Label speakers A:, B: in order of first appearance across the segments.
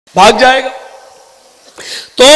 A: بھاگ جائے گا. تو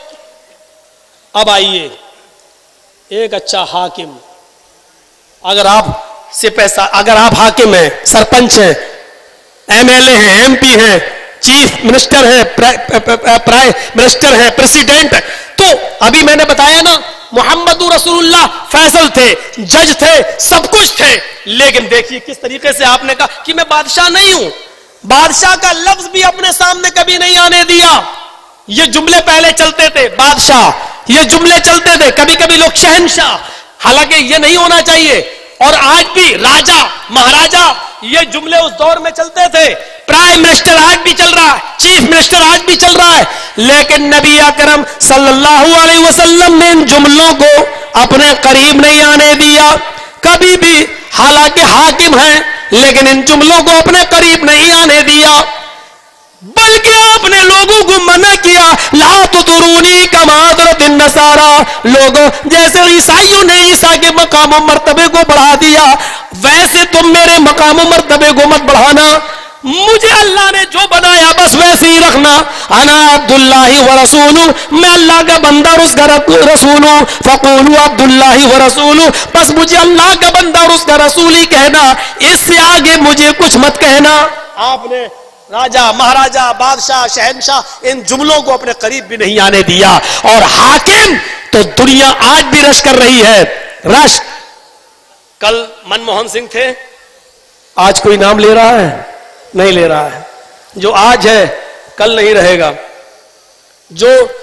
A: اب آئیے, ایک اچھا حاکم, اگر آپ سے پیسہ, اگر آپ حاکم ہیں, سرپنچ ہیں, ایم ایل اے ہیں, ایم پی ہیں, چیف منسٹر ہیں, پرائم منسٹر ہیں, پریسیڈنٹ, تو ابھی میں نے بتایا نا محمد رسول اللہ فیصل تھے, جج تھے, سب کچھ تھے, لیکن دیکھیے کس طریقے سے آپ نے کہا کہ میں بادشاہ نہیں ہوں. بادشاہ کا لفظ بھی اپنے سامنے کبھی نہیں آنے دیا. یہ جملے پہلے چلتے تھے, بادشاہ, یہ جملے چلتے تھے, کبھی کبھی لوگ شہنشاہ, حالانکہ یہ نہیں ہونا چاہیے. اور آج بھی راجا, مہاراجا, یہ جملے اس دور میں چلتے تھے. پرائم منسٹر آج بھی چل رہا ہے, چیف منسٹر آج بھی چل رہا ہے, لیکن نبی اکرم صلی اللہ علیہ وسلم نے ان جملوں کو اپنے قریب نہیں آنے دیا کبھی بھی. حالانکہ حاکم ہیں, لیکن ان جملوں کو اپنے قریب نہیں آنے دیا, بلکہ آپ نے لوگوں کو منع کیا. لا تطرونی کما اطرت النصارى, لوگوں جیسے عیسائیوں نے عیسیٰ کے مقام و مرتبے کو بڑھا دیا, ویسے تم میرے مقام و مرتبے کو مت بڑھانا. مجھے اللہ نے جو بنایا بس ویسے ہی رکھنا. انا عبداللہ ورسولہ, میں اللہ کا بندہ اور اس کا رسول ہوں. فقولوا عبداللہ ورسولہ, بس مجھے اللہ کا بندہ اور اس کا رسول ہی کہنا, اس سے آگے مجھے کچھ مت کہنا. آپ نے راجا, مہاراجا, بادشاہ, شہنشاہ, ان جملوں کو اپنے قریب بھی نہیں آنے دیا. اور حاکم تو دنیا آج بھی رش کر رہی ہے, رش. کل منموہن سنگھ تھے, آج کوئی نام لے رہا ہے؟ نہیں لے رہا ہے. جو آج ہے کل نہیں رہے گا, جو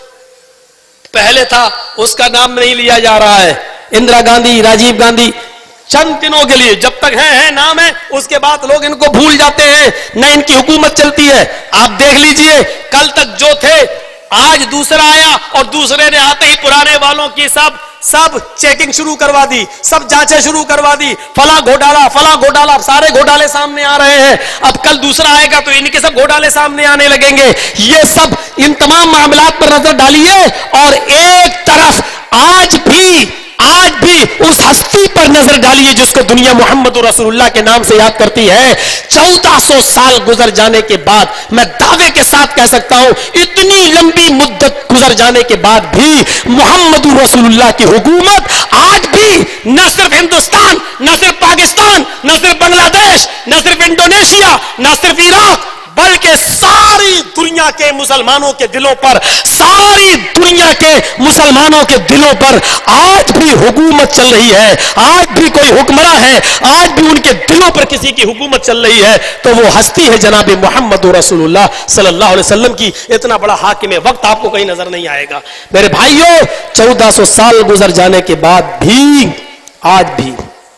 A: پہلے تھا اس کا نام نہیں لیا جا رہا ہے. اندرا گاندھی, راجیو گاندھی, چند دنوں کے لیے جب تک ہے نام ہے, اس کے بعد لوگ ان کو بھول جاتے ہیں, نہ ان کی حکومت چلتی ہے. آپ دیکھ لیجئے, کل تک جو تھے, آج دوسرا آیا اور دوسرے نے آتے ہی پرانے والوں کی سب چیکنگ شروع کروا دی, سب جانچیں شروع کروا دی. فلاں گھوٹالا, فلاں گھوٹالا, سارے گھوٹالے سامنے آ رہے ہیں. اب کل دوسرا آئے گا تو ان کے سب گھوٹالے سامنے آنے لگیں گے. یہ سب, ان تمام معاملات پر نظر ڈالیے, اور ایک طرف آج بھی اس ہستی پر نظر ڈالیے جس کو دنیا محمد رسول اللہ کے نام سے یاد کرتی ہے. 1400 سال گزر جانے کے بعد میں دعوے کے ساتھ کہہ سکتا ہوں, اتنی لمبی مدت گزر جانے کے بعد بھی محمد رسول اللہ کی حکومت آج بھی نہ صرف ہندوستان, نہ صرف پاکستان, نہ صرف بنگلہ دیش, نہ صرف انڈونیشیا, نہ صرف عراق, بلکہ ساری دنیا کے مسلمانوں کے دلوں پر, ساری دنیا کے مسلمانوں کے دلوں پر آج بھی حکومت چل رہی ہے. آج بھی کوئی حکمراں ہے, آج بھی ان کے دلوں پر کسی کی حکومت چل رہی ہے, تو وہ ہستی ہے جناب محمد رسول اللہ صلی اللہ علیہ وسلم کی. اتنا بڑا حاکم وقت آپ کو کہیں نظر نہیں آئے گا. میرے بھائیوں, 1400 سال گزر جانے کے بعد بھی آج بھی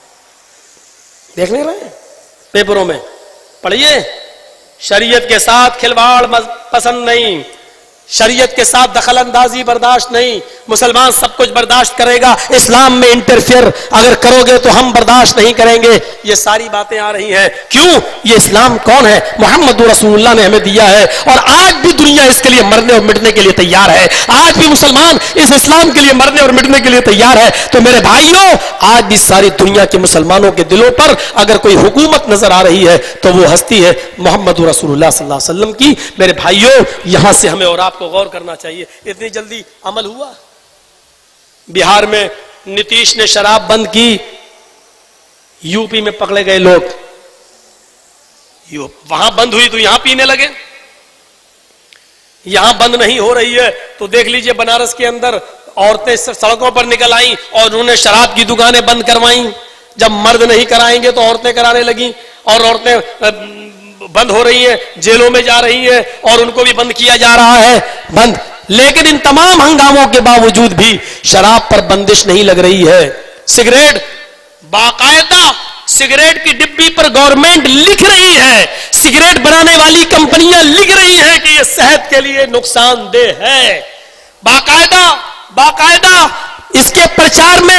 A: دیکھ نہیں رہے, پیپروں میں پڑھیے, شریعت کے ساتھ کھلواڑ پسند نہیں, شریعت کے ساتھ دخل اندازی برداشت نہیں. مسلمان سب کچھ برداشت کرے گا, اسلام میں انٹرفیئر اگر کرو گے تو ہم برداشت نہیں کریں گے. یہ ساری باتیں آ رہی ہیں. کیوں؟ یہ اسلام کون ہے؟ محمد رسول اللہ نے ہمیں دیا ہے, اور آج بھی دنیا اس کے لیے مرنے اور مٹنے کے لیے تیار ہے. آج بھی مسلمان اس اسلام کے لیے مرنے اور مٹنے کے لیے تیار ہے. تو میرے بھائیوں, آج بھی ساری دنیا کے مسلمانوں کے دلوں پر اگر کوئی حکومت نظر آ رہی ہے تو وہ ہستی ہے محمد رسول اللہ صلی اللہ علیہ وسلم کی. میرے بھائیوں, یہاں سے ہمیں اور آپ کو غور کرنا چاہیے. اتنی جلدی عمل ہوا؟ بہار میں نتیش نے شراب بند کی, یو پی میں پکڑے گئے لوگ, وہاں بند ہوئی تو یہاں پینے لگے. یہاں بند نہیں ہو رہی ہے تو دیکھ لیجئے بنارس کے اندر عورتیں سڑکوں پر نکل آئیں اور انہوں نے شراب کی دکانیں بند کروائیں. جب مرد نہیں کرائیں گے تو عورتیں کرانے لگیں, اور عورتیں بند ہو رہی ہیں, جیلوں میں جا رہی ہیں, اور ان کو بھی بند کیا جا رہا ہے, بند. لیکن ان تمام ہنگاموں کے باوجود بھی شراب پر بندش نہیں لگ رہی ہے. سگریٹ, باقاعدہ سگریٹ کی ڈبی پر گورنمنٹ لکھ رہی ہے, سگریٹ بنانے والی کمپنیاں لکھ رہی ہیں کہ یہ صحت کے لیے نقصان دہ ہے. باقاعدہ اس کے پرچار میں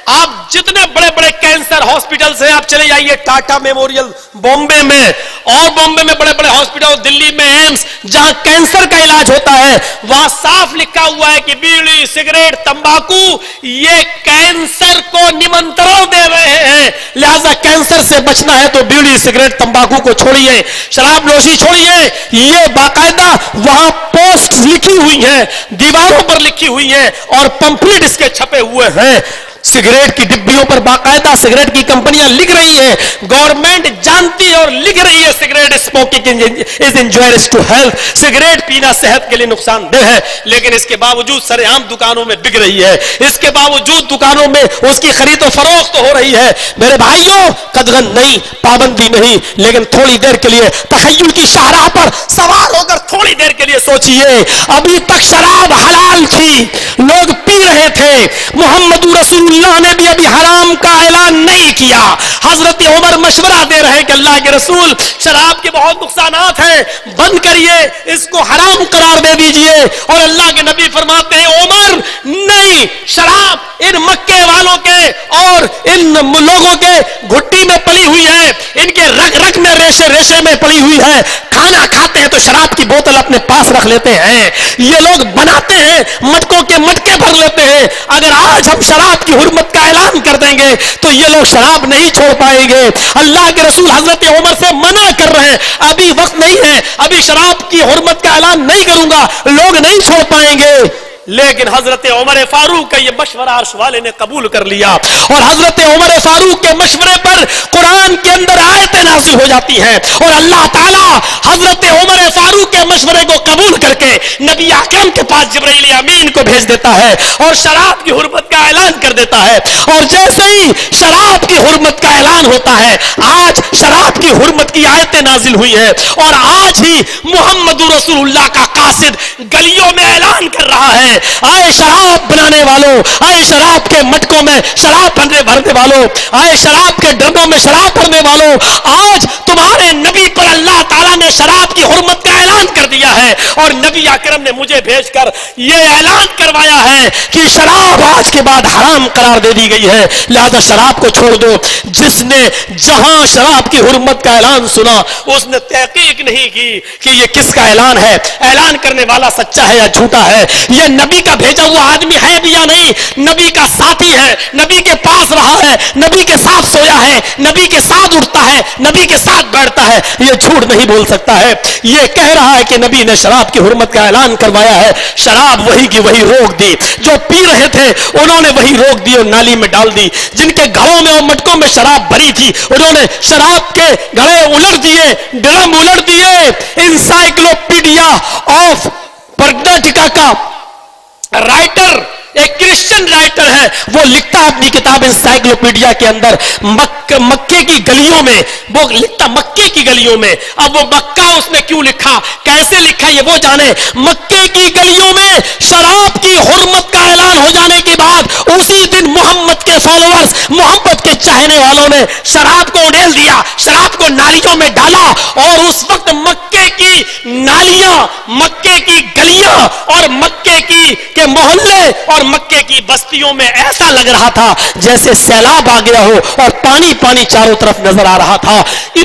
A: آپ جتنے بڑے بڑے کینسر ہاسپٹلز ہیں آپ چلے جائیے ٹاٹا میموریل بامبے میں اور بامبے میں بڑے بڑے ہاسپٹل, دلی میں ایمس, جہاں کینسر کا علاج ہوتا ہے وہاں صاف لکھا ہوا ہے کہ بیڑی سگریٹ تمباکو یہ کینسر کو نمنترن دے رہے ہیں, لہذا کینسر سے بچنا ہے تو بیڑی سگریٹ تمباکو کو چھوڑیے, شراب نوشی چھوڑیے. یہ باقاعدہ وہاں پوسٹ لکھی ہوئی ہیں, دیواروں پر لکھی ہوئی ہیں اور پمفلٹ اس کے چھپے ہوئے ہیں. سگریٹ کی ڈبیوں پر باقاعدہ سگریٹ کی کمپنیاں لکھ رہی ہیں, گورنمنٹ جانتی ہے اور لکھ رہی ہے cigarette smoking is injurious to health, cigarette پینا صحت کے لیے نقصان دہ ہے, لیکن اس کے باوجود سر عام دکانوں میں بک رہی ہے, اس کے باوجود دکانوں میں اس کی خرید و فروخت ہو رہی ہے. میرے بھائیوں قدغن نہیں, پابندی نہیں, لیکن تھوڑی دیر کے لیے تخیل کی شاہراہ پر سوار ہو کر تھوڑی دیر کے لیے سوچئے, ابھی تک شراب حلال تھی, لوگ پی رہے تھے, محمد رسول اللہ نے بھی ابھی حرام کا اعلان نہیں کیا. حضرت عمر مشورہ دے رہے ہیں کہ اللہ کے رسول شراب کے بہت نقصانات ہیں, بند کریے, اس کو حرام قرار دے دیجئے. اور اللہ کے نبی فرماتے ہیں عمر نہیں, شراب ان مکے والوں کے اور ان لوگوں کے گھٹی میں پلی ہوئی ہے, ان کے رگ رگ میں ریشے ریشے میں پلی ہوئی ہے. کھانا کھاتے ہیں تو شراب کی بوتل اپنے پاس رکھ لیتے ہیں, یہ لوگ بناتے ہیں مٹکوں کے مٹکے بھر لیتے ہیں. اگر آج ہم شراب کی حرمت کا اعلان کر دیں گے تو یہ لوگ شراب نہیں چھوڑ پائیں گے. اللہ کے رسول حضرت عمر سے منع کر رہے ہیں, ابھی وقت نہیں ہے, ابھی شراب کی حرمت کا اعلان نہیں کروں گا, لوگ نہیں چھوڑ پائیں گے. لیکن حضرت عمر فاروق کا یہ مشورہ عرش والے نے قبول کر لیا, اور حضرت عمر فاروق کے مشورے پر قرآن کے اندر آیتیں نازل ہو جاتی ہیں, اور اللہ تعالیٰ حضرت عمر فاروق کے مشورے کو قبول کر کے نبی اکرم کے پاس جبرائیل امین کو بھیج دیتا ہے اور شراب کی حرمت کا اعلان کر دیتا ہے. اور جیسے ہی شراب کی حرمت کا اعلان ہوتا ہے, آج شراب کی حرمت کی آیتیں نازل ہوئی ہیں, اور آج ہی محمد رسول اللہ کا قاصد گلیوں میں اعلان کر رہا ہے, آئے شراب بنانے والوں, آئے شراب کے مٹکوں میں شراب بھرنے والوں, آئے شراب کے ڈرموں میں شراب بھرنے والوں, آج تمہارے نبی پر اللہ تعالیٰ نے شراب کی حرمت کا اعلان کر دیا ہے, اور نبی اکرم نے مجھے بھیج کر یہ اعلان کروایا ہے کہ شراب آج کے بعد حرام قرار دے دی گئی ہے, لہذا شراب کو چھوڑ دو. جس نے جہاں شراب کی حرمت کا اعلان سنا اس نے تحقیق نہیں کی کہ یہ کس کا اعلان ہے, اعلان کرنے والا سچا ہے یا جھوٹا ہے, یہ نبی کا بھیجا ہوا آدمی ہے بھی یا نہیں, نبی کا ساتھی ہے, نبی کے پاس رہا ہے, نبی کے ساتھ سویا ہے, نبی کے ساتھ اٹھتا ہے, نبی کے ساتھ بیٹھتا ہے, یہ جھوٹ نہیں بول سکتا ہے. یہ کہہ رہا ہے کہ نبی نے شراب کی حرمت کا اعلان کروایا ہے, شراب وہی کی وہی روک دی, جو پی رہے تھے انہوں نے وہی روک دی اور نالی میں ڈال دی, جن کے گھروں میں اور مٹکوں میں شراب بھری تھی انہوں نے شراب کے گھڑے الٹ دیے, ڈرم الٹ دیے. انسائکلوپیڈیا آف کرناٹکا کا رائٹر ایک کرسچن رائٹر ہے, وہ لکھتا ہے اپنی کتاب انسائکلوپیڈیا کے اندر مکے کی گلیوں میں, وہ لکھتا مکے کی گلیوں میں. اب وہ مکہ اس نے کیوں لکھا, کیسے لکھا, یہ وہ جانے. مکے کی گلیوں میں شراب کی حرمت کا اعلان ہو جانے کے بعد اسی دن محمد کے فالوورز, محمد کے چاہنے والوں نے شراب کو اڈیل دیا, شراب کو نالیوں میں ڈالا, اور اس وقت مکے کی نالیاں, مکے کی گلیاں اور مکے کے محلے اور مکے کی بستیوں میں ایسا لگ رہا تھا جیسے سیلاب آ گیا ہو اور پانی پانی چاروں طرف نظر آ رہا تھا.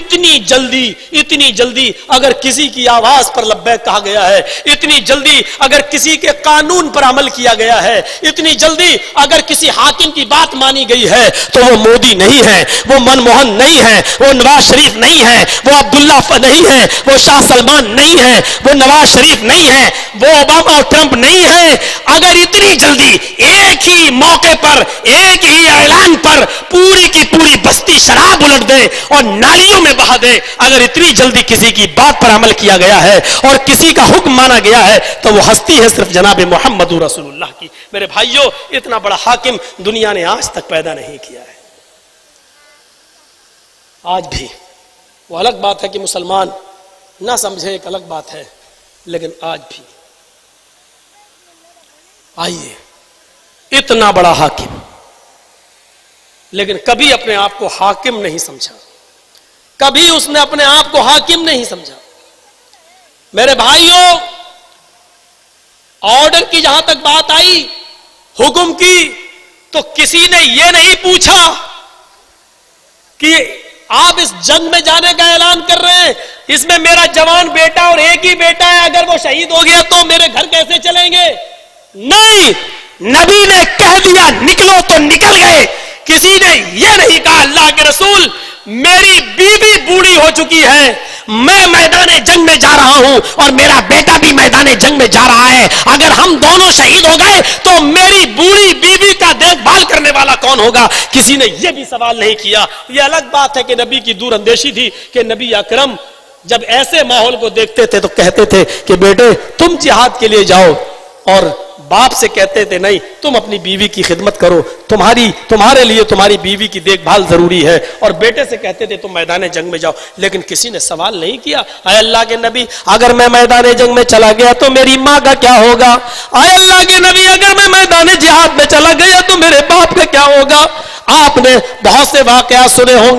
A: اتنی جلدی اگر کسی کی آواز پر لبیک کہا گیا ہے, اتنی جلدی اگر کسی کے قانون پر عمل کیا گیا ہے, اتنی جلدی اگر کسی حاکم کی بات مانی گئی ہے تو وہ مودی نہیں ہے, وہ منموہن نہیں ہے, وہ نواز شریف نہیں ہے, وہ عبداللہ نہیں ہے, وہ شاہ سلمان نہیں ہے, وہ نواز شریف نہیں ہے, وہ اوباما اور ٹرمپ نہیں ہے. اگر اتنی جلدی ایک ہی موقع پر, ایک ہی اعلان پر پوری کی پوری بستی شراب الٹ دے اور نالیوں میں بہا دے, اگر اتنی جلدی کسی کی بات پر عمل کیا گیا ہے اور کسی کا حکم مانا گیا ہے تو وہ ہستی ہے صرف جناب محمد رسول اللہ کی. میرے بھائیوں, اتنا بڑا حاکم دنیا نے آج تک پیدا نہیں کیا ہے. آج بھی وہ الگ بات ہے کہ مسلمان نہ سمجھے, ایک الگ بات ہے, لیکن آج بھی آئیے, اتنا بڑا حاکم لیکن کبھی اپنے آپ کو حاکم نہیں سمجھا, کبھی اس نے اپنے آپ کو حاکم نہیں سمجھا. میرے بھائیوں, آرڈر کی جہاں تک بات آئی, حکم کی, تو کسی نے یہ نہیں پوچھا کہ آپ اس جنگ میں جانے کا اعلان کر رہے ہیں، اس میں میرا جوان بیٹا اور ایک ہی بیٹا ہے، اگر وہ شہید ہو گیا تو میرے گھر کیسے چلیں گے؟ نہیں، نبی نے کہہ دیا نکلو تو نکل گئے. کسی نے یہ نہیں کہا اللہ کے رسول میری بیوی بوڑھی ہو چکی ہے، میں میدان جنگ میں جا رہا ہوں اور میرا بیٹا بھی میدان جنگ میں جا رہا ہے، اگر ہم دونوں شہید ہو گئے تو میری بوڑھی بیوی کا دیکھ بھال کرنے والا کون ہوگا؟ کسی نے یہ بھی سوال نہیں کیا. یہ الگ بات ہے کہ نبی کی دور اندیشی تھی کہ نبی اکرم جب ایسے ماحول کو دیکھتے تھے تو کہتے تھے کہ بیٹے تم جہاد کے لیے جاؤ، اور باپ سے کہتے تھے نہیں تم اپنی بیوی کی خدمت کرو، تمہارے لیے تمہاری بیوی کی دیکھ بھال ضروری ہے، اور بیٹے سے کہتے تھے تم میدان جنگ میں جاؤ. لیکن کسی نے سوال نہیں کیا اے اللہ کے نبی اگر میں میدان جنگ میں چلا گیا تو میری ماں کا کیا ہوگا؟ اے اللہ کے نبی اگر میں میدان جہاد میں چلا گیا تو میرے باپ کا کیا ہوگا؟ آپ نے بہت سے واقعات سنے ہوں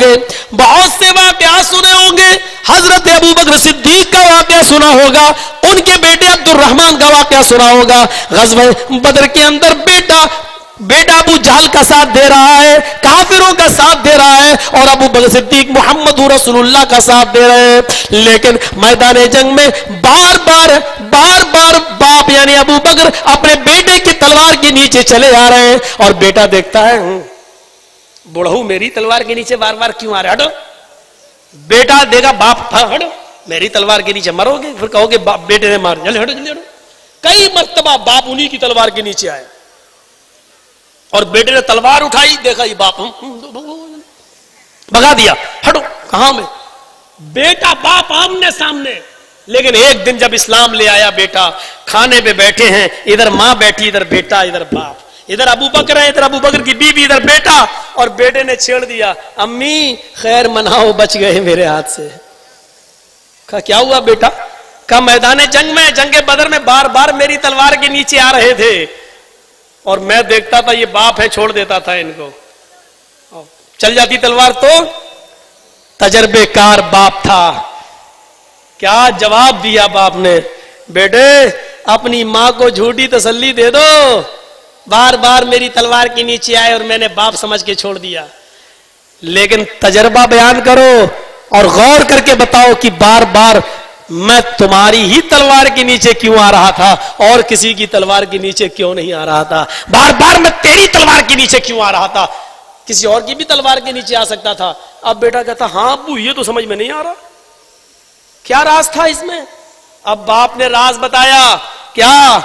A: گے، حضرت ابوبکر صدیق کا واقعہ سنا ہوگا، ان کے بیٹے عبد الرحمن کا واقعہ سنا ہوگا. غزوہ بدر کے اندر بیٹا ابو جہل کا ساتھ دے رہا ہے، کافروں کا ساتھ دے رہا ہے، اور ابو بکر صدیق محمد رسول اللہ کا ساتھ دے رہے ہیں. لیکن میدان جنگ میں بار بار باپ یعنی ابو بکر اپنے بیٹے کی تلوار کے نیچے چلے آ رہے ہیں، اور بیٹا دیکھتا ہے بڑھو میری تلوار کے نیچے بار بار کیوں آ رہا ہے؟ ہٹو. بیٹا دیکھا باپ ہٹو میری تلوار کے نیچے مرو گے، پھر کہو گے باپ بیٹے نے مار، جلدی ہٹو. کئی مرتبہ باپ انہی کی تلوار کے نیچے آئے اور بیٹے نے تلوار اٹھائی، دیکھا یہ باپ بھگا دیا، ہٹو. کہاں میں بیٹا باپ آمنے سامنے. لیکن ایک دن جب اسلام لے آیا بیٹا، کھانے پہ بیٹھے ہیں، ادھر ماں بیٹھی، ادھر بیٹا، ادھر باپ، ادھر ابو بکر ہے، ادھر ابو بکر کی بیوی، ادھر بیٹا، اور بیٹے نے چھیڑ دیا امی خیر مناؤ بچ گئے میرے ہاتھ سے. کہا کیا ہوا بیٹا؟ کہا میدان جنگ میں جنگ بدر میں بار بار میری تلوار کے نیچے آ رہے تھے اور میں دیکھتا تھا یہ باپ ہے چھوڑ دیتا تھا ان کو، چل جاتی تلوار تو. تجربے کار باپ تھا. کیا جواب دیا باپ نے؟ بیٹے اپنی ماں کو جھوٹی تسلی دے دو، بار بار میری تلوار کے نیچے آئے اور میں نے باپ سمجھ کے چھوڑ دیا. لیکن تجربہ بیان کرو اور غور کر کے بتاؤ کہ بار بار میں تمہاری ہی تلوار کے نیچے کیوں آ رہا تھا اور کسی کی تلوار کے نیچے کیوں نہیں آ رہا تھا؟ بار بار میں تیری تلوار کے نیچے کیوں آ رہا تھا؟ کسی اور کی بھی تلوار کے نیچے آ سکتا تھا. اب بیٹا کہتا ہاں ابو یہ تو سمجھ میں نہیں آ رہا، کیا راز تھا اس میں؟ اب باپ نے راز بتایا. کیا؟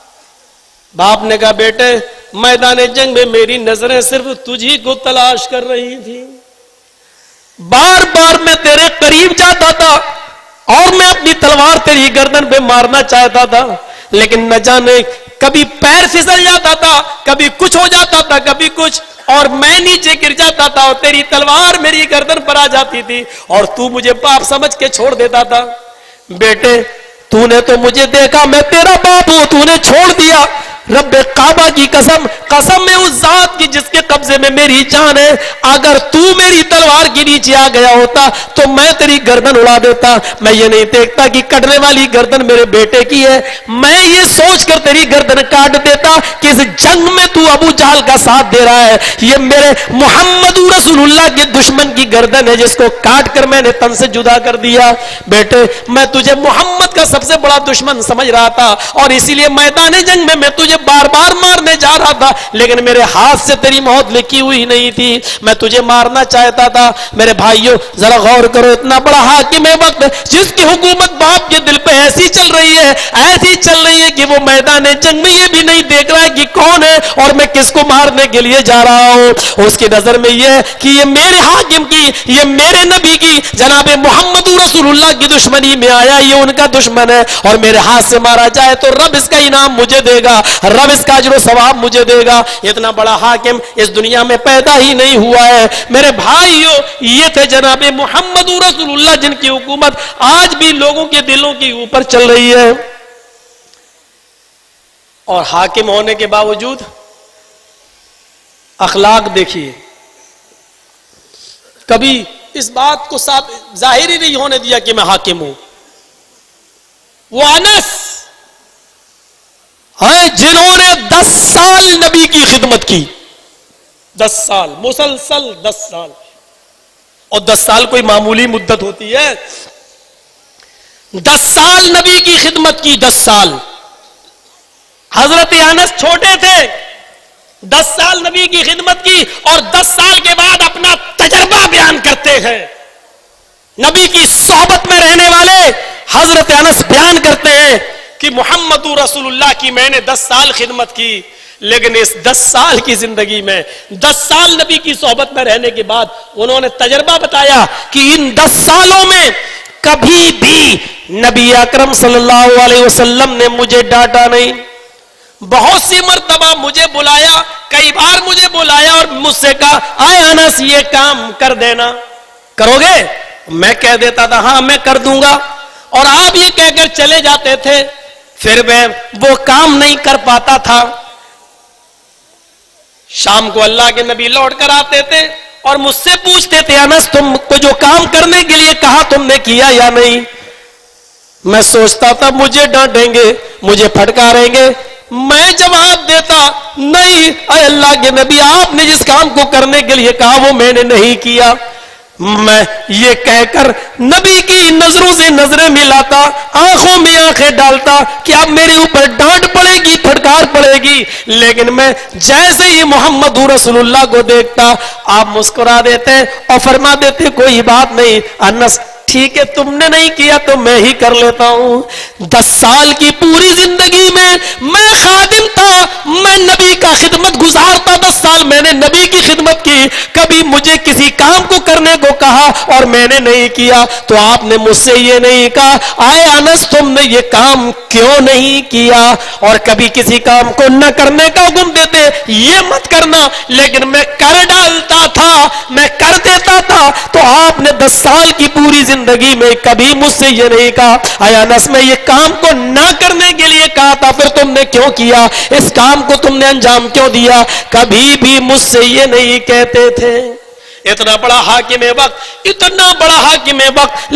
A: باپ نے کہا بیٹے میدان جنگ میں میری نظریں صرف تجھی کو تلاش کر رہی تھی، بار بار میں تیرے قریب جاتا تھا اور میں اپنی تلوار تیری گردن پہ مارنا چاہتا تھا، لیکن نہ جانے کبھی پیر پھسل جاتا تھا، کبھی کچھ ہو جاتا تھا، کبھی کچھ، اور میں نیچے گر جاتا تھا اور تیری تلوار میری گردن پر آ جاتی تھی اور تو مجھے باپ سمجھ کے چھوڑ دیتا تھا. بیٹے تو نے تو مجھے دیکھا میں تیرا باپ ہوں، تو نے چھوڑ دیا. رب کعبہ کی قسم، قسم میں اس ذات کی جس کے قبضے میں میری جان ہے، اگر تو میری تلوار کے نیچے آ گیا ہوتا تو میں تیری گردن اڑا دیتا. میں یہ نہیں دیکھتا کہ کٹنے والی گردن میرے بیٹے کی ہے، میں یہ سوچ کر تیری گردن کاٹ دیتا کہ اس جنگ میں تو ابو جہل کا ساتھ دے رہا ہے، یہ میرے محمد رسول اللہ کے دشمن کی گردن ہے جس کو کاٹ کر میں نے تن سے جدا کر دیا. بیٹے میں تجھے محمد کا سب سے بڑا دشمن سمجھ رہا تھا اور اسی لیے میدان جنگ میں تجھے بار بار مارنے جا رہا تھا، لیکن میرے ہاتھ سے تیری موت لکھی ہوئی نہیں تھی، میں تجھے مارنا چاہتا تھا. میرے بھائیوں ذرا غور کرو، اتنا بڑا حاکم وقت جس کی حکومت باپ کے دل پہ ایسی چل رہی ہے کہ وہ میدان جنگ میں یہ بھی نہیں دیکھ رہا ہے کہ کون ہے اور میں کس کو مارنے کے لیے جا رہا ہوں. اس کی نظر میں یہ کہ یہ میرے حاکم کی، یہ میرے نبی کی، جناب محمد رسول اللہ کی دشمنی میں آیا، یہ ان کا دشمن ہے اور میرے ہاتھ سے مارا جائے تو رب اس کا انعام مجھے دے گا، رب اس کا اجر و ثواب مجھے دے گا. اتنا بڑا حاکم اس دنیا میں پیدا ہی نہیں ہوا ہے. میرے بھائیو یہ تھے جناب محمد رسول اللہ جن کی حکومت آج بھی لوگوں کے دلوں کے اوپر چل رہی ہے. اور حاکم ہونے کے باوجود اخلاق دیکھیے، کبھی اس بات کو ظاہر ہی نہیں ہونے دیا کہ میں حاکم ہوں. وہ انس ہے جنہوں نے 10 سال نبی کی خدمت کی، 10 سال مسلسل 10 سال. اور 10 سال کوئی معمولی مدت ہوتی ہے؟ 10 سال نبی کی خدمت کی. 10 سال. حضرت انس چھوٹے تھے, 10 سال نبی کی خدمت کی, اور 10 سال کے بعد اپنا تجربہ بیان کرتے ہیں. نبی کی صحبت میں رہنے والے حضرت انس بیان کرتے ہیں کہ محمد رسول اللہ کی میں نے 10 سال خدمت کی, لیکن اس 10 سال کی زندگی میں 10 سال نبی کی صحبت میں رہنے کے بعد انہوں نے تجربہ بتایا کہ ان 10 سالوں میں کبھی بھی نبی اکرم صلی اللہ علیہ وسلم نے مجھے ڈانٹا نہیں. بہت سی مرتبہ مجھے بلایا, کئی بار مجھے بلایا اور مجھ سے کہا آئے انس یہ کام کر دینا, کرو گے؟ میں کہہ دیتا تھا ہاں میں کر دوں گا, اور آپ یہ کہہ کر چلے جاتے تھے. پھر میں وہ کام نہیں کر پاتا تھا. شام کو اللہ کے نبی لوٹ کر آتے تھے اور مجھ سے پوچھتے تھے انس تم کو جو کام کرنے کے لیے کہا تم نے کیا یا نہیں؟ میں سوچتا تھا مجھے ڈانٹیں گے, مجھے پھٹکاریں گے. میں جواب دیتا نہیں اے اللہ کے نبی آپ نے جس کام کو کرنے کے لیے کہا وہ میں نے نہیں کیا. میں یہ کہہ کر نبی کی نظروں سے نظریں ملاتا, آنکھوں میں آنکھیں ڈالتا کہ اب میرے اوپر ڈانٹ پڑے گی, پھٹکار پڑے گی. لیکن میں جیسے ہی محمد رسول اللہ کو دیکھتا آپ مسکرا دیتے اور فرما دیتے کوئی بات نہیں انس ٹھیک ہے تم نے نہیں کیا تو میں ہی کر لیتا ہوں. 10 سال کی پوری زندگی میں خادم تھا, میں نبی کا خدمت گزار تھا. 10 سال میں نے نبی کی خدمت کی, کبھی مجھے کسی کام کو کرنے کو کہا اور میں نے نہیں کیا تو آپ نے مجھ سے یہ نہیں کہا آئے انس تم نے یہ کام کیوں نہیں کیا, اور کبھی کسی کام کو نہ کرنے کا حکم دیتے یہ مت کرنا, لیکن میں کر ڈالتا تھا, میں کر دیتا تھا. تو آپ نے 10 سال کی پوری زندگی میں کبھی مجھ سے یہ نہیں کہا اے انس میں یہ کام کو نہ کرنے کے لیے کہا تھا پھر تم نے کیوں کیا, اس کام کو تم نے انجام کیوں دیا, کبھی بھی مجھ سے یہ نہیں کہتے تھے. اتنا بڑا حاکم وقت, اتنا بڑا حاکم وقت,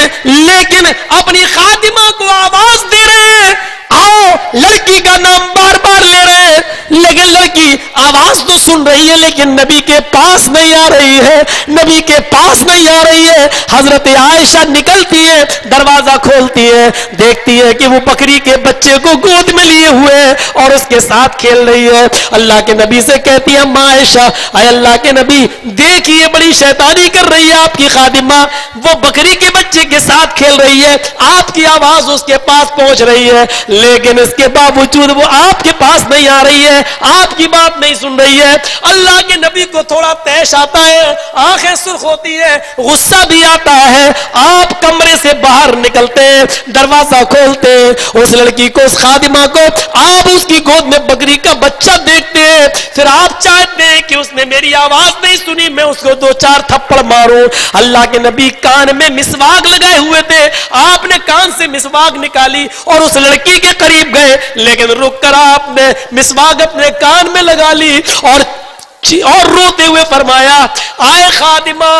A: لیکن اپنی خادمہ کو آواز دے رہے ہیں آؤ, لڑکی کا نام بار بار لے رہے ہیں, لیکن لڑکی آواز تو سن رہی ہے لیکن نبی کے پاس نہیں آ رہی ہے, نبی کے پاس نہیں آ رہی ہے. حضرت عائشہ نکلتی ہے, دروازہ کھولتی ہے, دیکھتی ہے کہ وہ بکری کے بچے کو گود میں لیے ہوئے اور اس کے ساتھ کھیل رہی ہے. اللہ کے نبی سے کہتی ہے اما عائشہ اے اللہ کے نبی دیکھیے بڑی شیطانی کر رہی ہے آپ کی خادمہ, وہ بکری کے بچے کے ساتھ کھیل رہی ہے, آپ کی آواز اس کے پاس پہنچ رہی ہے, لیکن اس کے باوجود وہ آپ کے پاس نہیں آ رہی ہے, آپ کی بات نہیں سن رہی ہے. اللہ کے نبی کو تھوڑا تیش آتا ہے, آنکھیں سرخ ہوتی ہے, غصہ بھی آتا ہے. آپ کمرے سے باہر نکلتے ہیں, دروازہ کھولتے ہیں, اس لڑکی کو اس خادمہ کو آپ اس کی گود میں بکری کا بچہ دیکھتے ہیں. پھر آپ چاہتے ہیں کہ اس نے میری آواز نہیں سنی میں اس کو 2-4 تھپڑ ماروں. اللہ کے نبی کان میں مسواک لگائے ہوئے تھے, آپ نے کان سے مسواک نکالی اور اس لڑکی کے قریب گئے, لیکن رک کر آپ نے مسواک اپنے کان میں لگا لی اور روتے ہوئے فرمایا آئے خادمہ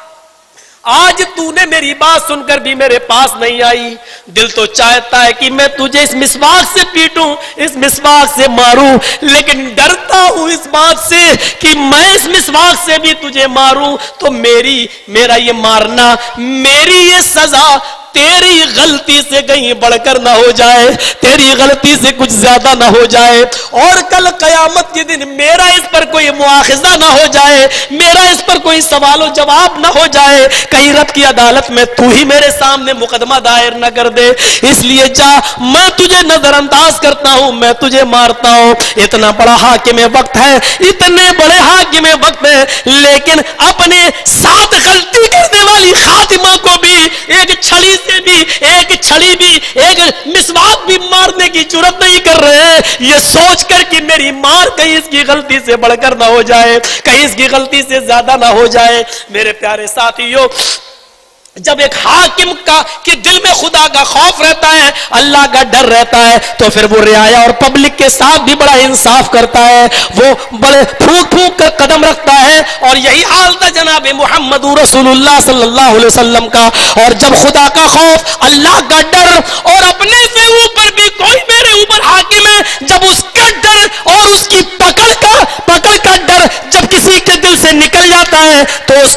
A: آج تو نے میری بات سن کر بھی میرے پاس نہیں آئی, دل تو چاہتا ہے کہ میں تجھے اس مسواک سے پیٹوں, اس مسواک سے ماروں, لیکن ڈرتا ہوں اس بات سے کہ میں اس مسواک سے بھی تجھے ماروں تو میرا یہ مارنا, میری یہ سزا تیری غلطی سے کہیں بڑھ کر نہ ہو جائے, تیری غلطی سے کچھ زیادہ نہ ہو جائے, اور کل قیامت کے دن میرا اس پر کوئی مواخذہ نہ ہو جائے, میرا اس پر کوئی سوال و جواب نہ ہو جائے, کہیں رب کی عدالت میں تو ہی میرے سامنے مقدمہ دائر نہ کر دے. اس لیے جا, میں تجھے نظر انداز کرتا ہوں, میں تجھے مارتا ہوں. اتنا بڑا حاکم وقت ہے, اتنے بڑے حاکم وقت ہے, لیکن اپنے ساتھ غلطی کرنے والی خاتمہ کو بھی ایک چھڑی سے بھی, ایک چھڑی بھی, ایک مسواک بھی مارنے کی جرات نہیں کر رہے ہیں, یہ سوچ کر کہ میری مار کہیں اس کی غلطی سے بڑھ کر نہ ہو جائے, کہیں اس کی غلطی سے زیادہ نہ ہو جائے. میرے پیارے ساتھیوں, جب ایک حاکم کا کہ دل میں خدا کا خوف رہتا ہے, اللہ کا ڈر رہتا ہے, تو پھر وہ رعایا اور پبلک کے ساتھ بھی بڑا انصاف کرتا ہے, وہ بڑے پھونک پھونک کر قدم رکھتا ہے. اور یہی حال تھا جناب محمد رسول اللہ صلی اللہ علیہ وسلم کا. اور جب خدا کا خوف, اللہ کا ڈر, اور اپنے سے اوپر بھی کوئی میرے اوپر حاکم ہے, جب اس کا ڈر اور اس کی پکڑ کا ڈر جب کسی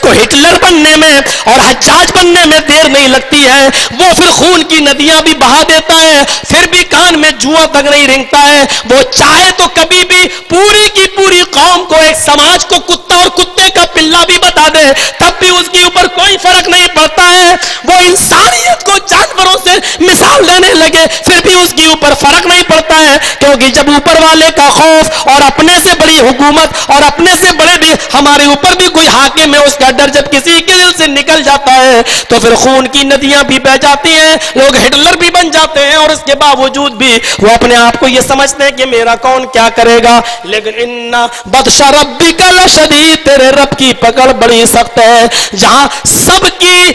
A: کو ہٹلر بننے میں اور حجاج بننے میں دیر نہیں لگتی ہے، وہ پھر خون کی ندیاں بھی بہا دیتا ہے، پھر بھی کان میں جواں تک نہیں رنگتا ہے، وہ چاہے تو کبھی بھی پوری کی پوری قوم کو، ایک سماج کو کتا اور کتے کا پلہ بھی بتا دے، تب بھی اس کے اوپر کوئی فرق نہیں پڑتا ہے۔ وہ انسانیت کو جانوروں سے مثال دینے لگے، پھر بھی اس کے اوپر فرق نہیں پڑتا ہے، کیونکہ جب اوپر والے کا خوف اور اپنے سے بڑی حکومت اور اپنے سے بڑے بھی ہمارے اوپر بھی کوئی حاکم ہے، اس کا ڈر جب کسی کے دل سے نکل جاتا ہے تو پھر خون کی ندیاں بھی بہہ جاتی ہیں، لوگ ہٹلر بھی بن جاتے ہیں، اور اس کے باوجود بھی وہ اپنے آپ کو یہ سمجھتے ہیں کہ میرا کون کیا کرے گا۔ لیکن ان بطش ربک لشدید، تیرے رب کی پکڑ بڑی سخت ہے۔ جہاں سب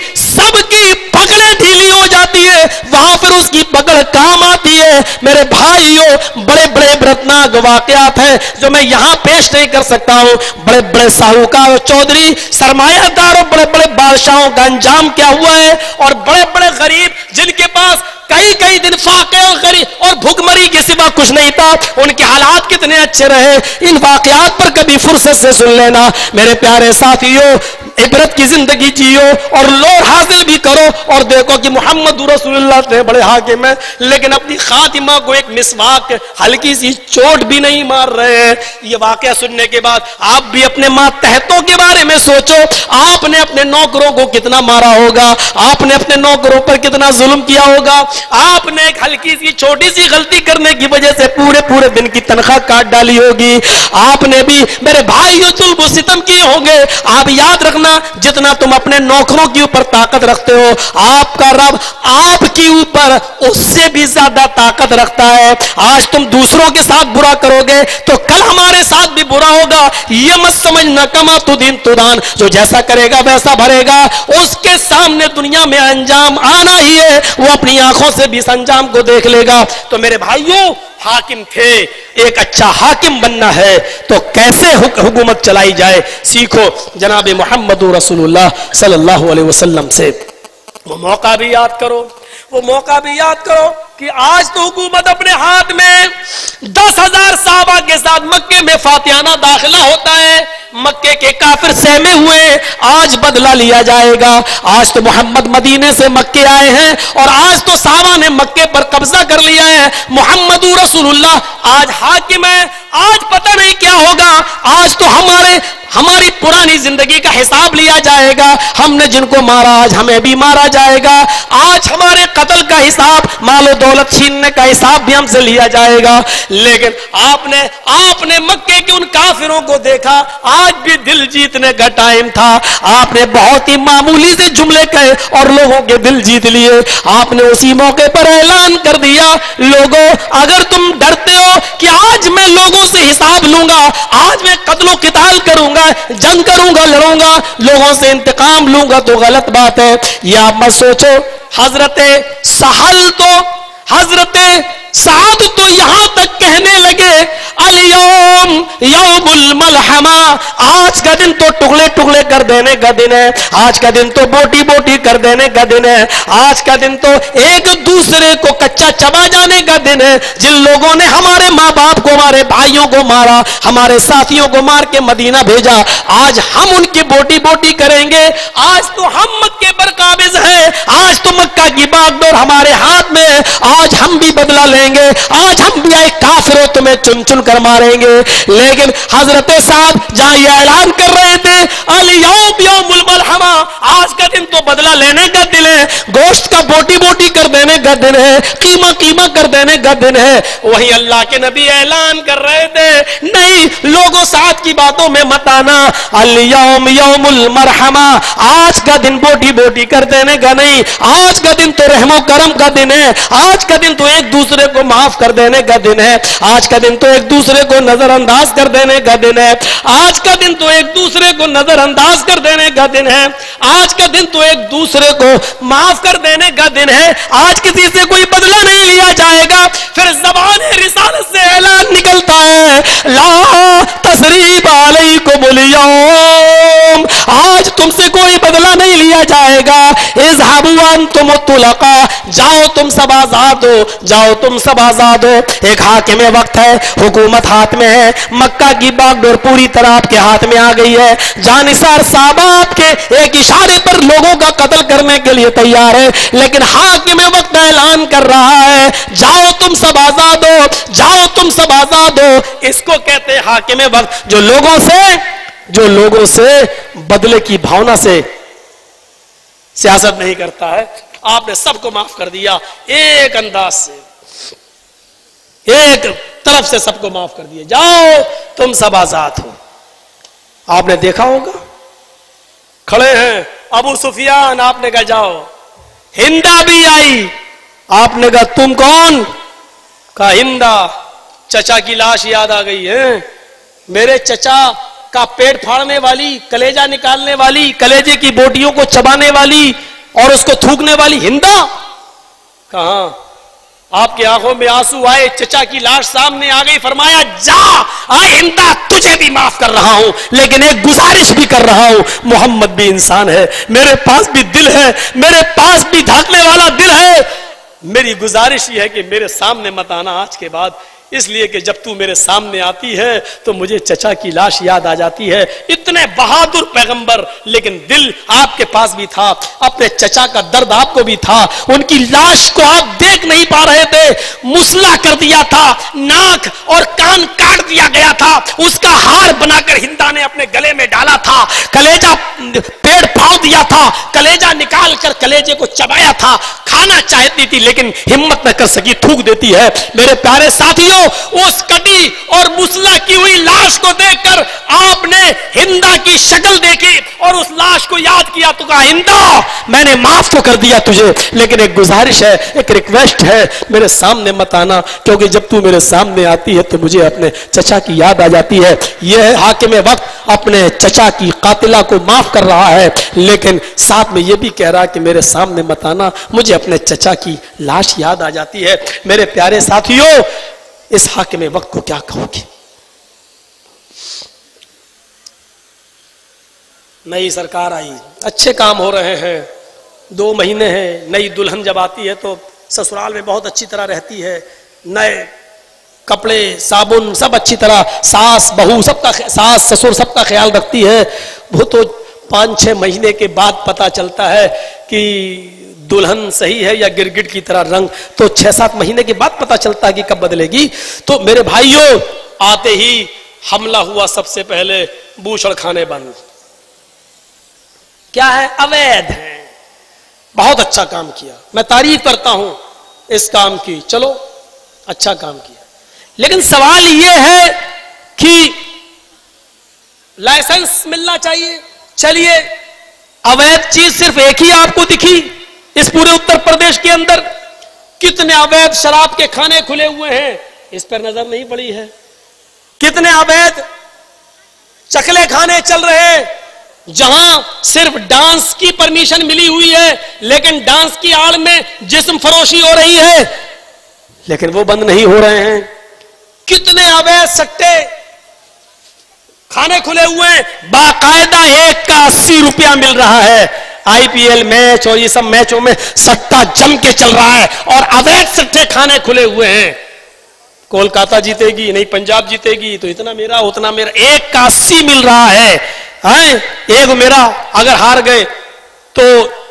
A: کی پکڑیں ڈھیلی ہو جاتی ہے، وہاں پھر اس کی پکڑ کام آتی ہے۔ میرے بھائیوں، بڑے بڑے عبرتناک واقعات ہیں جو میں یہاں پیش نہیں کر سکتا ہوں۔ بڑے بڑے ساہوکار اور چودھری سرمایہ دار اور بڑے بڑے بادشاہوں کا انجام کیا ہوا ہے، اور بڑے بڑے غریب جن کے پاس کئی دن فاقے اور غریب اور بھوک مری کے سوا کچھ نہیں تھا، ان کے حالات کتنے اچھے رہے، ان واقعات پر کبھی فرصت سے سن لینا۔ میرے پیارے ساتھیوں، عبرت کی زندگی جیو اور لوٹ حاصل بھی کرو، اور دیکھو کہ محمد رسول اللہ سے بڑے حاکم ہیں، لیکن اپنی خاتمہ کو ایک مسواک ہلکی سی چوٹ بھی نہیں مار رہے ہیں۔ یہ واقعہ سننے کے بعد آپ بھی اپنے ماتحتوں کے بارے میں سوچو، آپ نے اپنے نوکروں کو کتنا مارا ہوگا، آپ نے اپنے نوکروں پر کتنا ظلم کیا ہوگا، آپ نے ایک ہلکی سی چھوٹی سی غلطی کرنے کی وجہ سے پورے دن کی تنخواہ کاٹ ڈالی ہوگی، آپ نے بھی میرے بھائیوں ظلم و ستم کیے ہوں گے۔ آپ یاد رکھنا، جتنا تم اپنے نوکروں کے اوپر طاقت رکھتے ہو، آپ کا رب آپ کے اوپر اس سے بھی زیادہ طاقت رکھتا ہے۔ آج تم دوسروں کے ساتھ برا کرو گے تو کل ہمارے ساتھ بھی برا ہوگا۔ یہ مت سمجھنا کما تدین تدان، جو جیسا کرے گا ویسا بھرے گا، اس کے سامنے دنیا میں انجام آنا ہی ہے، وہ اپنی آنکھوں سے بھی اس انجام کو دیکھ لے گا۔ تو میرے بھائیوں، حاکم تھے، ایک اچھا حاکم بننا ہے تو کیسے حکومت چلائی جائے سیکھو جناب محمد رسول اللہ صلی اللہ علیہ وسلم سے۔ وہ موقع بھی یاد کرو، وہ موقع بھی یاد کرو کہ آج تو حکومت اپنے ہاتھ میں 10,000 صحابہ کے ساتھ مکے میں فاتحانہ داخلہ ہوتا ہے، مکے کے کافر سہمے ہوئے، آج بدلہ لیا جائے گا۔ آج تو محمد مدینے سے مکے آئے ہیں اور آج تو صحابہ نے مکے پر قبضہ کر لیا ہے، محمد رسول اللہ آج حاکم ہے، آج پتہ نہیں کیا ہوگا، آج تو ہماری پرانی زندگی کا حساب لیا جائے گا، ہم نے جن کو مارا آج ہمیں بھی مارا جائے گا، آج ہمارے قتل کا حساب، مال و دولت چھیننے کا حساب بھی ہم سے لیا جائے گا۔ لیکن آپ نے مکے کے ان کافروں کو دیکھا، آج بھی دل جیتنے کا ٹائم تھا، آپ نے بہت ہی معمولی سے جملے کہے اور لوگوں کے دل جیت لیے۔ آپ نے اسی موقع پر اعلان کر دیا، لوگوں اگر تم ڈرتے ہو کہ آج میں لوگوں سے حساب لوں گا، آج میں قتل و قتال کروں گا، جنگ کروں گا، لڑوں گا، لوگوں سے انتقام لوں گا، تو غلط بات ہے۔ یہ آپ مت سوچو، حضرت سعد تو یہاں تک کہنے لگے، الیوم یوم الملحمہ، آج کا دن تو ٹکڑے ٹکڑے کر دینے کا دن ہے، آج کا دن تو بوٹی بوٹی کر دینے کا دن ہے، آج کا دن تو ایک دوسرے کو کچا چبا جانے کا دن ہے۔ جن لوگوں نے ہمارے ماں باپ کو، ہمارے بھائیوں کو مارا، ہمارے ساتھیوں کو مار کے مدینہ بھیجا، آج ہم ان کی بوٹی بوٹی کریں گے۔ آج تو ہم مکے پر قابض ہیں، آج تو مکہ کی باغ ڈور ہمارے ہاتھ میں ہے، آج ہم بھی بدلہ لیں گے، آج ہم بھی آئے کافروں تمہیں چن چن کر ماریں گے۔ لیکن حضرت صاحب جہاں یہ اعلان کر رہے تھے، الیوم یوم الملحمہ، آج کا دن تو بدلہ لینے کا دن ہے، گوشت کا بوٹی بوٹی کر دینے کا دن ہے، قیمہ قیمہ کر دینے کا دن ہے، وہی اللہ کے نبی اعلان کر رہے تھے، نہیں لوگوں ساتھ کی باتوں میں مت آنا، الیوم یوم المرحمہ، آج کا دن بوٹی بوٹی کر دینے کا نہیں، آج کا دن تو رحم و کرم کا دن ہے، آج کا دن تو ایک دوسرے کو معاف کر دینے کا دن ہے، آج کا دن تو ایک دوسرے کو نظر انداز کر دینے کا دن ہے، آج کا دن تو ایک دوسرے کو نظر انداز کر دینے کا دن ہے، آج کا دن تو ایک دوسرے کو معاف کر دینے کا دن ہے، آج کسی سے کوئی بدلہ نہیں لیا جائے گا۔ پھر زبان رسالت سے اعلان نکلتا ہے، لا تثریب علیکم اليوم، آج تم سے کوئی بدلہ نہیں لیا جائے گا، اذهبوا इज़हबू अंतुम तुलका, जाओ तुम सब आजाद हो, जाओ तुम सब आजाद हो। एक हाकिम वक्त है, हुकूमत हाथ में है, मक्का की बागडोर पूरी तरह आपके हाथ में आ गई है। जानिसार साहब आपके एक इशारे पर लोगों का कत्ल करने के लिए तैयार है, लेकिन हाकिम वक्त ऐलान कर रहा है जाओ तुम सब आजाद हो, जाओ तुम सब आजाद हो। इसको कहते हैं हाकिम वक्त, जो लोगों से बदले की भावना से सियासत नहीं करता है। आपने सबको माफ कर दिया एक अंदाज से, एक तरफ से सबको माफ कर दिया, जाओ तुम सब आजाद हो। आपने देखा होगा खड़े हैं अबू सुफियान, आपने कहा जाओ। हिंदा भी आई, आपने कहा तुम कौन? कहा हिंदा। चचा की लाश याद आ गई है, मेरे चचा का पेट फाड़ने वाली, कलेजा निकालने वाली, कलेजे की बोटियों को चबाने वाली और उसको थूकने वाली हिंदा कहां? आपकी आंखों में आंसू आए, चचा की लाश सामने आ गई, फरमाया जा आ हिंदा, तुझे भी माफ कर रहा हूं, लेकिन एक गुजारिश भी कर रहा हूं, मोहम्मद भी इंसान है, मेरे पास भी दिल है, मेरे पास भी धड़कने वाला दिल है। मेरी गुजारिश ये है कि मेरे सामने मत आना आज के बाद, इसलिए कि जब तू मेरे सामने आती है तो मुझे चचा की लाश याद आ जाती है। इतने बहादुर पैगंबर, लेकिन दिल आपके पास भी था, अपने चचा का दर्द आपको भी था, उनकी लाश को आप देख नहीं पा रहे थे, मुसला कर दिया था, नाक और कान काट दिया गया था, उसका हार बनाकर हिंदा ने अपने गले में डाला था, कलेजा पेड़ फाड़ दिया था, कलेजा निकाल कर कलेजे को चबाया था, खाना चाहती थी लेकिन हिम्मत न कर सकी, थूक देती है। मेरे प्यारे साथियों, उस कटी और मुसला की हुई लाश को देखकर आपने हिंदा की शक्ल देखी और उस लाश को याद किया, तो कहा हिंदा मैंने माफ तो कर दिया तुझे, लेकिन एक गुजारिश है, एक रिक्वेस्ट है, मेरे सामने मत आना, क्योंकि जब तू मेरे सामने आती है तो मुझे अपने चचा की याद आ जाती है। यह हाकिम वक्त अपने चचा की कातिला को माफ कर रहा है, लेकिन साथ में यह भी कह रहा है कि मेरे सामने मत आना, मुझे अपने चचा की लाश याद आ जाती है। मेरे प्यारे साथियों, इस हाकिम वक्त को क्या कहोगे? नई सरकार आई, अच्छे काम हो रहे हैं, 2 महीने हैं, नई दुल्हन जब आती है तो ससुराल में बहुत अच्छी तरह रहती है, नए कपड़े साबुन सब अच्छी तरह, सास बहू सबका, सास ससुर सबका ख्याल रखती है। वो तो 5-6 महीने के बाद पता चलता है कि दुल्हन सही है या गिरगिट की तरह रंग, तो 6-7 महीने के बाद पता चलता है कि कब बदलेगी। तो मेरे भाइयों, आते ही हमला हुआ, सबसे पहले बूचड़ खाने बंद। क्या है? अवैध है। बहुत अच्छा काम किया, मैं तारीफ करता हूं इस काम की, चलो अच्छा काम किया, लेकिन सवाल यह है कि लाइसेंस मिलना चाहिए। चलिए, अवैध चीज सिर्फ एक ही आपको दिखी इस पूरे उत्तर प्रदेश के अंदर? कितने अवैध शराब के खाने खुले हुए हैं, इस पर नजर नहीं पड़ी है। कितने अवैध चकले खाने चल रहे हैं जहां सिर्फ डांस की परमिशन मिली हुई है, लेकिन डांस की आड़ में जिस्म फरोशी हो रही है, लेकिन वो बंद नहीं हो रहे हैं। कितने अवैध सट्टे खाने खुले हुए हैं, बाकायदा एक का 80 रुपया मिल रहा है। आईपीएल मैच और ये सब मैचों में सट्टा जम के चल रहा है और अवैध सट्टे खाने खुले हुए हैं। कोलकाता जीतेगी नहीं, पंजाब जीतेगी तो इतना मेरा उतना मेरा, एक का 80 मिल रहा है। एक मेरा, अगर हार गए तो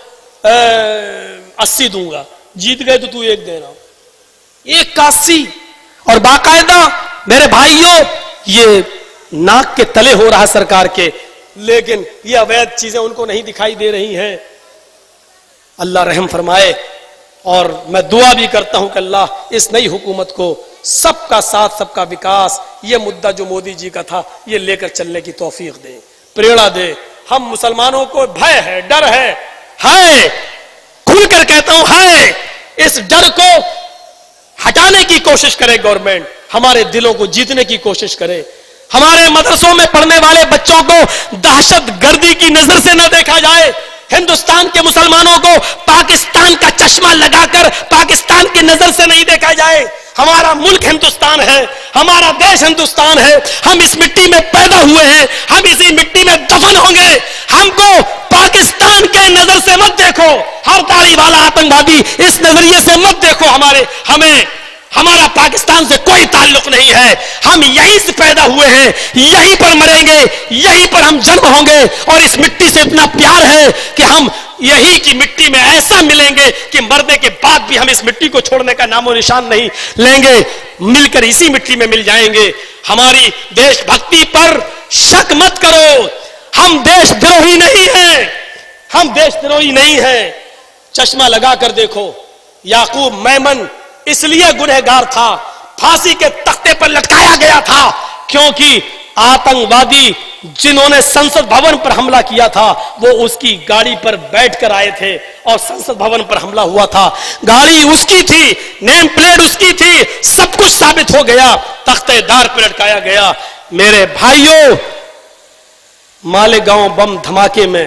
A: 80 दूंगा, जीत गए तो तू 1 देना, एक का 80। और बाकायदा मेरे भाइयों, ये नाक के तले हो रहा है सरकार के, लेकिन ये अवैध चीजें उनको नहीं दिखाई दे रही हैं। अल्लाह रहम फरमाए, और मैं दुआ भी करता हूं कि अल्लाह इस नई हुकूमत को सबका साथ सबका विकास, ये मुद्दा जो मोदी जी का था, ये लेकर चलने की तौफीक दे, प्रेरणा दे। हम मुसलमानों को भय है, डर है, खुलकर कहता हूं है। इस डर को हटाने की कोशिश करे गवर्नमेंट, हमारे दिलों को जीतने की कोशिश करे। हमारे मदरसों में पढ़ने वाले बच्चों को दहशत गर्दी की नजर से न देखा जाए। हिंदुस्तान के मुसलमानों को पाकिस्तान का चश्मा लगाकर पाकिस्तान की नजर से नहीं देखा जाए। हमारा मुल्क हिंदुस्तान है, हमारा देश हिंदुस्तान है, हम इस मिट्टी में पैदा हुए हैं, हम इसी मिट्टी में दफन होंगे। हमको पाकिस्तान के नजर से मत देखो, ہر داڑھی والا آتنکوادی اس نظریے سے مت دیکھو ہمارا پاکستان سے کوئی تعلق نہیں ہے. ہم یہیں سے پیدا ہوئے ہیں, یہیں پر مریں گے, یہیں پر ہم جنم ہوں گے, اور اس مٹی سے اتنا پیار ہے کہ ہم یہی کی مٹی میں ایسا ملیں گے کہ مرنے کے بعد بھی ہم اس مٹی کو چھوڑنے کا نام و نشان نہیں لیں گے, مل کر اسی مٹی میں مل جائیں گے. ہماری دیش بھکتی پر شک مت کرو, ہم دیش دروہی نہیں ہیں, ہم دیش دروہی نہیں ہیں. چشمہ لگا کر دیکھو, یعقوب میمن اس لیے گنہگار تھا, پھانسی کے تختے پر لٹکایا گیا تھا کیونکہ آتنکوادی جنہوں نے سنسد بھون پر حملہ کیا تھا وہ اس کی گاڑی پر بیٹھ کر آئے تھے اور سنسد بھون پر حملہ ہوا تھا. گاڑی اس کی تھی, نیم پلیٹ اس کی تھی, سب کچھ ثابت ہو گیا, تختے دار پر لٹکایا گیا. میرے بھائیوں, مالیگاؤں بم دھماکے میں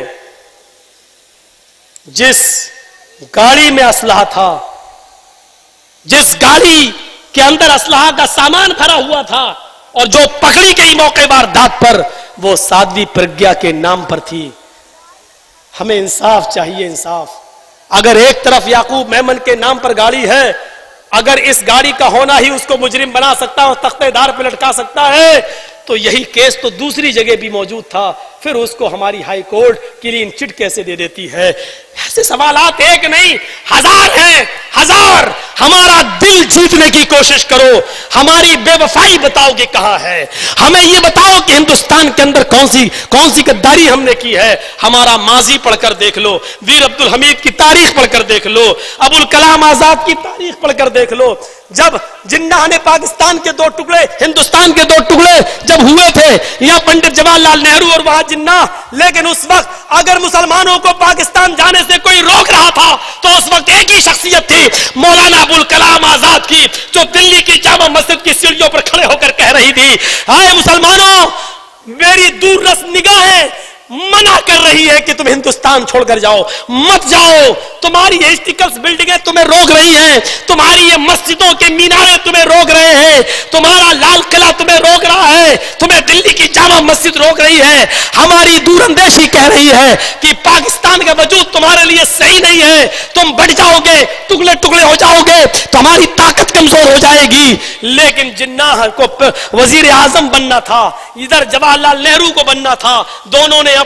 A: جس گاڑی میں اسلحہ تھا, جس گاڑی کے اندر اسلحہ کا سامان بھرا ہوا تھا اور جو پکڑی گئی موقع واردات پر, وہ سادھوی پرگیا کے نام پر تھی. ہمیں انصاف چاہیے, انصاف. اگر ایک طرف یعقوب میمن کے نام پر گاڑی ہے, اگر اس گاڑی کا ہونا ہی اس کو مجرم بنا سکتا اور تختے دار پہ لٹکا سکتا ہے, تو یہی کیس تو دوسری جگہ بھی موجود تھا, پھر اس کو ہماری ہائی کورٹ کلین چٹ کیسے دے دیتی ہے؟ ایسے سوالات ایک نہیں ہزار ہیں, ہزار. ہمارا دل جیتنے کی کوشش کرو, ہماری بے وفائی بتاؤ کہ کہاں ہے, ہمیں یہ بتاؤ کہ ہندوستان کے اندر کون سی غداری ہم نے کی ہے. ہمارا ماضی پڑھ کر دیکھ لو, ویر عبدالحمید کی تاریخ پڑھ کر دیکھ لو, ابوالکلام آزاد کی تاریخ پڑھ کر دیکھ لو. جب جناح نے پاکستان کے 2 ٹکڑے, ہندوستان کے 2 ٹکڑے جب ہوئے تھے, یا پنڈت جواہر لال نہرو اور وہاں جناح, لیکن اس وقت اگر مسلمانوں کو پاکستان جانے سے کوئی روک رہا تھا تو اس وقت ایک ہی شخصیت تھی, مولانا ابوالکلام آزاد کی, جو دلی کی جامع مسجد کی سیڑھیوں پر کھڑے ہو کر کہہ رہی تھی, اے مسلمانوں, میری دور رس نگاہیں منع کر رہی ہے کہ تم ہندوستان چھوڑ کر جاؤ, مت جاؤ. تمہاری ہسٹوریکل بلڈنگیں تمہیں روک رہی ہیں, تمہاری یہ مسجدوں کے مینارے تمہیں روک رہے ہیں, تمہارا لال قلعہ تمہیں روک رہا ہے, تمہیں دلی کی جامع مسجد روک رہی ہے. ہماری دور اندیشی کہہ رہی ہے کہ پاکستان کا وجود تمہارے لیے صحیح نہیں ہے, تم بڑھ جاؤ گے, ٹکڑے ٹکڑے ہو جاؤ گے, تمہاری طاقت کمزور ہو جائے گی. لیکن جناح کو وزیر اعظم بننا تھا, ادھر جواہر لال نہرو کو بننا تھا, دونوں نے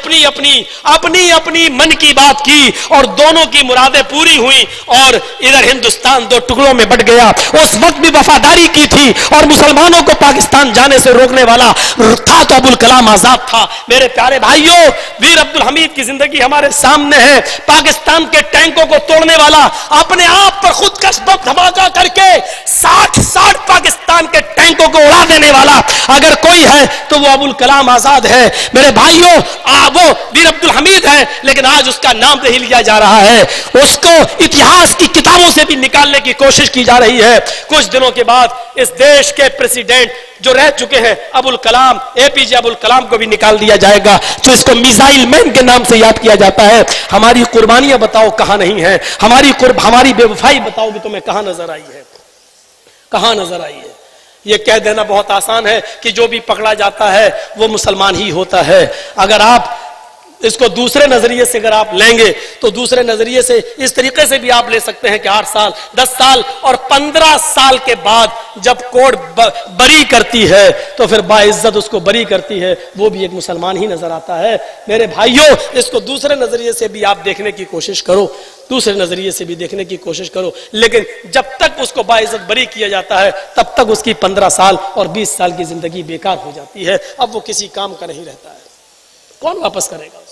A: اپنی من کی بات کی اور دونوں کی مرادیں پوری ہوئی, اور ادھر ہندوستان 2 ٹکڑوں میں بٹ گیا. اس وقت بھی وفاداری کی تھی اور مسلمانوں کو پاکستان جانے سے روکنے والا تھا تو ابوالکلام آزاد تھا. میرے پیارے بھائیوں, ویر عبدالحمید کی زندگی ہمارے سامنے ہے. پاکستان کے ٹینکوں کو توڑنے والا, اپنے آپ پر خود کش بم دھماکہ کر کے 60 پاکستان کے ٹینکوں کو اڑا دینے والا اگر کوئی ہے تو وہ ابوالکلام آزاد ہے. میرے بھائیوں, وہ ویر عبدالحمید ہے, لیکن آج اس کا نام نہیں لیا جا رہا ہے, اس کو اتہاس کی کتابوں سے بھی نکالنے کی کوشش کی جا رہی ہے. کچھ دنوں کے بعد اس دیش کے پریزیڈنٹ جو رہ چکے ہیں ابوالکلام, اے پی جے ابوالکلام کو بھی نکال دیا جائے گا, جو اس کو میزائل مین کے نام سے یاد کیا جاتا ہے. ہماری قربانیاں بتاؤ کہاں نہیں ہیں, ہماری بے وفائی بتاؤ کہ تمہیں کہاں نظر آئی ہے, کہاں نظر آئی ہے. یہ کہہ دینا بہت آسان ہے کہ جو بھی پکڑا جاتا ہے وہ مسلمان ہی ہوتا ہے. اگر آپ اس کو دوسرے نظریے سے اگر آپ لیں گے تو دوسرے نظریے سے اس طریقے سے بھی آپ لے سکتے ہیں کہ 8 سال 10 سال اور 15 سال کے بعد جب کورٹ بری کرتی ہے تو پھر باعزت اس کو بری کرتی ہے, وہ بھی ایک مسلمان ہی نظر آتا ہے. میرے بھائیوں, اس کو دوسرے نظریے سے بھی آپ دیکھنے کی کوشش کرو, دوسرے نظریے سے بھی دیکھنے کی کوشش کرو, لیکن جب تک اس کو باعزت بری کیا جاتا ہے تب تک اس کی 15 سال اور 20 سال کی زندگی بیکار ہو جاتی ہے. اب وہ کسی کام کا نہیں رہتا ہے, کون واپس کرے گا اسے؟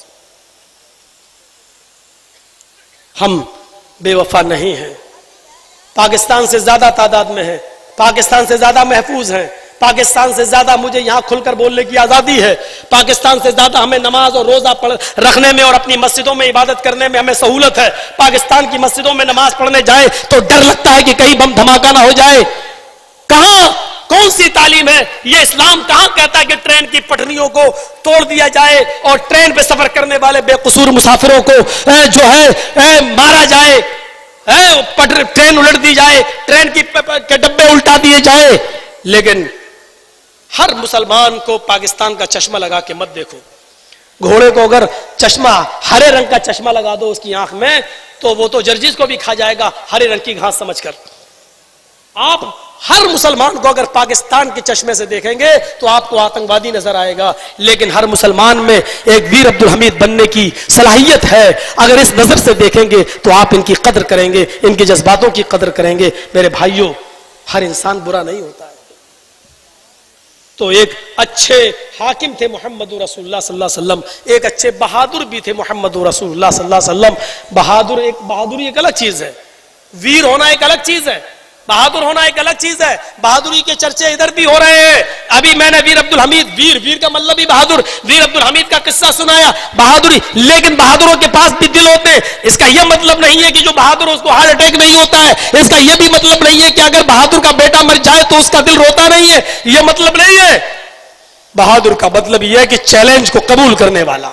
A: ہم بے وفا نہیں ہیں, پاکستان سے زیادہ تعداد میں ہیں, پاکستان سے زیادہ محفوظ ہیں, پاکستان سے زیادہ مجھے یہاں کھل کر بولنے کی آزادی ہے, پاکستان سے زیادہ ہمیں نماز اور روزہ رکھنے میں اور اپنی مسجدوں میں عبادت کرنے میں ہمیں سہولت ہے. پاکستان کی مسجدوں میں نماز پڑھنے جائے تو ڈر لگتا ہے کہ کہیں بم دھماکہ نہ ہو جائے. کہاں کون سی تعلیم ہے یہ؟ اسلام کہاں کہتا ہے کہ ٹرین کی پٹریوں کو توڑ دیا جائے اور ٹرین پہ سفر کرنے والے بے قصور مسافروں کو جو ہے مارا جائے, ٹرین الٹ دی جائے, ٹرین کے ڈبے الٹا دیے جائے. لیکن ہر مسلمان کو پاکستان کا چشمہ لگا کے مت دیکھو. گھوڑے کو اگر چشمہ ہرے رنگ کا چشمہ لگا دو اس کی آنکھ میں تو وہ تو جرجیز کو بھی کھا جائے گا ہرے رنگ کی گھاس سمجھ کر. آپ ہر مسلمان کو اگر پاکستان کے چشمے سے دیکھیں گے تو آپ کو آتنکوادی نظر آئے گا، لیکن ہر مسلمان میں ایک ویر عبدالحمید بننے کی صلاحیت ہے. اگر اس نظر سے دیکھیں گے تو آپ ان کی قدر کریں گے، ان کے جذباتوں کی قدر کریں گے. میرے بھائیوں، ہر انسان برا نہیں ہوتا ہے. تو ایک اچھے حاکم تھے محمد رسول اللہ صلی اللہ علیہ وسلم، ایک اچھے بہادر بھی تھے محمد رسول اللہ صلی اللہ علیہ وسلم. بہادری ایک الگ چیز ہے، ویر ہونا ایک الگ چیز ہے، بہادر ہونا ایک الگ چیز ہے. بہادری کے چرچے ادھر بھی ہو رہے ہیں. ابھی میں نے ویر عبدالحمید، ویر کا مطلب بھی بہادر، ویر عبدالحمید کا قصہ سنایا، بہادری. لیکن بہادروں کے پاس بھی دل ہوتے ہیں. اس کا یہ مطلب نہیں ہے کہ جو بہادر اس کو ہارٹ اٹیک نہیں ہوتا ہے. اس کا یہ بھی مطلب نہیں ہے کہ اگر بہادر کا بیٹا مر جائے تو اس کا دل روتا نہیں ہے. یہ مطلب نہیں ہے. بہادر کا مطلب یہ ہے کہ چیلنج کو قبول کرنے والا.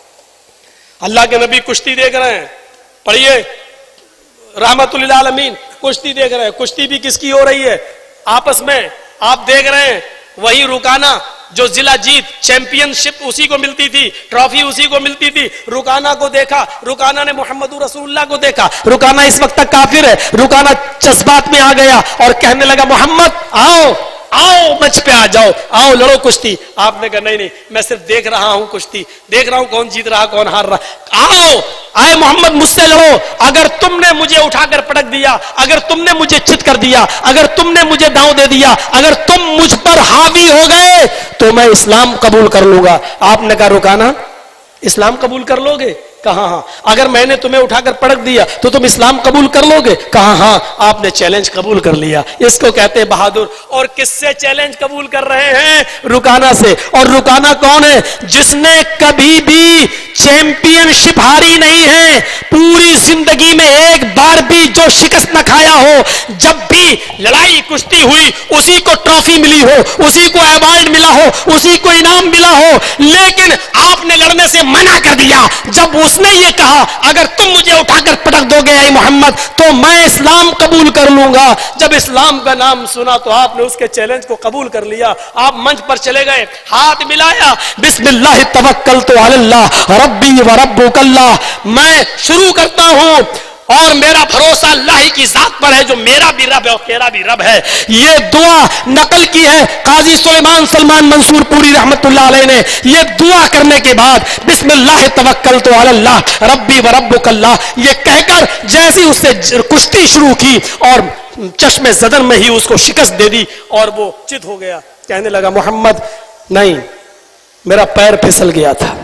A: اللہ کے نبی کشتی دیکھ رہے ہیں، پڑھیے رحمت للعالمین، کشتی دیکھ رہے ہیں. کشتی بھی کس کی ہو رہی ہے؟ آپس میں. آپ دیکھ رہے ہیں وہی رکانہ جو ضلع جیت چیمپئن شپ اسی کو ملتی تھی، ٹرافی اسی کو ملتی تھی. رکانہ کو دیکھا، رکانہ نے محمد رسول اللہ کو دیکھا. رکانہ اس وقت تک کافر ہے. رکانہ جذبات میں آ گیا اور کہنے لگا محمد آؤ آؤ منچ پہ آ جاؤ، آؤ لڑو کشتی. آپ نے کہا نہیں، میں صرف دیکھ رہا ہوں کشتی، دیکھ رہا ہوں کون جیت رہا کون ہار رہا. آؤ آئے محمد مجھ سے لڑو. اگر تم نے مجھے اٹھا کر پٹک دیا، اگر تم نے مجھے چت کر دیا، اگر تم نے مجھے داؤں دے دیا، اگر تم مجھ پر حاوی ہو گئے تو میں اسلام قبول کر لوں گا. آپ نے کہا رکانا اسلام قبول کر لو گے؟ کہا ہاں. اگر میں نے تمہیں اٹھا کر پٹک دیا تو تم اسلام قبول کر لو گے؟ کہا ہاں. آپ نے چیلنج قبول کر لیا. اس کو کہتے ہیں بہادر. اور کس سے چیلنج قبول کر رہے ہیں؟ رکانہ سے. اور رکانہ کون ہے؟ جس نے کبھی بھی چیمپئن شپ ہاری نہیں ہے، پوری زندگی میں ایک بار بھی جو شکست نہ کھایا ہو. جب بھی لڑائی کشتی ہوئی اسی کو ٹرافی ملی ہو، اسی کو ایوارڈ ملا ہو، اسی کو انعام ملا ہو. لیکن آپ نے لڑنے سے منع کر دیا. جب اس نے یہ کہا اگر تم مجھے اٹھا کر پٹک دو گے اے محمد تو میں اسلام قبول کر لوں گا. جب اسلام کا نام سنا تو آپ نے اس کے چیلنج کو قبول کر لیا. آپ منچ پر چلے گئے، ہاتھ ملایا، بسم اللہ توکلت علی اللہ ربی و ربک اللہ. میں شروع کرتا ہوں اور میرا بھروسہ اللہ ہی کی ذات پر ہے جو میرا بھی رب ہے اور تیرا بھی رب ہے. یہ دعا نقل کی ہے قاضی سلمان منصور پوری رحمت اللہ علیہ نے. یہ دعا کرنے کے بعد بسم اللہ توکلت علی اللہ ربی و ربک اللہ یہ کہہ کر جیسی اس سے کشتی شروع کی اور چشم زدن میں ہی اس کو شکست دے دی اور وہ چت ہو گیا. کہنے لگا محمد نہیں، میرا پیر پھسل گیا تھا.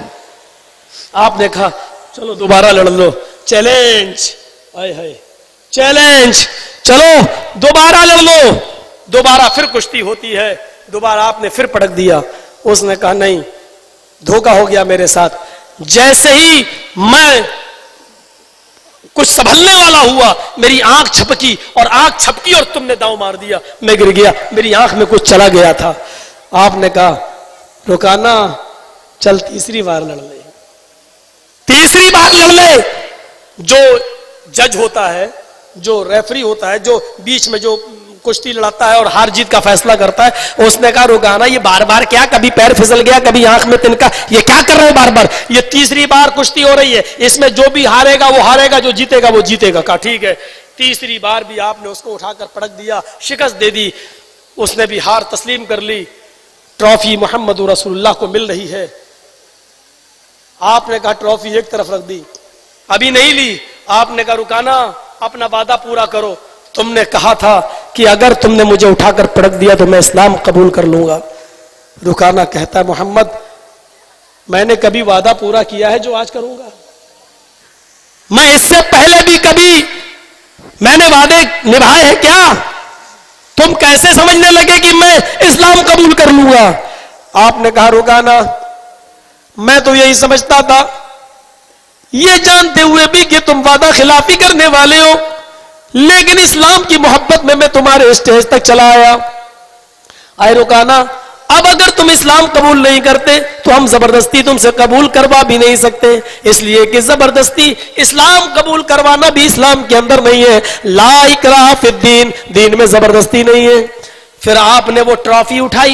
A: آپ نے کہا چلو دوبارہ لڑ لو. چیلنج، چیلنج، چلو دوبارہ لڑ لو. دوبارہ پھر کشتی ہوتی ہے. دوبارہ آپ نے پھر پٹک دیا. اس نے کہا نہیں، دھوکہ ہو گیا میرے ساتھ. جیسے ہی میں کچھ سنبھلنے والا ہوا میری آنکھ چھپکی اور آنکھ چھپکی اور تم نے داؤں مار دیا، میں گر گیا، میری آنکھ میں کچھ چلا گیا تھا. آپ نے کہا رکانا چل تیسری بار لڑ لے. تیسری بار لڑ لے. جو جج ہوتا ہے، جو ریفری ہوتا ہے، جو بیچ میں جو کشتی لڑاتا ہے اور ہار جیت کا فیصلہ کرتا ہے، اس نے کہا رکانا یہ بار بار کیا، کبھی پیر پھسل گیا، کبھی آنکھ میں تنکا، یہ کیا کر رہے ہو بار بار؟ یہ تیسری بار کشتی ہو رہی ہے، اس میں جو بھی ہارے گا وہ ہارے گا، جو جیتے گا وہ جیتے گا. کہا ٹھیک ہے. تیسری بار بھی آپ نے اس کو اٹھا کر پٹک دیا، شکست دے دی. اس نے بھی ہار تسلیم کر لی. ٹرافی محمد رسول اللہ کو مل رہی ہے. آپ نے کہا ٹرافی ایک طرف رکھ دی، ابھی نہیں لی. آپ نے کہا رکانا اپنا وعدہ پورا کرو، تم نے کہا تھا کہ اگر تم نے مجھے اٹھا کر پٹک دیا تو میں اسلام قبول کر لوں گا. رکانا کہتا ہے محمد میں نے کبھی وعدہ پورا کیا ہے جو آج کروں گا؟ میں اس سے پہلے بھی کبھی میں نے وعدے نبھائے ہیں کیا؟ تم کیسے سمجھنے لگے کہ میں اسلام قبول کر لوں گا؟ آپ نے کہا رکانا میں تو یہی سمجھتا تھا، یہ جانتے ہوئے بھی کہ تم وعدہ خلافی کرنے والے ہو، لیکن اسلام کی محبت میں تمہارے اسٹیج تک چلا آیا. آئے رکانا اب اگر تم اسلام قبول نہیں کرتے تو ہم زبردستی تم سے قبول کروا بھی نہیں سکتے، اس لیے کہ زبردستی اسلام قبول کروانا بھی اسلام کے اندر نہیں ہے. لا اکراہ فی الدین، دین میں زبردستی نہیں ہے. پھر آپ نے وہ ٹرافی اٹھائی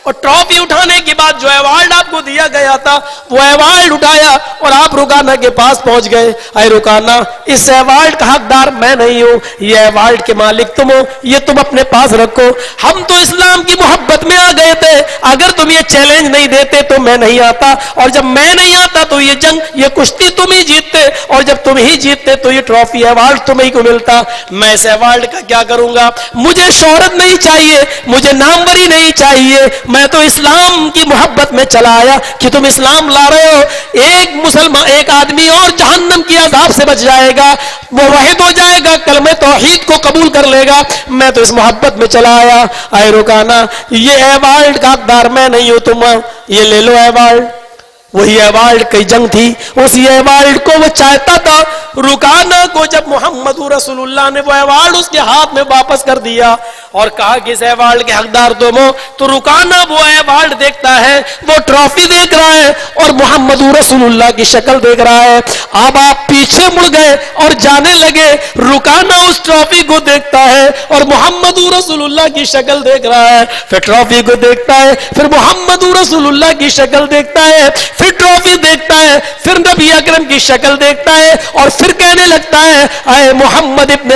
A: اور ٹرافی اٹھانے کے بعد جو ایوارڈ آپ کو دیا گیا تھا وہ ایوارڈ اٹھایا اور آپ رکانہ کے پاس پہنچ گئے. اے رکانہ, اس ایوارڈ کا حقدار میں نہیں ہوں, یہ ایوارڈ کے مالک تم ہو, یہ تم اپنے پاس رکھو. ہم تو اسلام کی محبت میں آ گئے تھے, اگر تم یہ چیلنج نہیں دیتے تو میں نہیں آتا, اور جب میں نہیں آتا تو یہ جنگ, یہ کشتی تم ہی جیتتے, اور جب تم ہی جیتتے تو یہ ٹرافی ایوارڈ تم ہی کو ملتا. میں اس ایوارڈ کا کیا کروں گا؟ مجھے شہرت نہیں چاہیے, مجھے ناموری نہیں چاہیے, میں تو اسلام کی محبت میں چلا آیا کہ تم اسلام لا رہے ہو. ایک مسلمان, ایک آدمی اور جہنم کی عذاب سے بچ جائے گا, وہ واحد ہو جائے گا, کلمہ توحید کو قبول کر لے گا. میں تو اس محبت میں چلا آیا. اے رکانہ, یہ ایوارڈ کا حقدار میں نہیں ہوں, تم یہ لے لو ایوارڈ. وہی ایوارڈ کی جنگ تھی, اسی ایوارڈ کو وہ چاہتا تھا. رکانہ کو جب محمد رسول اللہ نے وہ ایوارڈ اس کے ہاتھ میں واپس کر دیا اور کہا کہ اس ایوارڈ کے حقدار تم ہو, تو رکانہ وہ ایوارڈ دیکھتا ہے, وہ ٹرافی دیکھ رہا ہے اور محمد رسول اللہ کی شکل دیکھ رہا ہے. اب آپ پیچھے مڑ گئے اور جانے لگے. رکانہ اس ٹرافی کو دیکھتا ہے اور محمد رسول اللہ کی شکل دیکھ رہا ہے, پھر ٹرافی کو دیکھتا ہے, پھر محمد رسول اللہ کی شکل دیکھتا ہے, پھر ٹرافی دیکھتا ہے, پھر نبی اکرم کی شکل دیکھتا ہے, اور پھر کہنے لگتا ہے اے محمد ابن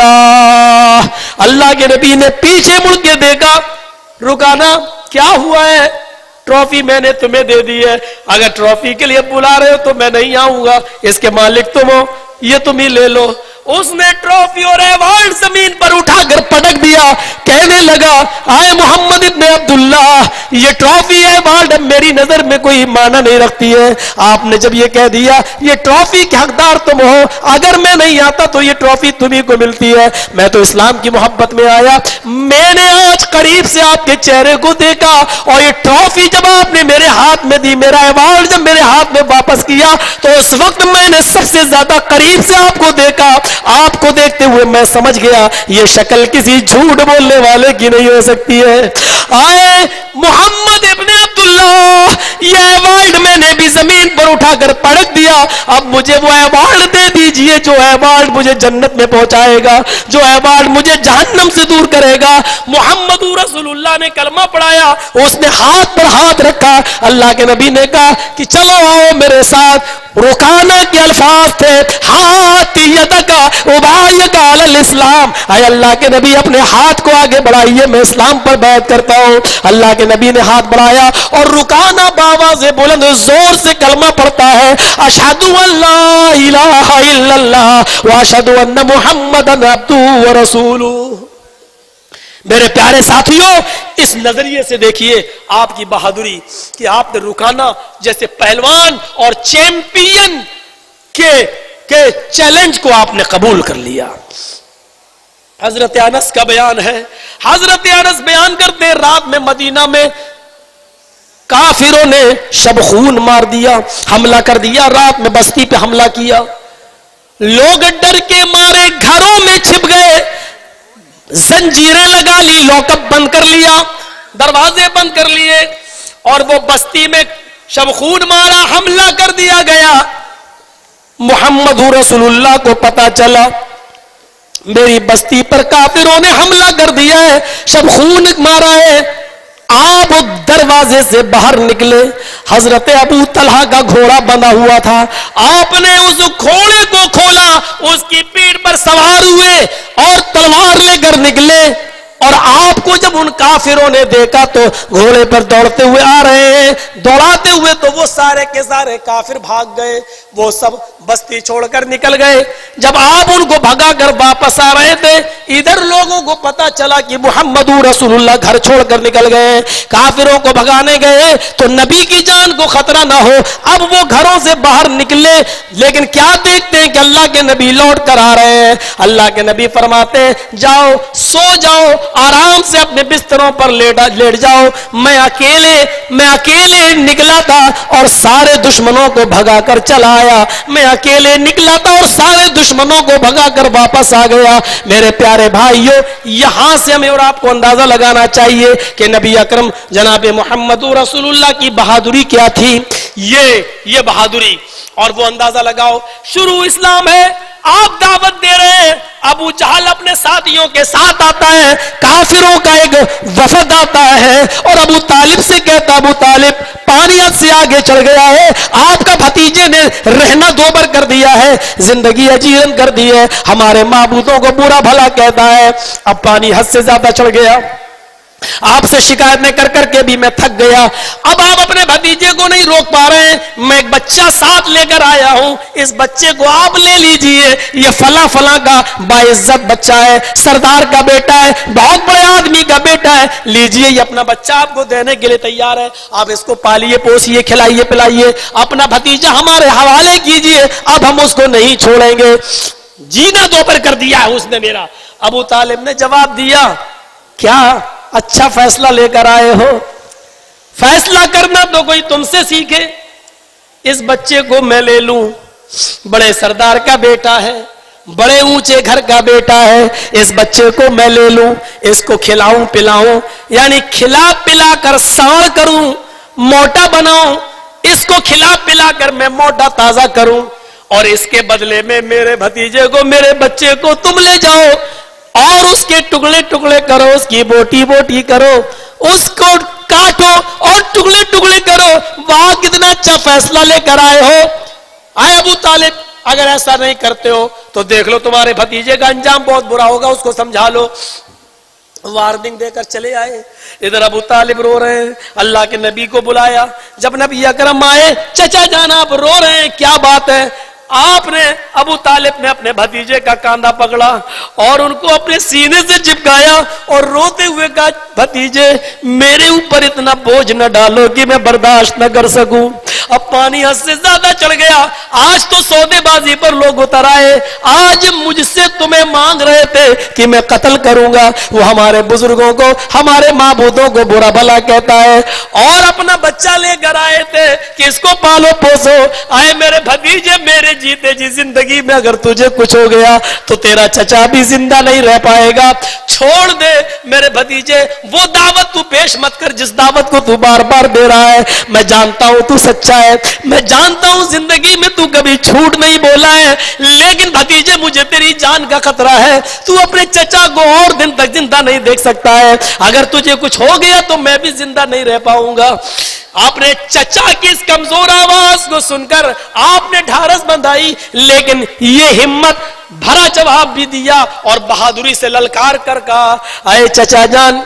A: عبداللہ. اللہ کے نبی نے پیچھے مڑ کے دیکھا. رکانہ, کیا ہوا ہے؟ ٹرافی میں نے تمہیں دے دی ہے, اگر ٹرافی کے لیے بلا رہے ہو تو میں نہیں آؤں گا, اس کے مالک تم ہو, یہ تم ہی لے لو. اس نے ٹرافی اور ایوارڈ زمین پر اٹھا کر پٹک دیا, کہنے لگا اے محمد ابن عبداللہ, یہ ٹرافی ایوارڈ میری نظر میں کوئی معنی نہیں رکھتی ہے. آپ نے جب یہ کہہ دیا یہ ٹرافی کے حقدار تم ہو, اگر میں نہیں آتا تو یہ ٹرافی تمہیں کو ملتی ہے. میں تو اسلام کی محبت میں آیا, میں نے آج قریب سے آپ کے چہرے کو دیکھا, اور یہ ٹرافی جب آپ نے میرے ہاتھ میں دی, میرا ایوارڈ جب میرے ہاتھ میں واپس کیا, تو اس وقت میں نے سب سے زیادہ قریب سے آپ کو دیکھا. آپ کو دیکھتے ہوئے میں سمجھ گیا یہ شکل کسی جھوٹ بولنے والے کی نہیں ہو سکتی ہے. آئے محمد ابن عبداللہ, یہ ایوارڈ میں نے بھی زمین پر اٹھا کر پڑک دیا, اب مجھے وہ ایوارڈ دے دیجئے جو ایوارڈ مجھے جنت میں پہنچائے گا, جو ایوارڈ مجھے جہنم سے دور کرے گا. محمد رسول اللہ نے کلمہ پڑھایا, اس نے ہاتھ پر ہاتھ رکھا. اللہ کے نبی نے کہا کہ چلو آؤ میرے ساتھ. رکانہ کے الفاظ تھے ہاتھ یدکا ابایکا علی الاسلام, اے اللہ کے نبی اپنے ہاتھ کو آگے بڑھائیے, میں اسلام پر بیعت کرتا ہوں. اللہ کے نبی نے ہاتھ بڑھایا اور رکانہ بآواز بلند زور سے کلمہ پڑھتا ہے, اشہد ان لا الہ الا اللہ واشہد ان محمدا عبدہ ورسولہ. میرے پیارے ساتھیوں, اس نظریے سے دیکھیے آپ کی بہادری کہ آپ نے رکانہ جیسے پہلوان اور چیمپئن کے چیلنج کو آپ نے قبول کر لیا. حضرت انس کا بیان ہے, حضرت انس بیان کرتے ہیں رات میں مدینہ میں کافروں نے شب خون مار دیا, حملہ کر دیا, رات میں بستی پہ حملہ کیا. لوگ ڈر کے مارے گھروں میں چھپ گئے, زنجیریں لگا لی, لاک اپ بند کر لیا, دروازے بند کر لیے, اور وہ بستی میں شب خون مارا, حملہ کر دیا گیا. محمد رسول اللہ کو پتا چلا میری بستی پر کافروں نے حملہ کر دیا ہے, شب خون مارا ہے. آپ دروازے سے باہر نکلے, حضرت ابو طلحہ کا گھوڑا بندھا ہوا تھا, آپ نے اس گھوڑے کو کھولا, اس کی پیٹھ پر سوار ہوئے اور تلوار لے کر نکلے. اور آپ کو جب ان کافروں نے دیکھا تو گھوڑے پر دوڑتے ہوئے آ رہے ہیں, دوڑاتے ہوئے, تو وہ سارے کے سارے کافر بھاگ گئے, وہ سب بستی چھوڑ کر نکل گئے. جب آپ ان کو بھگا کر واپس آ رہے تھے, ادھر لوگوں کو پتا چلا کہ محمد رسول اللہ گھر چھوڑ کر نکل گئے. کافروں کو بھگانے گئے تو نبی کی جان کو خطرہ نہ ہو, اب وہ گھروں سے باہر نکلے, لیکن کیا دیکھتے ہیں کہ اللہ کے نبی لوٹ کر آ رہے ہیں. اللہ کے نبی فرماتے ہیں جاؤ سو جاؤ, آرام سے اپنے بستروں پر لیٹ جاؤ, میں اکیلے نکلا تھا اور سارے دشمنوں کو بھگا کر چلا آیا, میں اکیلے نکلا تھا اور سارے دشمنوں کو بھگا کر واپس آ گیا. میرے پیارے بھائیوں, یہاں سے ہمیں اور آپ کو اندازہ لگانا چاہیے کہ نبی اکرم جناب محمد رسول اللہ کی بہادری کیا تھی. یہ بہادری, اور وہ اندازہ لگاؤ, شروع اسلام ہے, آپ دعوت دے رہے ہیں, ابو جہل اپنے ساتھیوں کے ساتھ آتا ہے, کافروں کا ایک وفد آتا ہے اور ابو طالب سے کہتا, ابو طالب پانی حد سے آگے چڑھ گیا ہے, آپ کا بھتیجے نے رہنا دوبر کر دیا ہے, زندگی اجیرن کر دی ہے, ہمارے معبودوں کو برا بھلا کہتا ہے, اب پانی حد سے زیادہ چڑھ گیا, آپ سے شکایتیں کر کر کے بھی میں تھک گیا, اب آپ اپنے بھتیجے کو نہیں روک پا رہے ہیں, میں ایک بچہ ساتھ لے کر آیا ہوں, اس بچے کو آپ لے لیجئے, یہ فلاں فلاں کا باعزت بچہ ہے, سردار کا بیٹا ہے, بہت بڑے آدمی کا بیٹا ہے, لیجئے یہ اپنا بچہ آپ کو دینے کے لیے تیار ہے, آپ اس کو پالیے پوسیے کھلائیے پلائیے, اپنا بھتیجا ہمارے حوالے کیجئے, اب ہم اس کو نہیں چھوڑیں گے. جینا دوپہر کر دیا ہے اس نے میرا. ابو طالب نے جواب دیا, کیا اچھا فیصلہ لے کر آئے ہو, فیصلہ کرنا تو کوئی تم سے سیکھے, اس بچے کو میں لے لوں, بڑے سردار کا بیٹا ہے, بڑے اونچے گھر کا بیٹا ہے, اس بچے کو میں لے لوں, اس کو کھلاؤں پلاؤں, یعنی کھلا پلا کر ساڑ کروں, موٹا بناؤں, اس کو کھلا پلا کر میں موٹا تازہ کروں, اور اس کے بدلے میں میرے بھتیجے کو, میرے بچے کو تم لے جاؤ اور اس کے ٹکڑے ٹکڑے کرو, اس کی بوٹی بوٹی کرو, اس کو کاٹو اور ٹکڑے ٹکڑے کرو. واہ کتنا اچھا فیصلہ لے کر آئے ہو. آئے ابو طالب, اگر ایسا نہیں کرتے ہو تو دیکھ لو تمہارے بھتیجے کا انجام بہت برا ہوگا, اس کو سمجھا لو. وارننگ دے کر چلے آئے. ادھر ابو طالب رو رہے ہیں, اللہ کے نبی کو بلایا, جب نبی اکرم آئے, چچا جان آپ رو رہے ہیں, کیا بات ہے؟ آپ نے, ابو طالب نے اپنے بھتیجے کا کاندھا پکڑا اور ان کو اپنے سینے سے چپکایا اور روتے ہوئے کہا, بھتیجے میرے اوپر اتنا بوجھ نہ ڈالو کہ میں برداشت نہ کر سکوں, اب پانی حد سے زیادہ چڑھ گیا, آج تو سودے بازی پر لوگ اتر آئے, آج مجھ سے تمہیں مانگ رہے تھے کہ میں قتل کروں گا, وہ ہمارے بزرگوں کو, ہمارے معبودوں کو برا بھلا کہتا ہے, اور اپنا بچہ لے کر آئے تھے کہ اس کو پالو پوسو. آئے میرے بھتیجے, میرے جیتے جی زندگی میں اگر تجھے کچھ ہو گیا تو تیرا چچا بھی زندہ نہیں رہ پائے گا, چھوڑ دے میرے بھتیجے, وہ دعوت تو پیش مت کر جس دعوت کو تو بار بار دے رہا ہے. میں جانتا ہوں تو سچا ہے, میں جانتا ہوں زندگی میں تو کبھی جھوٹ نہیں بولا ہے, لیکن بھتیجے مجھے تیری جان کا خطرہ ہے, تو اپنے چچا کو اور دن تک زندہ نہیں دیکھ سکتا ہے, اگر تجھے کچھ ہو گیا تو میں بھی زندہ نہیں رہ پاؤں گا. آپ نے چچا کی اس کمزور آواز کو سن کر آپ نے ڈھارس بندھائی, لیکن یہ ہمت بھرا جواب بھی دیا اور بہادری سے للکار کر کہا, اے چچا جان,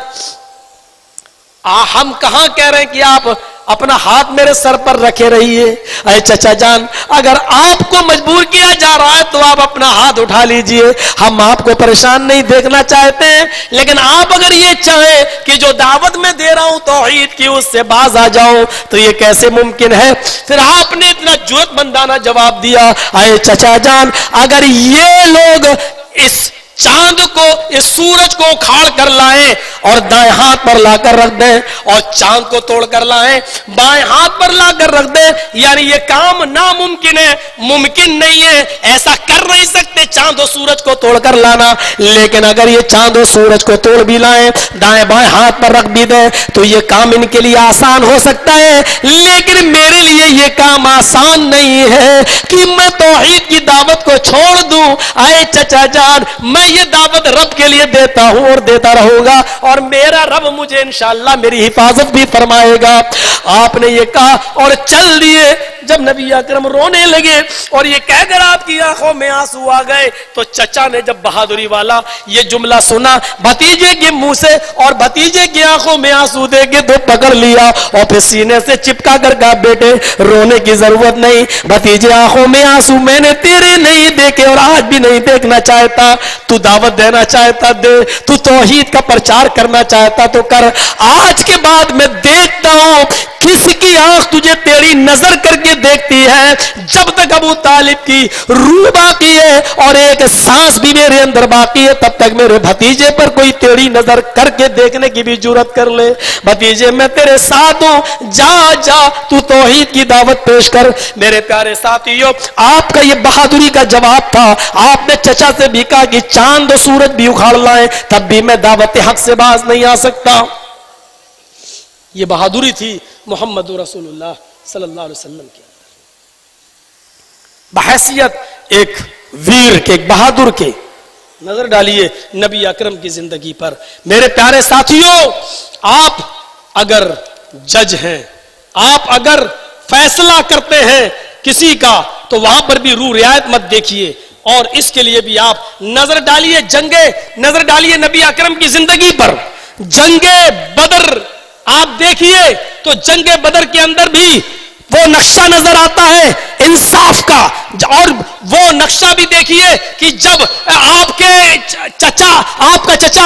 A: ہم کہاں کہہ رہے ہیں کہ آپ اپنا ہاتھ میرے سر پر رکھے رہیے. اے چچا جان, اگر آپ کو مجبور کیا جا رہا ہے تو آپ اپنا ہاتھ اٹھا لیجئے, ہم آپ کو پریشان نہیں دیکھنا چاہتے ہیں, لیکن آپ اگر یہ چاہیں کہ جو دعوت میں دے رہا ہوں توحید کی اس سے باز آ جاؤں تو یہ کیسے ممکن ہے. پھر آپ نے اتنا جرأت مندانہ جواب دیا, اے چچا جان, اگر یہ لوگ اس چاند کو, اس سورج کو اکھاڑ کر لائیں اور دائیں ہاتھ پر لا کر رکھ دیں, اور چاند کو توڑ کر لائیں بائیں ہاتھ پر لا کر رکھ دیں, یعنی یہ کام ناممکن ہے, ممکن نہیں ہے, ایسا کر نہیں سکتے چاند و سورج کو توڑ کر لانا, لیکن اگر یہ چاند و سورج کو توڑ بھی لائیں, دائیں بائیں ہاتھ پر رکھ بھی دیں تو یہ کام ان کے لیے آسان ہو سکتا ہے, لیکن میرے لیے یہ کام آسان نہیں ہے کہ میں توحید کی دعوت کو چھوڑ دوں. اے چچا جان, میں یہ دعوت رب کے لیے دیتا ہوں اور دیتا رہوں گا, اور میرا رب مجھے انشاءاللہ میری حفاظت بھی فرمائے گا. آپ نے یہ کہا اور چل دیے. جب نبی اکرم رونے لگے اور یہ کہہ کر آپ کی آنکھوں میں آنسو آ گئے تو چچا نے جب بہادری والا یہ جملہ سنا بھتیجے کے منہ سے اور بھتیجے کی آنکھوں میں آنسو دے کے تو پکڑ لیا اور پھر سینے سے چپکا کر کہا, بیٹے رونے کی ضرورت نہیں, بھتیجے آنکھوں میں آنسو میں نے تیرے نہیں دیکھے اور آج بھی نہیں دیکھنا چاہتا, تو دعوت دینا چاہتا دے, تو توحید کا پرچار کرنا چاہتا تو کر, آج کے بعد میں دیکھتا ہوں کس کی آنکھ تجھے تیری نظر کر کے دیکھتی ہے. جب تک ابو طالب کی روح باقی ہے اور ایک سانس بھی میرے اندر باقی ہے تب تک میرے بھتیجے پر کوئی تیری نظر کر کے دیکھنے کی بھی جرات کر لے. بھتیجے میں تیرے ساتھ ہوں, جا جا تو توحید کی دعوت پیش کر. میرے پیارے ساتھیو, آپ کا یہ بہادری کا جواب تھا. آپ نے چچا سے بھی کہا کہ چاند و سورج بھی اکھاڑ لائیں تب بھی میں دعوت حق سے باز نہیں آ سکتا. یہ بہادری تھی محمد رسول اللہ صلی اللہ علیہ وسلم کی. بحیثیت ایک ویر کے، ایک بہادر کے. نظر ڈالیے نبی اکرم کی زندگی پر. میرے پیارے ساتھیوں، آپ اگر جج ہیں، آپ اگر فیصلہ کرتے ہیں کسی کا، تو وہاں پر بھی روح رعایت مت دیکھیے. اور اس کے لیے بھی آپ نظر ڈالیے نظر ڈالیے نبی اکرم کی زندگی پر. جنگ بدر آپ دیکھیے تو جنگ بدر کے اندر بھی وہ نقشہ نظر آتا ہے انصاف کا. اور وہ نقشہ بھی دیکھیے کہ جب آپ کا چچا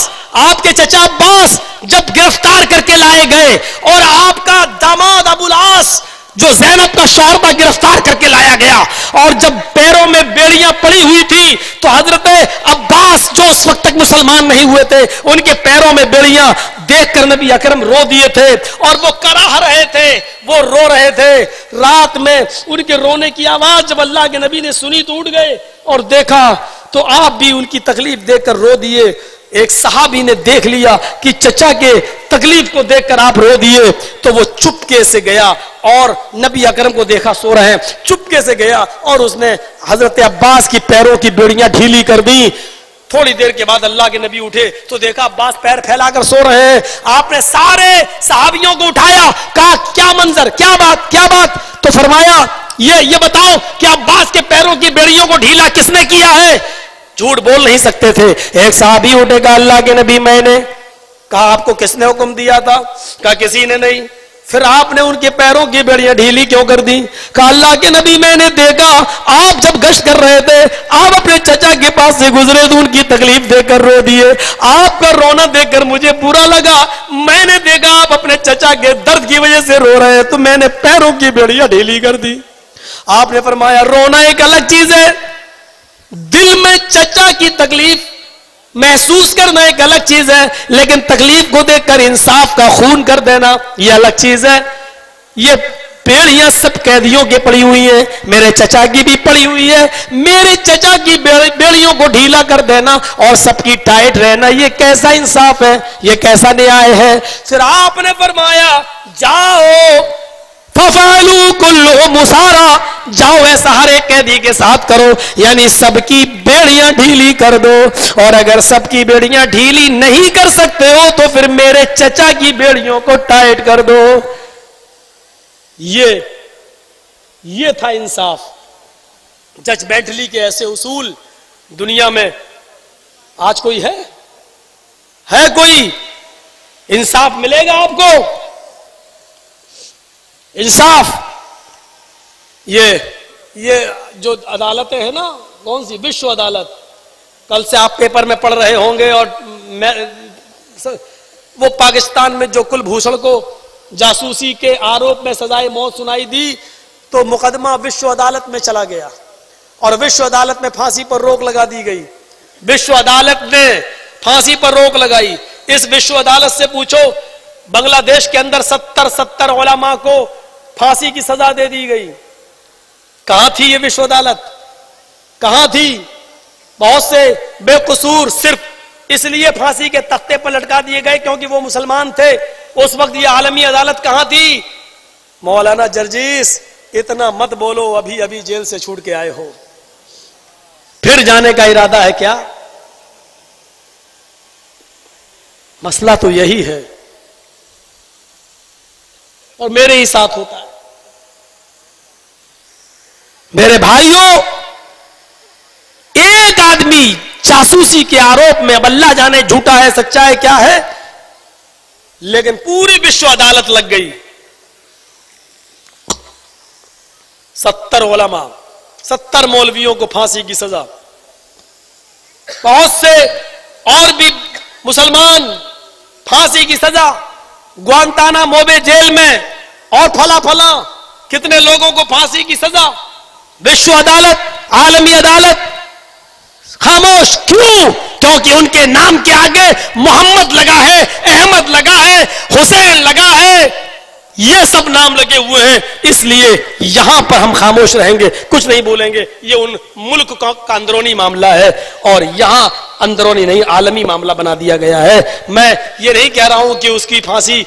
A: عباس جب گرفتار کر کے لائے گئے، اور آپ کا داماد ابو العاص جو زینب کا شوہر تھا گرفتار کر کے لایا گیا، اور جب پیروں میں بیڑیاں پڑی ہوئی تھی تو حضرت عباس جو اس وقت تک مسلمان نہیں ہوئے تھے، ان کے پیروں میں بیڑیاں دیکھ کر نبی اکرم رو دیے تھے، اور وہ کراہ رہے تھے، وہ رو رہے تھے. رات میں ان کے رونے کی آواز جب اللہ کے نبی نے سنی تو اٹھ گئے اور دیکھا تو آپ بھی ان کی تکلیف دیکھ کر رو دیے. ایک صحابی نے دیکھ لیا کہ چچا کے تکلیف کو دیکھ کر آپ رو دیے، تو وہ چپکے سے گیا اور نبی اکرم کو دیکھا سو رہے ہیں، چپکے سے گیا اور اس نے حضرت عباس کی پیروں کی بیڑیاں ڈھیلی کر دی. تھوڑی دیر کے بعد اللہ کے نبی اٹھے تو دیکھا عباس پیر پھیلا کر سو رہے ہیں. آپ نے سارے صحابیوں کو اٹھایا، کہا کیا منظر، کیا بات. تو فرمایا یہ بتاؤ کہ عباس کے پیروں کی بیڑیوں کو ڈھیلا کس نے کیا ہے؟ جھوٹ بول نہیں سکتے تھے. ایک صحابی اٹھے گا، اللہ کے نبی میں نے. کہا آپ کو کس نے حکم دیا تھا؟ کہا کسی نے نہیں. پھر آپ نے ان کے پیروں کی بیڑیاں ڈھیلی کیوں کر دی؟ کہا اللہ کے نبی میں نے دیکھا آپ جب گشت کر رہے تھے، آپ اپنے چچا کے پاس سے گزرے تو ان کی تکلیف دیکھ کر رو دیے. آپ کا رونا دیکھ کر مجھے برا لگا، میں نے دیکھا آپ اپنے چچا کے درد کی وجہ سے رو رہے تو میں نے پیروں کی بیڑیاں ڈھیلی کر دی. آپ نے فرمایا رونا ایک الگ چیز ہے، دل میں چچا کی تکلیف محسوس کرنا ایک الگ چیز ہے، لیکن تکلیف کو دیکھ کر انصاف کا خون کر دینا یہ الگ چیز ہے. یہ بیڑیاں سب قیدیوں کی پڑی ہوئی ہیں، میرے چچا کی بھی پڑی ہوئی ہے. میرے چچا کی بیڑیوں کو ڈھیلا کر دینا اور سب کی ٹائٹ رہنا، یہ کیسا انصاف ہے، یہ کیسا نیائے ہے؟ پھر آپ نے فرمایا جاؤ فَفَعَلُوا كُلُّهُمْ مُسَارَا، جاؤ ایسا ہر ایک قیدی کے ساتھ کرو، یعنی سب کی بیڑیاں ڈھیلی کر دو. اور اگر سب کی بیڑیاں ڈھیلی نہیں کر سکتے ہو تو پھر میرے چچا کی بیڑیوں کو ٹائٹ کر دو. یہ تھا انصاف. ججمنٹلی کے ایسے اصول دنیا میں آج کوئی ہے کوئی؟ انصاف ملے گا آپ کو؟ انصاف یہ جو عدالتیں ہیں نا، کون سی وشو عدالت، کل سے آپ پیپر میں پڑھ رہے ہوں گے، اور وہ پاکستان میں جو کلبھوشن کو جاسوسی کے آروپ میں سزائے موت سنائی دی تو مقدمہ وشو عدالت میں چلا گیا اور وشو عدالت میں پھانسی پر روک لگا دی گئی. وشو عدالت نے پھانسی پر روک لگائی. اس وشو عدالت سے پوچھو بنگلہ دیش کے اندر 70 علماء کو پھانسی کی سزا دے دی گئی. کہاں تھی یہ وشو عدالت؟ کہاں تھی؟ بہت سے بے قصور صرف اس لیے پھانسی کے تختے پر لٹکا دیے گئے کیونکہ وہ مسلمان تھے. اس وقت یہ عالمی عدالت کہاں تھی؟ مولانا جرجیس اتنا مت بولو، ابھی جیل سے چھوٹ کے آئے ہو، پھر جانے کا ارادہ ہے کیا؟ مسئلہ تو یہی ہے اور میرے ہی ساتھ ہوتا ہے. میرے بھائیوں، ایک آدمی جاسوسی کے آروپ میں، اب اللہ جانے جھوٹا ہے سچا ہے کیا ہے، لیکن پوری وشو عدالت لگ گئی. 70 علماء، 70 مولویوں کو پھانسی کی سزا. بہت سے اور بھی مسلمان پھانسی کی سزا، گوانتانا موبے جیل میں، اور پھلا کتنے لوگوں کو پھانسی کی سزا. وشو عدالت، عالمی عدالت خاموش. کیوں؟ کیونکہ ان کے نام کے آگے محمد لگا ہے، احمد لگا ہے، حسین لگا ہے، یہ سب نام لگے ہوئے ہیں. اس لیے یہاں پر ہم خاموش رہیں گے، کچھ نہیں بولیں گے. یہ ان ملک کا اندرونی معاملہ ہے اور یہاں اندرونی نہیں عالمی معاملہ بنا دیا گیا ہے. میں یہ نہیں کہہ رہا ہوں کہ اس کی پھانسی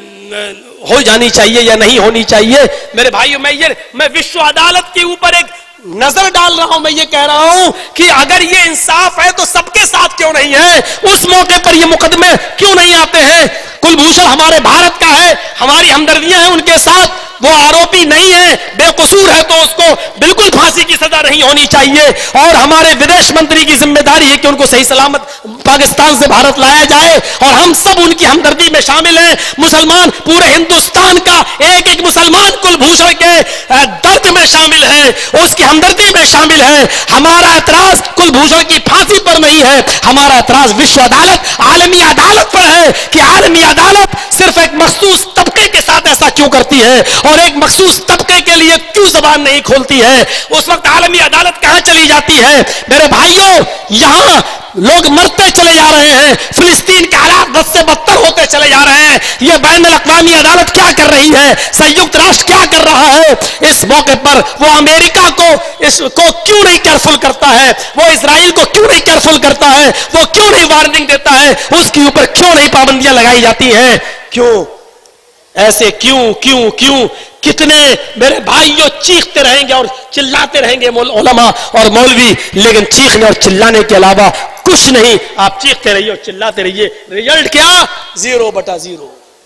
A: ہو جانی چاہیے یا نہیں ہونی چاہیے. میرے بھائیوں، میں وشو عدالت کے اوپر ایک نظر ڈال رہا ہوں، میں یہ کہہ رہا ہوں کہ اگر یہ انصاف ہے تو سب کے ساتھ کیوں نہیں ہے؟ اس موقع پر یہ مقدمے کیوں نہیں آتے ہیں؟ کلبھوشن ہمارے بھارت کا ہے، ہماری ہمدردیاں ہیں ان کے ساتھ، وہ آروپی نہیں ہے، بے قصور ہے تو اس کو بالکل پھانسی کی سزا نہیں ہونی چاہیے، اور ہمارے ودیش منتری کی ذمہ داری ہے کہ ان کو صحیح سلامت پاکستان سے بھارت لایا جائے، اور ہم سب ان کی ہمدردی میں شامل ہیں۔ مسلمان پورے ہندوستان کا ایک ایک مسلمان کلبھوشن کے درد میں شامل ہے، اس کی ہمدردی میں شامل ہے۔ ہمارا اعتراض کلبھوشن کی پھانسی پر نہیں ہے، ہمارا اعتراض وشو عدالت، عالمی عدالت پر ہے کہ عالمی عدالت صرف ایک مخصوص طبقے کے ساتھ ایسا کیوں کرتی ہے اور ایک مخصوص طبقے کے لیے کیوں زبان نہیں کھولتی ہے؟ اس وقت عالمی عدالت کہاں چلی جاتی ہے؟ میرے بھائیوں، یہاں لوگ مرتے چلے جا رہے ہیں، فلسطین کے حالات بد سے بدتر ہوتے چلے جا رہے ہیں، یہ بین الاقوامی عدالت کیا کر رہی ہے؟ سیدھ راشٹر کیا کر رہا ہے؟ اس موقع پر وہ امریکہ کو کیوں نہیں کیئرفل کرتا ہے؟ وہ اسرائیل کو کیوں نہیں کیئرفل کرتا ہے؟ وہ کیوں نہیں وارننگ دیتا ہے؟ اس کے اوپر کیوں نہیں پابندیاں لگائی جاتی ہیں؟ کیوں ایسے؟ کیوں کتنے میرے بھائیوں چیختے رہیں گے اور چلاتے رہیں گے علماء اور مولوی، لیکن چیخنے اور چلانے کے علاوہ کچھ نہیں۔ آپ چیختے رہیے اور چلاتے رہیے، ریزلٹ کیا؟ 0/0۔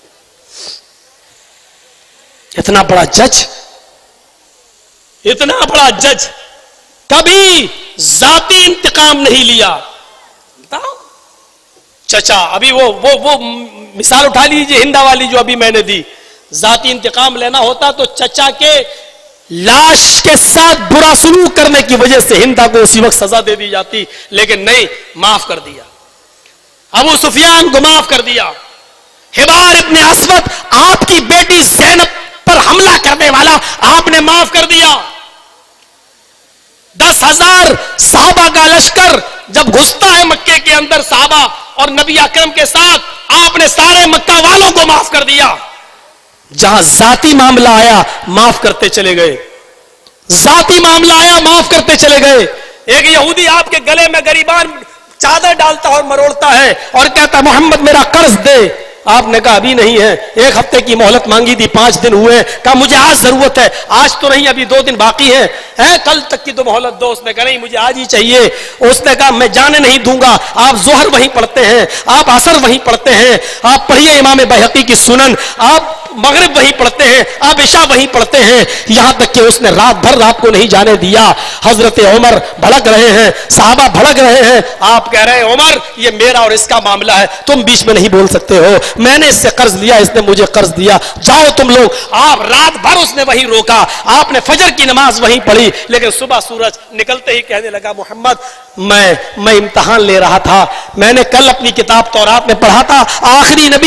A: اتنا بڑا جج کبھی ذاتی انتقام نہیں لیا۔ چچا ابھی وہ مثال اٹھا لیجیے ہندا والی جو ابھی میں نے دی، ذاتی انتقام لینا ہوتا تو چچا کے لاش کے ساتھ برا سلوک کرنے کی وجہ سے ہندا کو اسی وقت سزا دے دی جاتی، لیکن نہیں، معاف کر دیا۔ ابو سفیان کو معاف کر دیا۔ حبار ابن اسود آپ کی بیٹی زینب پر حملہ کرنے والا آپ نے معاف کر دیا۔ 10,000 صحابہ کا لشکر جب گھستا ہے مکے کے اندر صحابہ اور نبی اکرم کے ساتھ، آپ نے سارے مکہ والوں کو معاف کر دیا۔ جہاں ذاتی معاملہ آیا معاف کرتے چلے گئے، ذاتی معاملہ آیا معاف کرتے چلے گئے۔ ایک یہودی آپ کے گلے میں گریبان چادر ڈالتا اور مروڑتا ہے اور کہتا محمد میرا قرض دے، آپ نے کہا ابھی نہیں ہے، 1 ہفتے کی مہلت مانگی تھی، 5 دن ہوئے، کہا مجھے آج ضرورت ہے، آج تو نہیں ابھی 2 دن باقی ہیں، کل تک کی تو مہلت دو۔ اس نے کہا نہیں مجھے آج ہی چاہیے۔ اس نے کہا میں جانے نہیں دوں گا، آپ ظہر وہیں پڑھتے ہیں، آپ عصر وہیں پڑھتے ہیں، آپ پڑھیے امام بہقی کی سنن، آپ مغرب وہیں پڑھتے ہیں، آپ عشاء وہیں پڑھتے ہیں، یہاں تک کہ اس نے رات بھر رات کو نہیں جانے دیا۔ حضرت عمر بھڑک رہے ہیں، صحابہ بھڑک رہے ہیں، آپ کہہ رہے ہیں عمر یہ میرا اور اس کا معاملہ ہے، تم بیچ میں نہیں بول سکتے ہو، میں نے اس سے قرض لیا، اس نے مجھے قرض دیا، جاؤ تم لوگ۔ آپ رات بھر اس نے وہیں روکا، آپ نے فجر کی نماز وہیں پڑھی، لیکن صبح سورج نکلتے ہی کہنے لگا محمد میں امتحان لے رہا تھا، میں نے کل اپنی کتاب تورات میں پڑھا تھا آخری نبی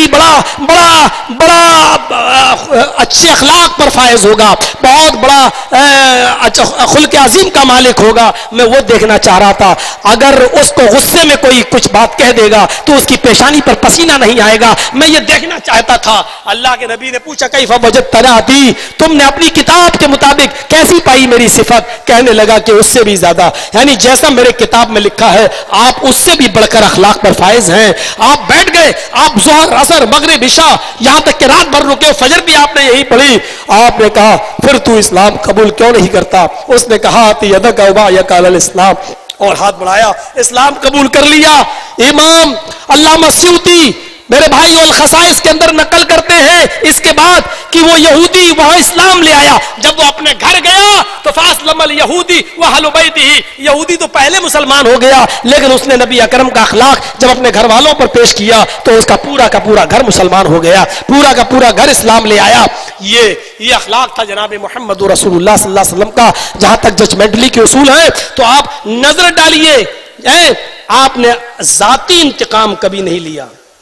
A: بڑا اچھے اخلاق پر فائز ہوگا، بہت بڑا خلق عظیم کا مالک ہوگا، میں وہ دیکھنا چاہ رہا تھا، اگر اس کو غصے میں کوئی کچھ بات کہہ دے گا تو اس کی پیشانی پر پسینہ نہیں آئے گا، میں یہ دیکھنا چاہتا تھا۔ اللہ کے نبی نے پوچھا کیف وجدتنی، تم نے اپنی کتاب کے مطابق کیسی پائی میری صفت؟ کہنے لگا کہ اس سے بھی زیادہ، یعنی جیسا میرے کتاب میں لکھا ہے آپ اس سے بھی بڑھ کر اخلاق پر فائز ہیں۔ آپ بیٹھ گئے، آپ ظہر عصر مغرب عشاء یہاں تک کہ رات بھر رکے، فجر بھی آپ نے یہی پڑھی۔ آپ نے کہا پھر تو اسلام قبول کیوں نہیں کرتا؟ اس نے کہا یدک وبایک علی الاسلام، اور ہاتھ بڑھایا، اسلام قبول کر لیا۔ امام علامہ سیوطی میرے بھائی الخصائص کے اندر نقل کرتے ہیں اس کے بعد کہ وہ یہودی وہاں اسلام لے آیا، جب وہ اپنے گھر گیا تو فاسلم الیہودی واہل بیتہ، یہودی تو پہلے مسلمان ہو گیا، لیکن اس نے نبی اکرم کا اخلاق جب اپنے گھر والوں پر پیش کیا تو اس کا پورا گھر مسلمان ہو گیا، پورا گھر اسلام لے آیا۔ یہ اخلاق تھا جناب محمد رسول اللہ صلی اللہ علیہ وسلم کا۔ جہاں تک ججمنٹلی کے اصول ہیں تو آپ نظر ڈالیے، آپ نے ذاتی انتقام کبھی نہیں لیا۔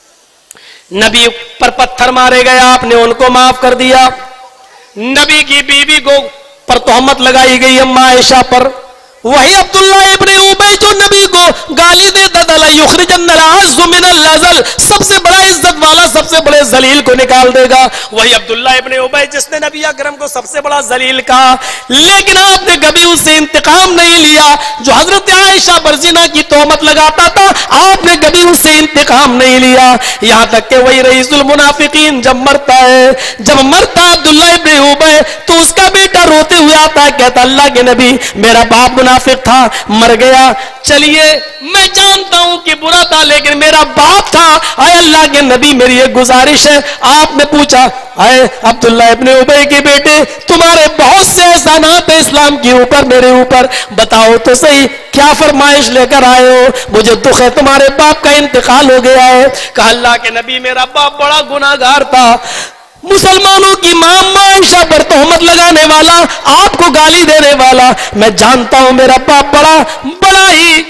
A: نبی پر پتھر مارے گئے، آپ نے ان کو معاف کر دیا۔ نبی کی بیوی کو پر تہمت لگائی گئی اما عائشہ پر، وہی عبداللہ ابن ابی میں جو نبی کو گالی دیتا تھا لَيُخْرِجَنَّ الْعَزُّ مِنَ الْأَذَلِ، سب سے بڑا عزت والا سب سے بڑے ذلیل کو نکال دے گا، وہی عبداللہ ابن ابی جس نے نبی اکرم کو سب سے بڑا ذلیل کہا، لیکن آپ نے کبھی اس سے انتقام نہیں لیا۔ جو حضرت عائشہ پر زنا کی تہمت لگاتا تھا، آپ نے کبھی اس سے انتقام نہیں لیا، یہاں تک کہ وہی رئیس المنافقین جب مرتا ہے، جب مرتا عبداللہ ابن ابی تو اس کا بیٹا روتے ہوئے آتا ہے، کہتا اللہ کے نبی میرا باپ منافق تھا، مر گیا، چلیے میں جانتا ہوں کہ برا تھا لیکن میرا باپ تھا، اے اللہ کے نبی میری ایک گزارش ہے۔ آپ نے پوچھا اے عبداللہ ابن ابی کے بیٹے تمہارے بہت سے احسانات ہیں اسلام کے اوپر میرے اوپر، بتاؤ تو صحیح کیا فرمائش لے کر آئے ہو؟ مجھے دکھ ہے تمہارے باپ کا انتقال ہو گیا ہے۔ کہا اللہ کے نبی میرا باپ بڑا گناہگار تھا، مسلمانوں کی ماں عائشہ پر تہمت لگانے والا، آپ کو گالی دینے والا، میں جانتا ہوں میرا باپ بڑا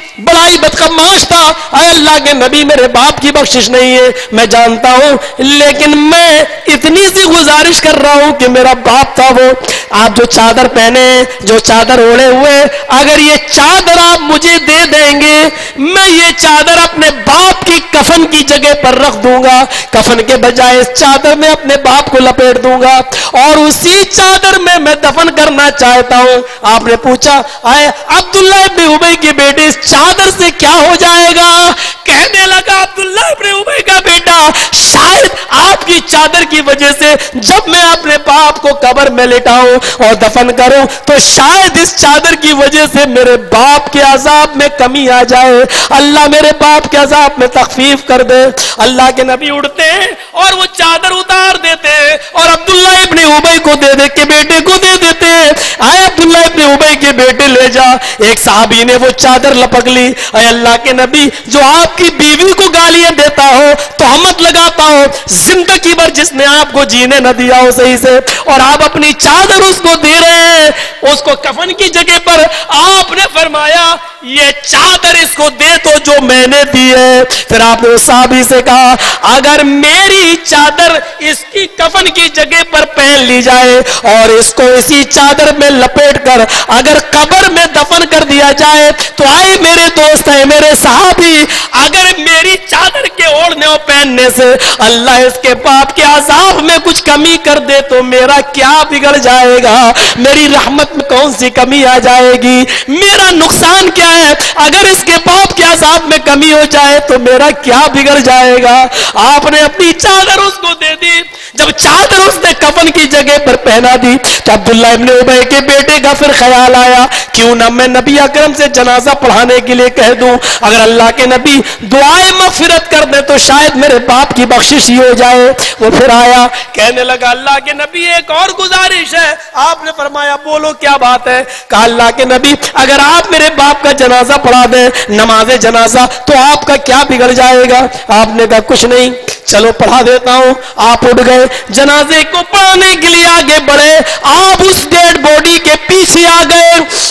A: ہی بدقماش تھا، اے اللہ کے نبی میرے باپ کی بخشش نہیں ہے، میں جانتا ہوں، لیکن میں اتنی سی گزارش کر رہا ہوں کہ میرا باپ تھا وہ، آپ جو چادر پہنے جو چادر اوڑے ہوئے، اگر یہ چادر آپ مجھے دے دیں گے میں یہ چادر اپنے باپ کی کفن کی جگہ پر رکھ دوں گا، کفن کے بجائے اس چادر میں اپنے باپ کو لپیٹ دوں گا اور اسی چادر میں دفن کرنا چاہتا ہوں۔ آپ نے پوچھا اے عبداللہ ابن ابی کے بیٹے اس چادر سے کیا ہو جائے گا؟ کہنے لگا عبداللہ ابن ابی کا بیٹا شاید آپ کی چادر کی وجہ سے جب میں اپنے باپ کو قبر میں لٹاؤں اور دفن کروں تو شاید اس چادر کی وجہ سے میرے باپ کے عذاب میں کمی آ جائے، اللہ میرے باپ کے عذاب میں تخفیف کر دے۔ اللہ کے نبی اڑتے اور وہ چادر اتار دیتے اور عبداللہ ابن ابی کو دے دے کے بیٹے کو دے دیتے، اے عبداللہ ابن ابی کے بیٹے لے جا۔ ایک صحابی نے وہ چادر لپک لی، اے اللہ کے نبی جو آپ کی بیوی کو گالیاں دیتا ہو تہمت لگاتا ہو، زندگی بھر جس نے آپ کو جینے نہ دیا ہو صحیح سے، اور آپ اپنی چادر اس کو دے رہے ہیں اس کو کفن کی جگہ پر، آپ نے فرمایا یہ چادر اس کو دے تو جو میں نے دی ہے۔ پھر آپ نے اس صحابی سے کہا اگر میری چادر اس کی کفن کی جگہ پر پہن لی جائے اور اس کو اسی چادر میں لپیٹ کر اگر قبر میں دفن کر دیا جائے تو آئے میرے دوست ہیں میرے صحابی، اگر میری چادر کے اوڑھنے اور پہننے سے اللہ اس کے باپ کے عذاب میں کچھ کمی کر دے تو میرا کیا بگڑ جائے گا؟ میری رحمت میں کون سی کمی آ جائے گی؟ میرا نقصان کیا ہے؟ اگر اس کے باپ کے عذاب میں کمی ہو جائے تو میرا کیا بگڑ جائے گا؟ آپ نے اپنی چادر اس کو دے دی۔ جب چادر اس نے کفن کی جگہ پر پہنا دی تو عبداللہ ابن ابی کے بیٹے کا پھر خیال آیا کیوں نہ میں نبی اکرم سے جنازہ پڑھانے کے لیے کہہ دوں، اگر اللہ کے نبی دعائے مغفرت کر دے تو شاید میرے باپ کی بخشش ہی ہو جائے۔ وہ پھر آیا کہنے لگا اللہ کے نبی ایک اور گزارش ہے۔ آپ نے فرمایا بولو کیا بات ہے؟ کہا اللہ کے نبی اگر آپ میرے باپ کا جنازہ پڑھا دیں نماز جنازہ تو آپ کا کیا بگڑ جائے گا؟ آپ نے کہا کچھ نہیں، چلو پڑھا دیتا ہوں۔ آپ اٹھ گئے جنازے کو پڑھانے کے لیے آگے بڑھے، آپ اس ڈیڈ باڈی کے پیچھے آ گئے،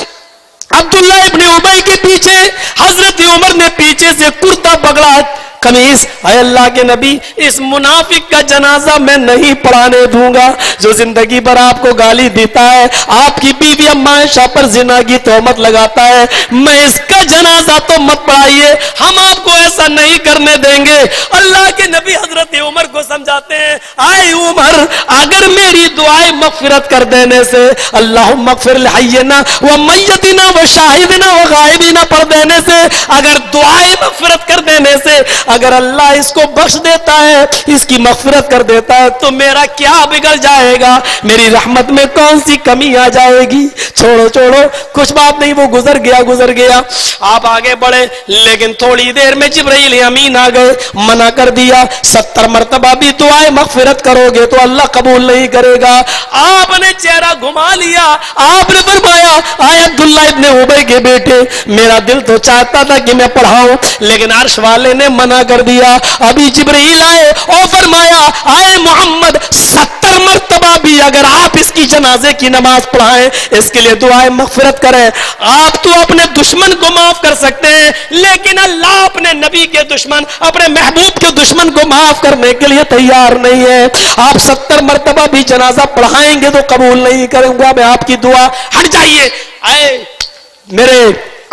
A: عبداللہ ابن ابی کے پیچھے، حضرت عمر نے پیچھے سے کرتا پکڑا قمیص، اے اللہ کے نبی اس منافق کا جنازہ میں نہیں پڑھانے دوں گا جو زندگی بھر آپ کو گالی دیتا ہے، آپ کی بیوی اما عائشہ پر زنا کی تہمت لگاتا ہے، میں اس کا جنازہ تو مت پڑھائیے، ہم آپ کو ایسا نہیں کرنے دیں گے۔ اللہ کے نبی حضرت عمر کو سمجھاتے ہیں اے عمر اگر میری دعائیں مغفرت کر دینے سے اللہم اغفر لحینا ومیتنا وشاہدنا وغائبنا پڑھ دینے سے، اگر دعائیں مغفرت کر دینے سے اگر اللہ اس کو بخش دیتا ہے اس کی مغفرت کر دیتا ہے تو میرا کیا بگڑ جائے گا؟ میری رحمت میں کون سی کمی آ جائے گی؟ چھوڑو کچھ بات نہیں، وہ گزر گیا۔ آپ آگے بڑھے لیکن تھوڑی دیر میں جبرائیل امین آ گئے، منع کر دیا 70 مرتبہ بھی دعائیں مغفرت کرو گے تو اللہ قبول نہیں کرے گا۔ آپ نے چہرہ گھما لیا، آپ نے فرمایا اے عبداللہ ابن ابی کے بیٹے میرا دل تو چاہتا تھا کہ میں پڑھاؤں لیکن عرش والے نے منع کر دیا۔ ابھی جبرائیل آئے اور فرمایا اے محمد 70 مرتبہ بھی اگر آپ اس کی جنازے کی نماز پڑھائیں اس کے لیے دعائیں مغفرت کریں، آپ تو اپنے دشمن کو معاف کر سکتے ہیں لیکن اللہ اپنے نبی کے دشمن اپنے محبوب کے دشمن کو معاف کرنے کے لیے تیار نہیں ہے۔ آپ 70 مرتبہ بھی جنازہ پڑھائیں گے تو قبول نہیں کروں گا میں آپ کی دعا۔ ہٹ جائیے۔ اے میرے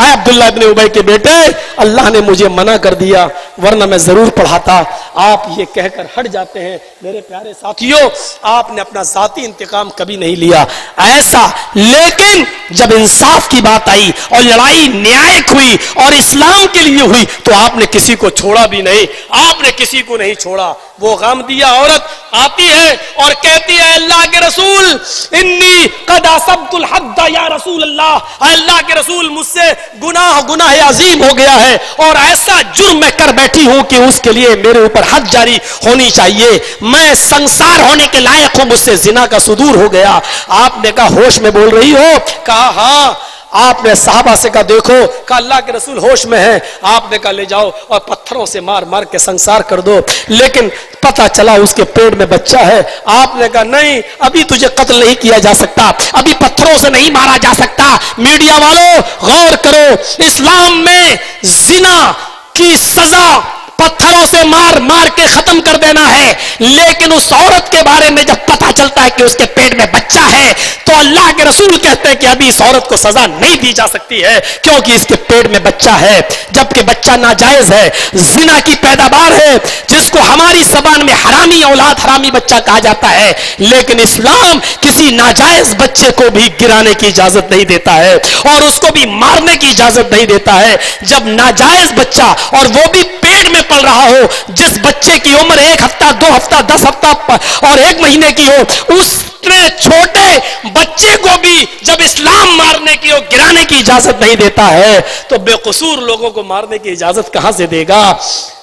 A: اے عبداللہ ابن ابی کے بیٹے اللہ نے مجھے منع کر دیا ورنہ میں ضرور پڑھاتا. آپ یہ کہہ کر ہٹ جاتے ہیں. میرے پیارے ساتھیوں آپ نے اپنا ذاتی انتقام کبھی نہیں لیا ایسا, لیکن جب انصاف کی بات آئی اور لڑائی نیائک ہوئی اور اسلام کے لیے ہوئی تو آپ نے کسی کو چھوڑا بھی نہیں, آپ نے کسی کو نہیں چھوڑا. وہ غامدیہ عورت آتی ہے اور کہتی ہے اللہ کے رسول انی قد اصبت الحد یا رسول اللہ, اللہ کے رسول مجھ سے گناہ عظیم ہو گیا ہے اور ایسا جرم میں کر بیٹھی ہوں کہ اس کے لیے میرے اوپر حد جاری ہونی چاہیے, میں سنسار ہونے کے لائق ہوں, مجھ سے زنا کا صدور ہو گیا. آپ نے کہا ہوش میں بول رہی ہو؟ کہا ہاں. آپ نے صحابہ سے کہا دیکھو, کہا اللہ کے رسول ہوش میں ہیں. آپ نے کہا لے جاؤ اور پتھروں سے مار مار کے سنسار کر دو. لیکن پتہ چلا اس کے پیٹ میں بچہ ہے. آپ نے کہا نہیں, ابھی تجھے قتل نہیں کیا جا سکتا, ابھی پتھروں سے نہیں مارا جا سکتا. میڈیا والوں غور کرو, اسلام میں زنا کی سزا پتھروں سے مار مار کے ختم کر دینا ہے, لیکن اس عورت کے بارے میں جب پتہ چلتا ہے کہ اس کے پیٹ میں بچہ ہے تو اللہ کے رسول کہتے ہیں کہ ابھی اس عورت کو سزا نہیں دی جا سکتی ہے کیونکہ اس کے پیٹ میں بچہ ہے, جبکہ بچہ ناجائز ہے, زنا کی پیداوار ہے, جس کو ہماری زبان میں حرامی اولاد, حرامی بچہ کہا جاتا ہے. لیکن اسلام کسی ناجائز بچے کو بھی گرانے کی اجازت نہیں دیتا ہے اور اس کو بھی مارنے کی اجازت نہیں دیتا ہے. جب ناجائز بچہ اور وہ بھی پیٹ میں پل رہا ہو, جس بچے کی عمر 1 ہفتہ 2 ہفتہ 10 ہفتہ اور 1 مہینے کی ہو, اس چھوٹے بچے کو بھی جب اسلام مارنے کی اور گرانے کی اجازت نہیں دیتا ہے تو بے قصور لوگوں کو مارنے کی اجازت کہاں سے دے گا؟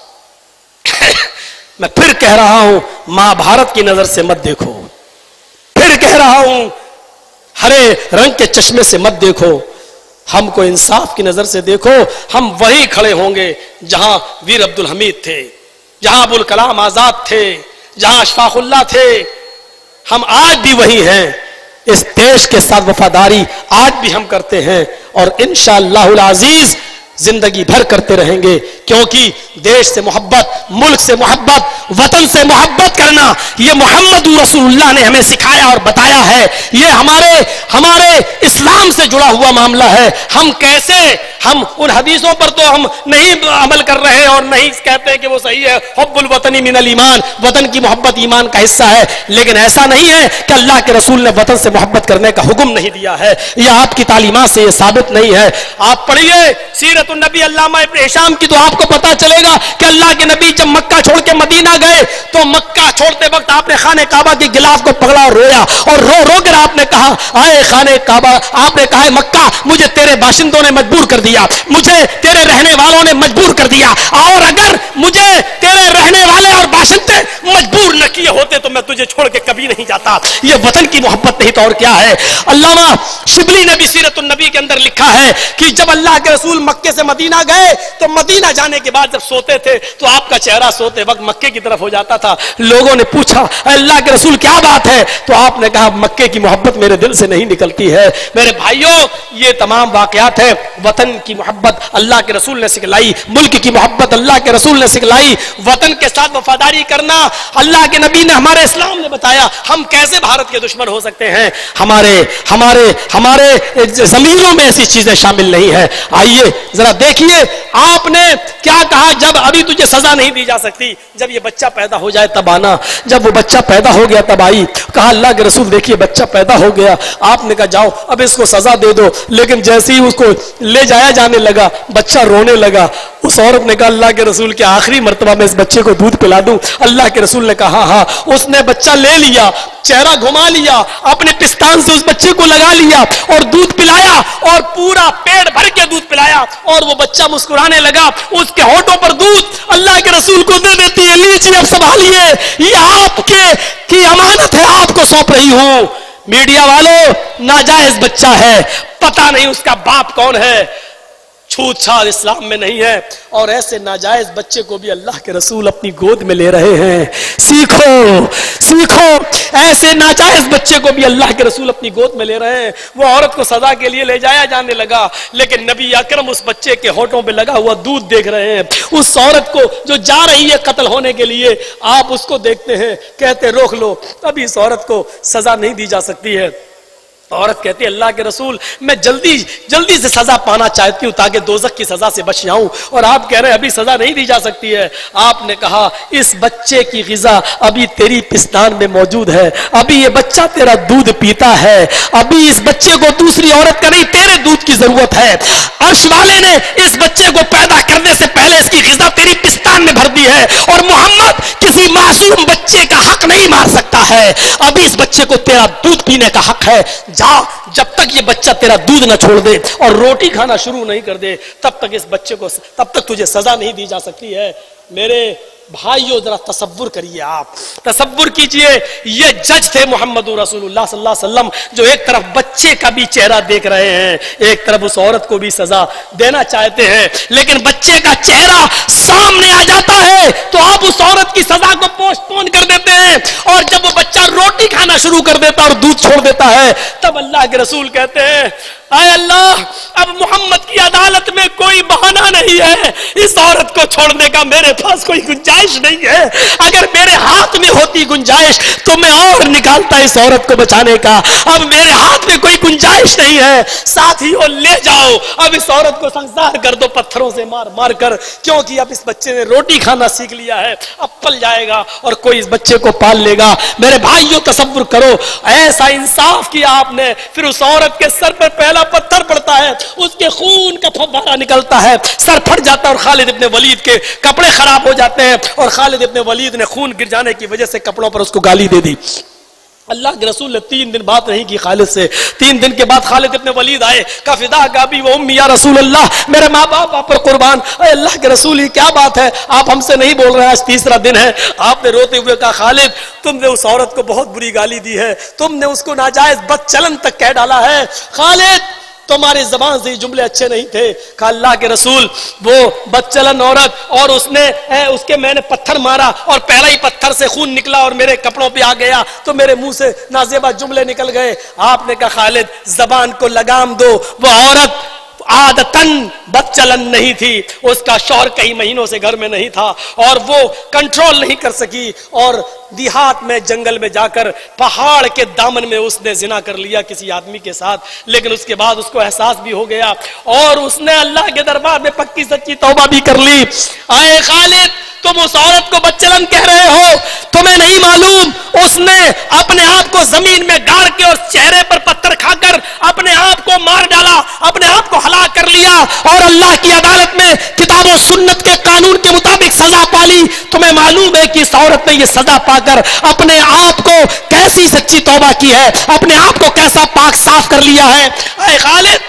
A: میں پھر کہہ رہا ہوں ماں بھارت کی نظر سے مت دیکھو, پھر کہہ رہا ہوں ہرے رنگ کے چشمے سے مت دیکھو, ہم کو انصاف کی نظر سے دیکھو. ہم وہی کھڑے ہوں گے جہاں ویر عبد الحمید تھے, جہاں ابوالکلام آزاد تھے, جہاں اشفاق اللہ تھے. ہم آج بھی وہی ہیں. اس دیش کے ساتھ وفاداری آج بھی ہم کرتے ہیں اور انشاءاللہ العزیز زندگی بھر کرتے رہیں گے, کیونکہ دیش سے محبت, ملک سے محبت, وطن سے محبت کرنا یہ محمد رسول اللہ نے ہمیں سکھایا اور بتایا ہے. یہ ہمارے اسلام سے جڑا ہوا معاملہ ہے. ہم ان حدیثوں پر تو ہم نہیں عمل کر رہے اور نہیں کہتے کہ وہ صحیح ہے, حب الوطنی من الایمان, وطن کی محبت ایمان کا حصہ ہے, لیکن ایسا نہیں ہے کہ اللہ کے رسول نے وطن سے محبت کرنے کا حکم نہیں دیا ہے. یہ آپ کی تعلیمات سے یہ ثابت نہیں ہے. آپ پڑھیے سیرت النبی علامہ ابن ہشام کی تو آپ کو پتا چلے گا کہ اللہ کے نبی جب مکہ چھوڑ کے مدینہ گئے تو مکہ چھوڑتے وقت آپ نے خانہ کعبہ کی غلاف کو پکڑا اور رویا, اور رو رو کر آپ نے کہا آئے خانہ کعبہ, آپ نے کہا مکہ مجھے تیرے باشندوں نے مجبور کر دیا, مجھے تیرے رہنے والوں نے مجبور کر دیا, اور اگر مجھے تیرے رہنے والے اور باشندے مجبور نہ کیے ہوتے تو میں تجھے چھوڑ کے کبھی نہیں جاتا. یہ وطن کی محبت نہیں تو اور کیا ہے. علامہ شبلی نے بھی سیرت النبی کے اندر لکھا ہے کہ جب اللہ کے رسول مکے سے مدینہ گئے تو مدینہ جانے کے بعد جب سوتے تھے تو آپ کا چہرہ سوتے وقت مکے کی طرف ہو جاتا تھا. لوگوں نے پوچھا اللہ کے رسول کیا بات ہے, تو آپ نے کہا مکے کی محبت میرے دل سے نہیں نکلتی ہے. میرے بھائیوں یہ تمام واقعات ہیں, وطن کی محبت اللہ کے رسول نے سکھلائی, ملک کی محبت اللہ کے رسول نے سکھلائی, وطن کے ساتھ وفاداری کرنا اللہ کے نبی نے, ہمارے اسلام نے بتایا. ہم کیسے بھارت کے دشمن ہو سکتے ہیں؟ ہمارے ضمیروں میں ایسی چیزیں شامل نہیں ہیں. آئیے ذرا دیکھیے آپ نے کیا کہا, جب ابھی تجھے سزا نہیں دی جا سکتی, جب یہ بچہ پیدا ہو جائے تب آنا. جب وہ بچہ پیدا ہو گیا تب آئی. کہا اللہ کے رسول دیکھیے بچہ پیدا ہو گیا, آپ نے کہا جاؤ اب اس کو سزا دے دو. لیکن جیسے ہی اس کو لے جایا جانے لگا بچہ رونے لگا. اس عورت نے کہا اللہ کے رسول کے آخری مرتبہ میں اس بچے کو دودھ پلا دوں. اللہ کے رسول نے کہا ہاں. اس نے بچہ لے لیا, چہرہ گھما لیا, اپنے پستان سے اس بچے کو لگا لیا اور دودھ پلایا, اور پورا پیٹ بھر کے دودھ پلایا, اور وہ بچہ مسکرانے لگا. اس کے ہونٹوں پر دودھ اللہ کے رسول کو دے دیتی ہے, لیجیے اب سنبھالیے, یہ آپ کی امانت ہے, آپ کو سونپ رہی ہوں. میڈیا والوں ناجائز بچہ ہے, پتہ نہیں اس کا باپ کون ہے, چھوت چھات اسلام میں نہیں ہے, اور ایسے ناجائز بچے کو بھی اللہ کے رسول اپنی گود میں لے رہے ہیں. سیکھو ایسے ناجائز بچے کو بھی اللہ کے رسول اپنی گود میں لے رہے ہیں. وہ عورت کو سزا کے لیے لے جایا جانے لگا, لیکن نبی اکرم اس بچے کے ہونٹوں پہ لگا ہوا دودھ دیکھ رہے ہیں. اس عورت کو جو جا رہی ہے قتل ہونے کے لیے, آپ اس کو دیکھتے ہیں, کہتے روک لو, ابھی اس عورت کو سزا نہیں دی جا سکتی ہے. عورت کہتی ہے اللہ کے رسول میں جلدی سے سزا پانا چاہتی ہوں تاکہ دوزخ کی سزا سے بچ جاؤں، اور آپ کہہ رہے ہیں ابھی سزا نہیں دی جا سکتی ہے۔ آپ نے کہا اس بچے کی غذا ابھی تیری پستان میں موجود ہے، ابھی یہ بچہ تیرا دودھ پیتا ہے، ابھی اس بچے کو دوسری عورت کا نہیں تیرے دودھ کی ضرورت ہے۔ عرش والے نے اس بچے کو پیدا کرنے سے پہلے اس کی غذا تیری پستان میں بھر دی ہے، اور محمد کسی معصوم بچے کا حق نہیں مار سکتا ہے، ابھی اس بچے کو تیرا دودھ پینے کا حق ہے۔ جا، جب تک یہ بچہ تیرا دودھ نہ چھوڑ دے اور روٹی کھانا شروع نہیں کر دے تب تک اس بچے کو، تب تک تجھے سزا نہیں دی جا سکتی ہے۔ میرے بھائیو ذرا تصور کریے، آپ تصور کیجئے یہ جج تھے محمد رسول اللہ صلی اللہ علیہ وسلم، جو ایک طرف بچے کا بھی چہرہ دیکھ رہے ہیں، ایک طرف اس عورت کو بھی سزا دینا چاہتے ہیں، لیکن بچے کا چہرہ سامنے آ جاتا ہے تو آپ اس عورت کی سزا کو پوسٹ پون کر دیتے ہیں، اور جب وہ بچہ روٹی کھانا شروع کر دیتا اور دودھ چھوڑ دیتا ہے تب اللہ کے رسول کہتے ہیں اے اللہ اب محمد کی عدالت میں کوئی بہانہ نہیں ہے، اس عورت کو چھوڑنے کا میرے پاس کوئی گنجائش نہیں ہے، اگر میرے ہاتھ میں ہوتی گنجائش تو میں اور نکالتا اس عورت کو بچانے کا، اب میرے ہاتھ میں کوئی گنجائش نہیں ہے، ساتھیوں لے جاؤ اب اس عورت کو سنسار کر دو پتھروں سے مار مار کر، کیونکہ اب اس بچے نے روٹی کھانا سیکھ لیا ہے، اب پل جائے گا اور کوئی اس بچے کو پال لے گا۔ میرے بھائیوں تصور کرو ایسا انصاف کیا آپ نے، پھر اس عورت کے سر پر پہلا پتھر پڑتا ہے، اس کے خون کا فوارہ نکلتا ہے، سر پھٹ جاتا ہے اور خالد ابن ولید کے کپڑے خراب ہو جاتے ہیں، اور خالد ابن ولید نے خون گر جانے کی وجہ سے کپڑوں پر اس کو گالی دے دی۔ اللہ کے رسول نے 3 دن بات نہیں کی خالد سے، 3 دن کے بعد خالد ابن ولید آئے، کہا فدا کا ابی و امی یا رسول اللہ، میرے ماں باپ آپ پر قربان۔ اے اللہ کے رسول یہ کیا بات ہے، آپ ہم سے نہیں بول رہے ہیں، آج 3را دن ہے۔ آپ نے روتے ہوئے کہا خالد تم نے اس عورت کو بہت بری گالی دی ہے، تم نے اس کو ناجائز بد چلن تک کہہ ڈالا ہے، خالد تمہاری زبان سے یہ جملے اچھے نہیں تھے۔ کہا اللہ کے رسول وہ بدچلن عورت، اور اس کے میں نے پتھر مارا اور پہلا ہی پتھر سے خون نکلا اور میرے کپڑوں پہ آ گیا تو میرے منہ سے نازیبا جملے نکل گئے۔ آپ نے کہا خالد زبان کو لگام دو، وہ عورت عادتاً بدچلن نہیں تھی، اس کا شوہر کئی مہینوں سے گھر میں نہیں تھا اور وہ کنٹرول نہیں کر سکی، اور دیہات میں جنگل میں جا کر پہاڑ کے دامن میں اس نے زنا کر لیا کسی آدمی کے ساتھ، لیکن اس کے بعد اس کو احساس بھی ہو گیا اور اس نے اللہ کے دربار میں پکی سچی توبہ بھی کر لی۔ اے خالد تم اس عورت کو بدچلن کہہ رہے ہو، تمہیں نہیں معلوم اس نے اپنے آپ کو زمین میں گاڑ کے اور چہرے پر پتھر کھا کر اپنے آپ کو مار ڈالا، اپنے آپ کو ہلاک کر لیا اور اللہ کی عدالت میں کتاب و سنت کے قانون کے مطابق سزا پالی۔ تمہیں معلوم ہے کہ اس عورت نے یہ سزا پا کر اپنے آپ کو کیسی سچی توبہ کی ہے، اپنے آپ کو کیسا پاک صاف کر لیا ہے۔ اے خالد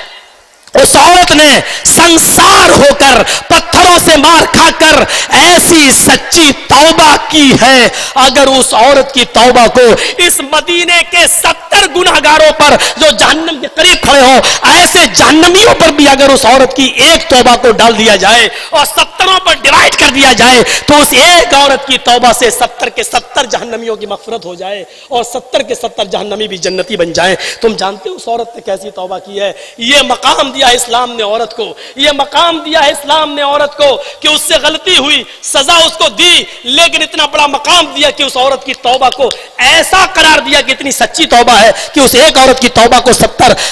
A: اس عورت نے سنسار ہو کر پتھروں سے مار کھا کر ایسی سچی توبہ کی ہے، اگر اس عورت کی توبہ کو اس مدینے کے 70 گناہگاروں پر جو جہنم کے قریب کھڑے ہو، ایسے جہنمیوں پر بھی اگر اس عورت کی ایک توبہ کو ڈال دیا جائے اور 70 پر ڈیوائڈ کر دیا جائے تو اس ایک عورت کی توبہ سے 70 کے 70 جہنمیوں کی مغفرت ہو جائے اور 70 کے 70 جہنمی بھی جنتی بن جائیں۔ تم جانتے ہو اس عورت نے کیسی توبہ کی ہے؟ یہ مقام دیا اسلام نے عورت کو، یہ مقام دیا ہے اسلام نے عورت کو کہ اس سے غلطی ہوئی، سزا اس کو دی، لیکن اتنا بڑا مقام دیا کہ اس عورت کی توبہ کو ایسا قرار دیا کہ اتنی سچی توبہ ہے کہ اس ایک عورت کی توبہ کو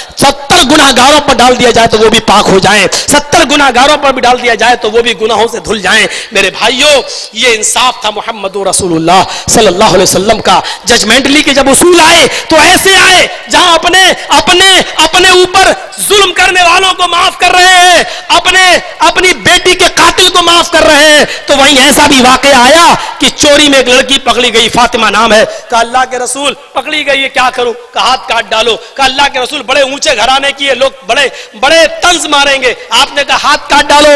A: 70 گناہگاروں پر ڈال دیا جائے تو وہ بھی پاک ہو جائیں، 70 گناہگاروں پر بھی ڈال دیا جائے تو وہ بھی گناہوں سے دھل جائیں۔ میرے بھائیوں یہ انصاف تھا محمد رسول اللہ صلی اللہ علیہ وسلم کا۔ ججمنٹلی کے جب اصول آئے تو ایسے آئے جہاں اپنے اوپر ظلم کرنے والوں کو معاف کر رہے ہیں، اپنی بیٹی کے قاتل کو معاف کر رہے ہیں، تو وہیں ایسا بھی واقعہ آیا کہ چوری میں ایک لڑکی پکڑی گئی، فاطمہ نام ہے، کہا اللہ کے رسول پکڑی گئی ہے کیا کروں؟ کہا ہاتھ کاٹ ڈالو۔ کہا اللہ کے رسول بڑے اونچے گھرانے کی ہے، لوگ بڑے طنز ماریں گے، آپ نے کہا ہاتھ کاٹ ڈالو۔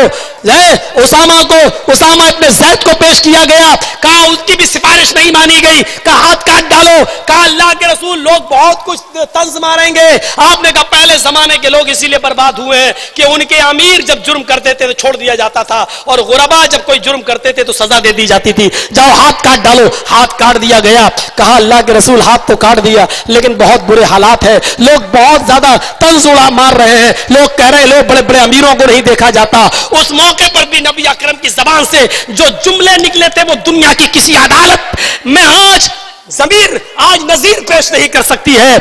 A: اسامہ ابن زید کو پیش کیا گیا، کہا اس کی بھی سفارش نہیں مانی گئی، کہا ہاتھ کاٹ ڈالو۔ کہا اللہ کے رسول لوگ بہت کچھ طنز ماریں گے، آپ نے کہا پہلے زمانے کے لوگ اسی لیے برباد ہوئے ہیں کہ ان کے امیر جب جرم کرتے تھے تو چھوڑ دیا جاتا تھا اور غربا جب کوئی جرم کرتے تھے تو سزا دے دی جاتی تھی، جاؤ ہاتھ کاٹ ڈالو۔ ہاتھ کاٹ دیا گیا۔ کہا اللہ کے رسول ہاتھ تو کاٹ دیا لیکن بہت برے حالات ہیں، لوگ بہت زیادہ طنز اڑا مار رہے ہیں، لوگ کہہ رہے ہیں لوگ بڑے بڑے امیروں کو نہیں دیکھا جاتا۔ اس موقع پر بھی نبی اکرم کی زبان سے جو جملے نکلے تھے وہ دنیا کی کسی عدالت میں آج ضمیر آج نظیر پیش نہیں کر سکتی ہے.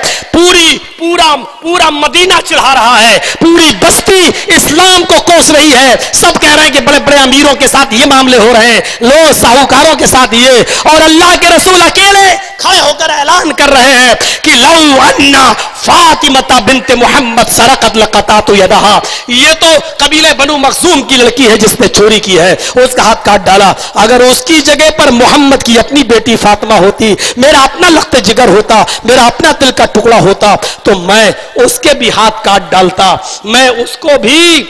A: پورا مدینہ چڑھا رہا ہے, پوری بستی اسلام کو کوس رہی ہے. سب کہہ رہے ہیں کہ بڑے بڑے امیروں کے ساتھ یہ معاملے ہو رہے ہیں, لو ساہوکاروں کے ساتھ یہ, اور اللہ کے رسول اکیلے کھڑے ہو کر اعلان کر رہے ہیں کہ لو ان فاطمہ بنت محمد سرقت لقطعت یدہا. یہ تو قبیلہ بنو مخزوم کی لڑکی ہے جس نے چوری کی ہے, اس کا ہاتھ کاٹ ڈالا. اگر اس کی جگہ پر محمد کی اپنی بیٹی فاطمہ ہوتی, میرا اپنا لخت جگر ہوتا, میرا اپنا دل کا ٹکڑا ہوتا, تو میں اس کے بھی ہاتھ کاٹ ڈالتا, میں اس کو بھی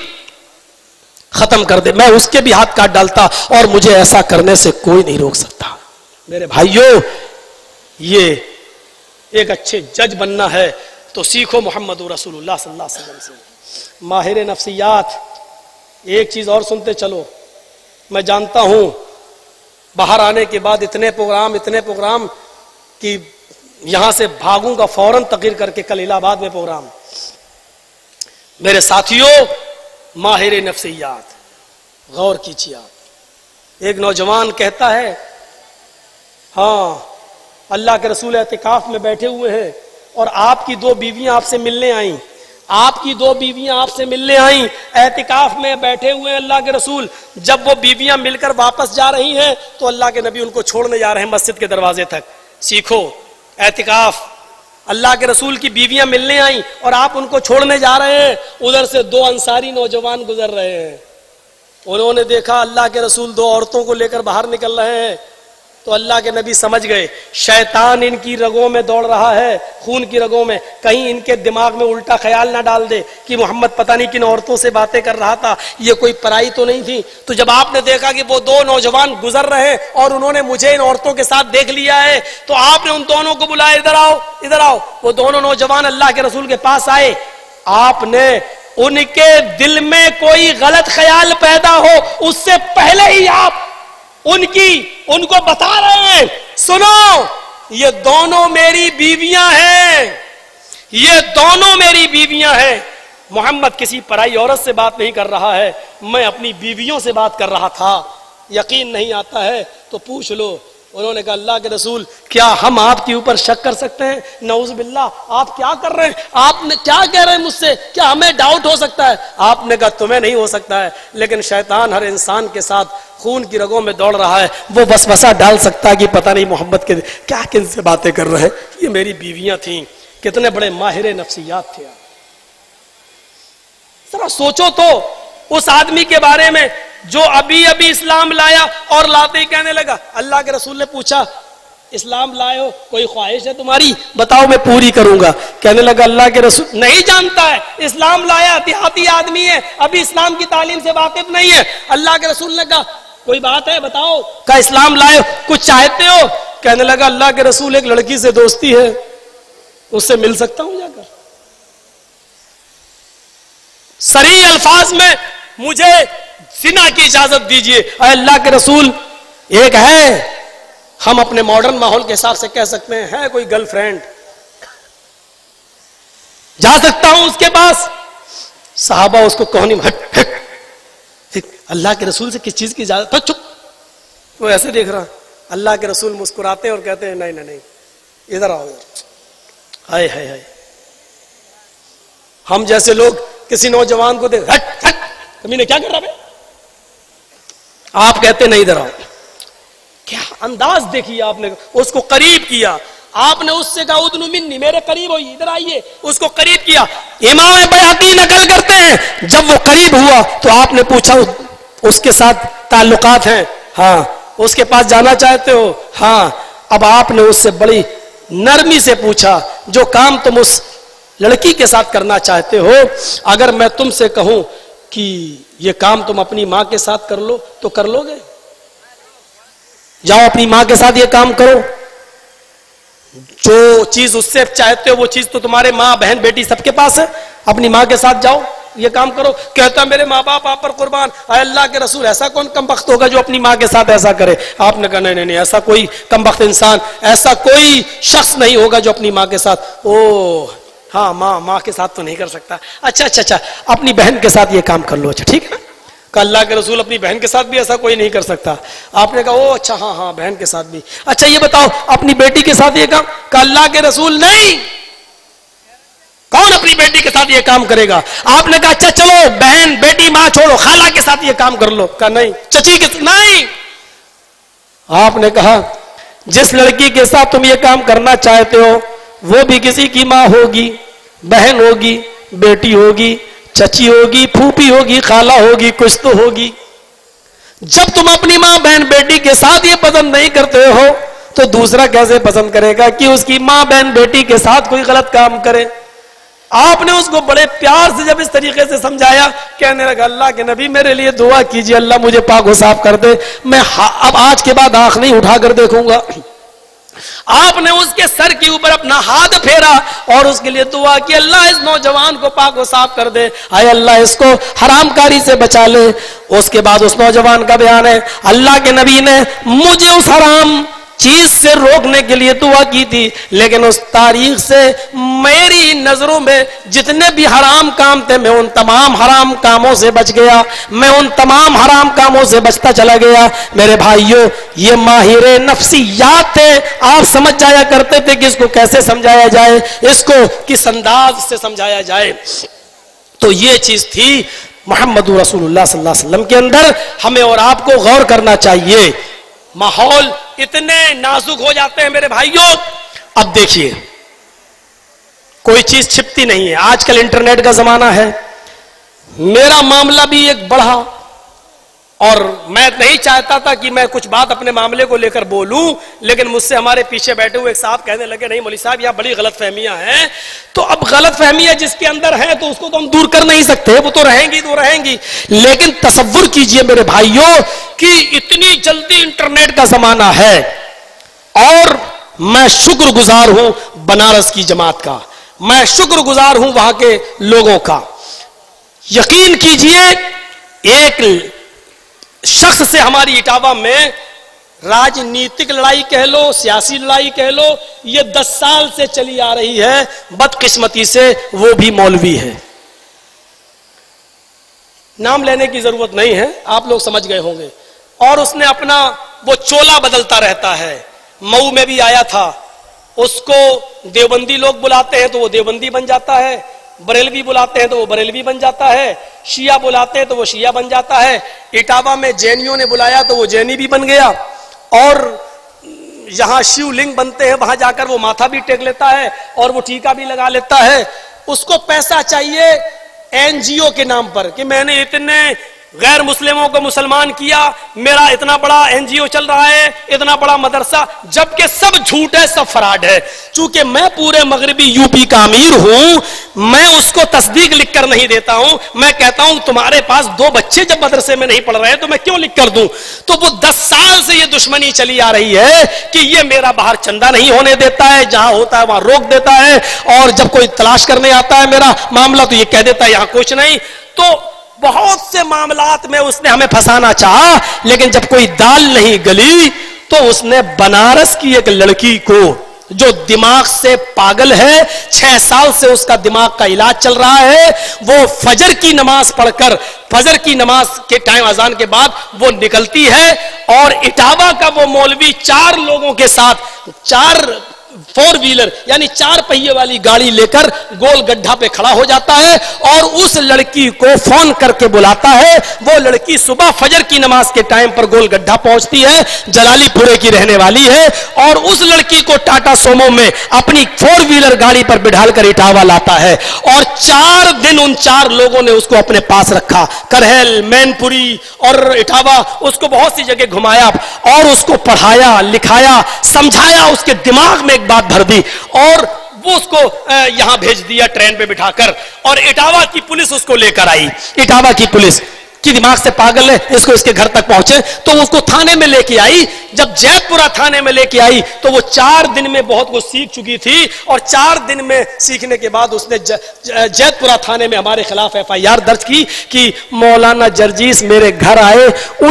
A: ختم کر دے, میں اس کے بھی ہاتھ کاٹ ڈالتا, اور مجھے ایسا کرنے سے کوئی نہیں روک سکتا. میرے بھائیوں, یہ ایک اچھے جج بننا ہے تو سیکھو محمد رسول اللہ صلی اللہ علیہ وسلم سے. ماہر نفسیات, ایک چیز اور سنتے چلو. میں جانتا ہوں باہر آنے کے بعد اتنے پروگرام کہ یہاں سے بھاگوں گا فوراً تقریر کر کے کل الہ آباد میں پروگرام. میرے ساتھیوں, ماہر نفسیات, غور کیجیے آپ. ایک نوجوان کہتا ہے, ہاں اللہ کے رسول اعتکاف میں بیٹھے ہوئے ہیں اور آپ کی 2 بیویاں آپ سے ملنے آئیں, آپ کی 2 بیویاں آپ سے ملنے آئیں, اعتکاف میں بیٹھے ہوئے ہیں اللہ کے رسول. جب وہ بیویاں مل کر واپس جا رہی ہیں تو اللہ کے نبی ان کو چھوڑنے جا رہے ہیں مسجد کے دروازے تک. سیکھو اعتکاف, اللہ کے رسول کی بیویاں ملنے آئیں اور آپ ان کو چھوڑنے جا رہے ہیں. ادھر سے 2 انصاری نوجوان گزر رہے ہیں, انہوں نے دیکھا اللہ کے رسول 2 عورتوں کو لے کر باہر نکل رہے ہیں, تو اللہ کے نبی سمجھ گئے شیطان ان کی رگوں میں دوڑ رہا ہے, خون کی رگوں میں, کہیں ان کے دماغ میں الٹا خیال نہ ڈال دے کہ محمد پتہ نہیں کن عورتوں سے باتیں کر رہا تھا, یہ کوئی پرائی تو نہیں تھی. تو جب آپ نے دیکھا کہ وہ 2 نوجوان گزر رہے ہیں اور انہوں نے مجھے ان عورتوں کے ساتھ دیکھ لیا ہے, تو آپ نے ان دونوں کو بلایا, ادھر آؤ ادھر آؤ. وہ دونوں نوجوان اللہ کے رسول کے پاس آئے. آپ نے ان کے دل میں کوئی غلط خیال پیدا ہو اس سے پہلے ہی آپ ان کو بتا رہے ہیں, سنو یہ دونوں میری بیویاں ہیں, یہ دونوں میری بیویاں ہیں. محمد کسی پرائی عورت سے بات نہیں کر رہا ہے, میں اپنی بیویوں سے بات کر رہا تھا. یقین نہیں آتا ہے تو پوچھ لو. انہوں نے کہا اللہ کے رسول کیا ہم آپ کے اوپر شک کر سکتے ہیں؟ نعوذ باللہ, آپ کیا کر رہے ہیں, آپ نے کیا کہہ رہے ہیں مجھ سے, کیا ہمیں ڈاؤٹ ہو سکتا ہے؟ آپ نے کہا تمہیں نہیں ہو سکتا ہے, لیکن شیطان ہر انسان کے ساتھ خون کی رگوں میں دوڑ رہا ہے, وہ وسوسہ ڈال سکتا ہے کہ پتہ نہیں محمد کے کیا کن سے باتیں کر رہے ہیں, یہ میری بیویاں تھیں. کتنے بڑے ماہر نفسیات تھے. ذرا سوچو تو اس آدمی کے بارے میں جو ابھی اسلام لایا اور لاتے ہی کہنے لگا, اللہ کے رسول نے پوچھا اسلام لائے ہو, کوئی خواہش ہے تمہاری, بتاؤ میں پوری کروں گا. کہنے لگا اللہ کے رسول نہیں جانتا ہے, اسلام لایا, دیہاتی آدمی ہے, ابھی اسلام کی تعلیم سے واقف نہیں ہے. اللہ کے رسول نے کہا کوئی بات ہے بتاؤ, کہا اسلام لائے ہو, کچھ چاہتے ہو؟ کہنے لگا اللہ کے رسول ایک لڑکی سے دوستی ہے, اس سے مل سکتا ہوں جا کر؟ صریح الفاظ میں مجھے زنا کی اجازت دیجئے. اے اللہ کے رسول, ایک ہے ہم اپنے ماڈرن ماحول کے حساب سے کہہ سکتے ہیں ہے کوئی گرل فرینڈ, جا سکتا ہوں اس کے پاس؟ صحابہ اس کو کوہنی میں اللہ کے رسول سے کس چیز کی اجازت؟ چپ. وہ ایسے دیکھ رہا, اللہ کے رسول مسکراتے ہیں اور کہتے ہیں نہیں نہیں نہیں, ادھر آؤ ادھر. ہائے ہائے ہائے, ہم جیسے لوگ کسی نوجوان کو دیکھ ہٹ ہٹ کمینے کیا کر رہا ہے, آپ کہتے نہیں ادھر آؤ. کیا انداز دیکھیے, آپ نے اس کو قریب کیا, آپ نے اس سے کہا ادنو منی, میرے قریب ہوئی, ادھر آئیے, اس کو قریب کیا. امام بیہقی نقل کرتے ہیں جب وہ قریب ہوا تو آپ نے پوچھا اس کے ساتھ تعلقات ہیں؟ ہاں. اس کے پاس جانا چاہتے ہو؟ ہاں. اب آپ نے اس سے بڑی نرمی سے پوچھا جو کام تم اس لڑکی کے ساتھ کرنا چاہتے ہو, اگر میں تم سے کہوں کہ یہ کام تم اپنی ماں کے ساتھ کر لو تو کر لو گے؟ جاؤ اپنی ماں کے ساتھ یہ کام کرو, جو چیز اس سے چاہتے ہو وہ چیز تو تمہارے ماں بہن بیٹی سب کے پاس ہے, اپنی ماں کے ساتھ جاؤ یہ کام کرو. کہتا میرے ماں باپ آپ پر قربان, اے اللہ کے رسول ایسا کون کمبخت ہوگا جو اپنی ماں کے ساتھ ایسا کرے؟ آپ نے کہا نہیں نہیں, ایسا کوئی کمبخت انسان, ایسا کوئی شخص نہیں ہوگا جو اپنی ماں کے ساتھ. او ہاں, ماں کے ساتھ تو نہیں کر سکتا, اچھا اچھا اچھا, اپنی بہن کے ساتھ یہ کام کر لو, اچھا ٹھیک ہے نا. کہ اللہ کے رسول اپنی بہن کے ساتھ بھی ایسا کوئی نہیں کر سکتا. آپ نے کہا او اچھا ہاں ہاں بہن کے ساتھ بھی. اچھا یہ بتاؤ اپنی بیٹی کے ساتھ یہ کام؟ کہ اللہ کے رسول نہیں. کون اپنی بیٹی کے ساتھ یہ کام کرے گا؟ آپ نے کہا اچھا چلو بہن بیٹی ماں چھوڑو خالہ کے ساتھ یہ کام کر لو. کہا نہیں. چچی کے ساتھ نہیں. آپ نے کہا جس لڑکی کے ساتھ تم یہ کام کرنا چاہتے ہو وہ بھی کسی کی ماں ہوگی، بہن ہوگی، بیٹی ہوگی، چچی ہوگی، پھوپھی ہوگی، خالہ ہوگی، کچھ تو ہوگی. جب تم اپنی ماں بہن بیٹی کے ساتھ یہ پسند نہیں کرتے ہو تو دوسرا کیسے پسند کرے گا کہ اس کی ماں بہن بیٹی کے ساتھ کوئی غلط کام کرے؟ آپ نے اس کو بڑے پیار سے جب اس طریقے سے سمجھایا، کہنے لگا اللہ کے نبی میرے لیے دعا کیجئے اللہ مجھے پاک و صاف کر دے، میں اب آج کے بعد آنکھ نہیں اٹھا کر دیکھوں گا. آپ نے اس کے سر کے اوپر اپنا ہاتھ پھیرا اور اس کے لیے دعا کی اللہ اس نوجوان کو پاک و صاف کر دے، اے اللہ اس کو حرام کاری سے بچا لے. اس کے بعد اس نوجوان کا بیان ہے اللہ کے نبی نے مجھے اس حرام چیز سے روکنے کے لیے دعا کی تھی، لیکن اس تاریخ سے میری نظروں میں جتنے بھی حرام کام تھے میں ان تمام حرام کاموں سے بچ گیا، میں ان تمام حرام کاموں سے بچتا چلا گیا. میرے بھائیوں یہ ماہر نفسیات تھے، آپ سمجھ جایا کرتے تھے کہ اس کو کیسے سمجھایا جائے، اس کو کس انداز سے سمجھایا جائے. تو یہ چیز تھی محمد رسول اللہ صلی اللہ علیہ وسلم کے اندر. ہمیں اور آپ کو غور کرنا چاہیے. ماحول اتنے نازک ہو جاتے ہیں میرے بھائیوں. اب دیکھیے کوئی چیز چھپتی نہیں ہے، آج کل انٹرنیٹ کا زمانہ ہے. میرا معاملہ بھی ایک بڑھا اور میں نہیں چاہتا تھا کہ میں کچھ بات اپنے معاملے کو لے کر بولوں، لیکن مجھ سے ہمارے پیچھے بیٹھے ہوئے ایک صاحب کہنے لگے نہیں مولوی صاحب یہاں بڑی غلط فہمیاں ہیں. تو اب غلط فہمیاں جس کے اندر ہیں تو اس کو تو ہم دور کر نہیں سکتے، وہ تو رہیں گی تو رہیں گی. لیکن تصور کیجئے میرے بھائیوں کہ اتنی جلدی انٹرنیٹ کا زمانہ ہے اور میں شکر گزار ہوں بنارس کی جماعت کا، میں شکر گزار ہوں وہاں کے لوگوں کا. یقین کیجئے ایک شخص سے ہماری اٹاوا میں راجنیتک لڑائی کہہ لو، سیاسی لڑائی کہہ لو، یہ 10 سال سے چلی آ رہی ہے. بدقسمتی سے وہ بھی مولوی ہے. نام لینے کی ضرورت نہیں ہے، آپ لوگ سمجھ گئے ہوں گے. اور اس نے اپنا وہ چولا بدلتا رہتا ہے. مئو میں بھی آیا تھا، اس کو دیوبندی لوگ بلاتے ہیں تو وہ دیوبندی بن جاتا ہے، بریلوی بلاتے ہیں تو وہ بریلوی بن جاتا ہے، شیعہ بلاتے ہیں تو وہ شیعہ بن جاتا ہے. اٹاوا میں جینیوں نے بلایا تو وہ جینی بھی بن گیا، اور یہاں شیو لنگ بنتے ہیں وہاں جا کر وہ ماتھا بھی ٹیک لیتا ہے اور وہ ٹیکا بھی لگا لیتا ہے. اس کو پیسہ چاہیے NGO کے نام پر کہ میں نے اتنے غیر مسلموں کو مسلمان کیا، میرا اتنا بڑا NGO چل رہا ہے، اتنا بڑا مدرسہ، جبکہ سب جھوٹ ہے، سب فراڈ ہے. چونکہ میں پورے مغربی UP کا امیر ہوں، میں اس کو تصدیق لکھ کر نہیں دیتا ہوں. میں کہتا ہوں تمہارے پاس 2 بچے جب مدرسے میں نہیں پڑھ رہے تو میں کیوں لکھ کر دوں؟ تو وہ 10 سال سے یہ دشمنی چلی آ رہی ہے کہ یہ میرا باہر چندہ نہیں ہونے دیتا ہے، جہاں ہوتا ہے وہاں روک دیتا ہے، اور جب کوئی تلاش کرنے آتا ہے میرا معاملہ تو یہ کہہ دیتا ہے یہاں کچھ نہیں. تو بہت سے معاملات میں اس نے ہمیں پھنسانا چاہا، لیکن جب کوئی دال نہیں گلی تو اس نے بنارس کی ایک لڑکی کو جو دماغ سے پاگل ہے، 6 سال سے اس کا دماغ کا علاج چل رہا ہے، وہ فجر کی نماز پڑھ کر فجر کی نماز کے ٹائم اذان کے بعد وہ نکلتی ہے اور اٹاوا کا وہ مولوی 4 لوگوں کے ساتھ 4 4 ویلر یعنی 4 پہیے والی گاڑی لے کر گول گڈھا پہ کھڑا ہو جاتا ہے اور اس لڑکی کو فون کر کے بلاتا ہے. وہ لڑکی صبح فجر کی نماز کے ٹائم پر گول گڈھا پہنچتی ہے، جلالی پورے کی رہنے والی ہے، اور اس لڑکی کو ٹاٹا سومو میں اپنی 4 ویلر گاڑی پر بٹھال کر اٹاوا لاتا ہے. اور 4 دن ان 4 لوگوں نے اس کو اپنے پاس رکھا، کرہل، مین پوری اور اٹاوا، اس کو بہت سی جگہ گھمایا اور اس کو پڑھایا، لکھایا، سمجھایا، اس کے دماغ میں ایک بات بھر دی اور وہ اس کو یہاں بھیج دیا ٹرین پہ بٹھا کر. اور اٹاوا کی پولیس اس کو لے کر آئی. اٹاوا کی پولیس کی دماغ سے پاگل ہے، اس کو اس کے گھر تک پہنچے تو اس کو تھانے میں لے کے آئی. جب جیت پورا تھانے میں لے کے آئی تو وہ 4 دن میں بہت کچھ سیکھ چکی تھی، اور 4 دن میں سیکھنے کے بعد اس نے جیت پورا تھانے میں ہمارے خلاف FIR درج کی کہ مولانا جرجیس میرے گھر آئے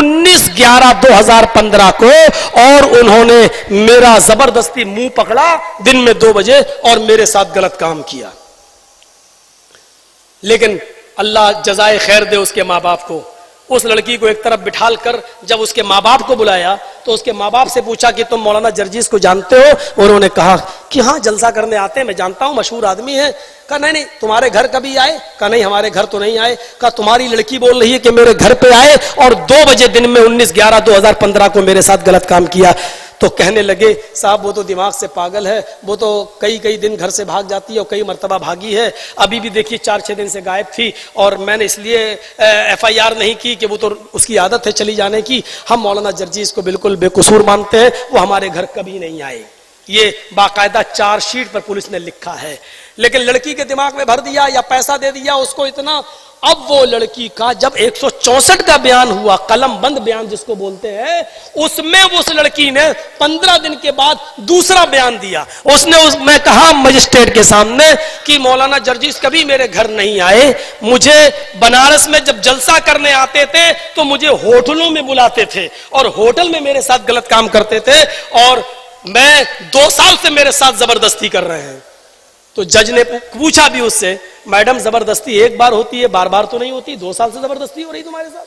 A: 19/11/2015 کو اور انہوں نے میرا زبردستی منہ پکڑا دن میں 2 بجے اور میرے ساتھ غلط کام کیا. لیکن اللہ جزائے خیر دے اس کے ماں باپ کو، उस लड़की को एक तरफ बिठाल कर जब उसके माँ बाप को बुलाया तो उसके माँ बाप से पूछा कि तुम मौलाना जर्जीस को जानते हो? उन्होंने कहा कि हाँ, जलसा करने आते हैं, मैं जानता हूँ, मशहूर आदमी है। कहा नहीं नहीं, तुम्हारे घर कभी आए? कहा नहीं, हमारे घर तो नहीं आए। कहा तुम्हारी लड़की बोल रही है कि मेरे घर पे आए और 2 बजे दिन में 19/11/2015 को मेरे साथ गलत काम किया। तो कहने लगे साहब वो तो दिमाग से पागल है, वो तो कई दिन घर से भाग जाती है और कई मर्तबा भागी है, अभी भी देखिए 4-6 दिन से गायब थी और मैंने इसलिए FIR नहीं की कि वो तो उसकी आदत है चली जाने की। हम मौलाना जर्जीस को बिल्कुल बेकसूर मानते हैं, वो हमारे घर कभी नहीं आए। ये बाकायदा चार्जशीट पर पुलिस ने लिखा है, लेकिन लड़की के दिमाग में भर दिया या पैसा दे दिया उसको इतना। अब वो लड़की का जब 164 का बयान हुआ, कलम बंद बयान जिसको बोलते हैं, उसमें उस लड़की ने 15 दिन के बाद दूसरा बयान दिया। उसने कहा मजिस्ट्रेट के सामने कि मौलाना जर्जीस कभी मेरे घर नहीं आए, मुझे बनारस में जब जलसा करने आते थे तो मुझे होटलों में बुलाते थे और होटल में मेरे साथ गलत काम करते थे और मैं 2 साल से मेरे साथ जबरदस्ती कर रहे हैं। तो जज ने पूछा भी उससे, मैडम जबरदस्ती एक बार होती है, बार बार तो नहीं होती, 2 साल से जबरदस्ती हो रही तुम्हारे साथ?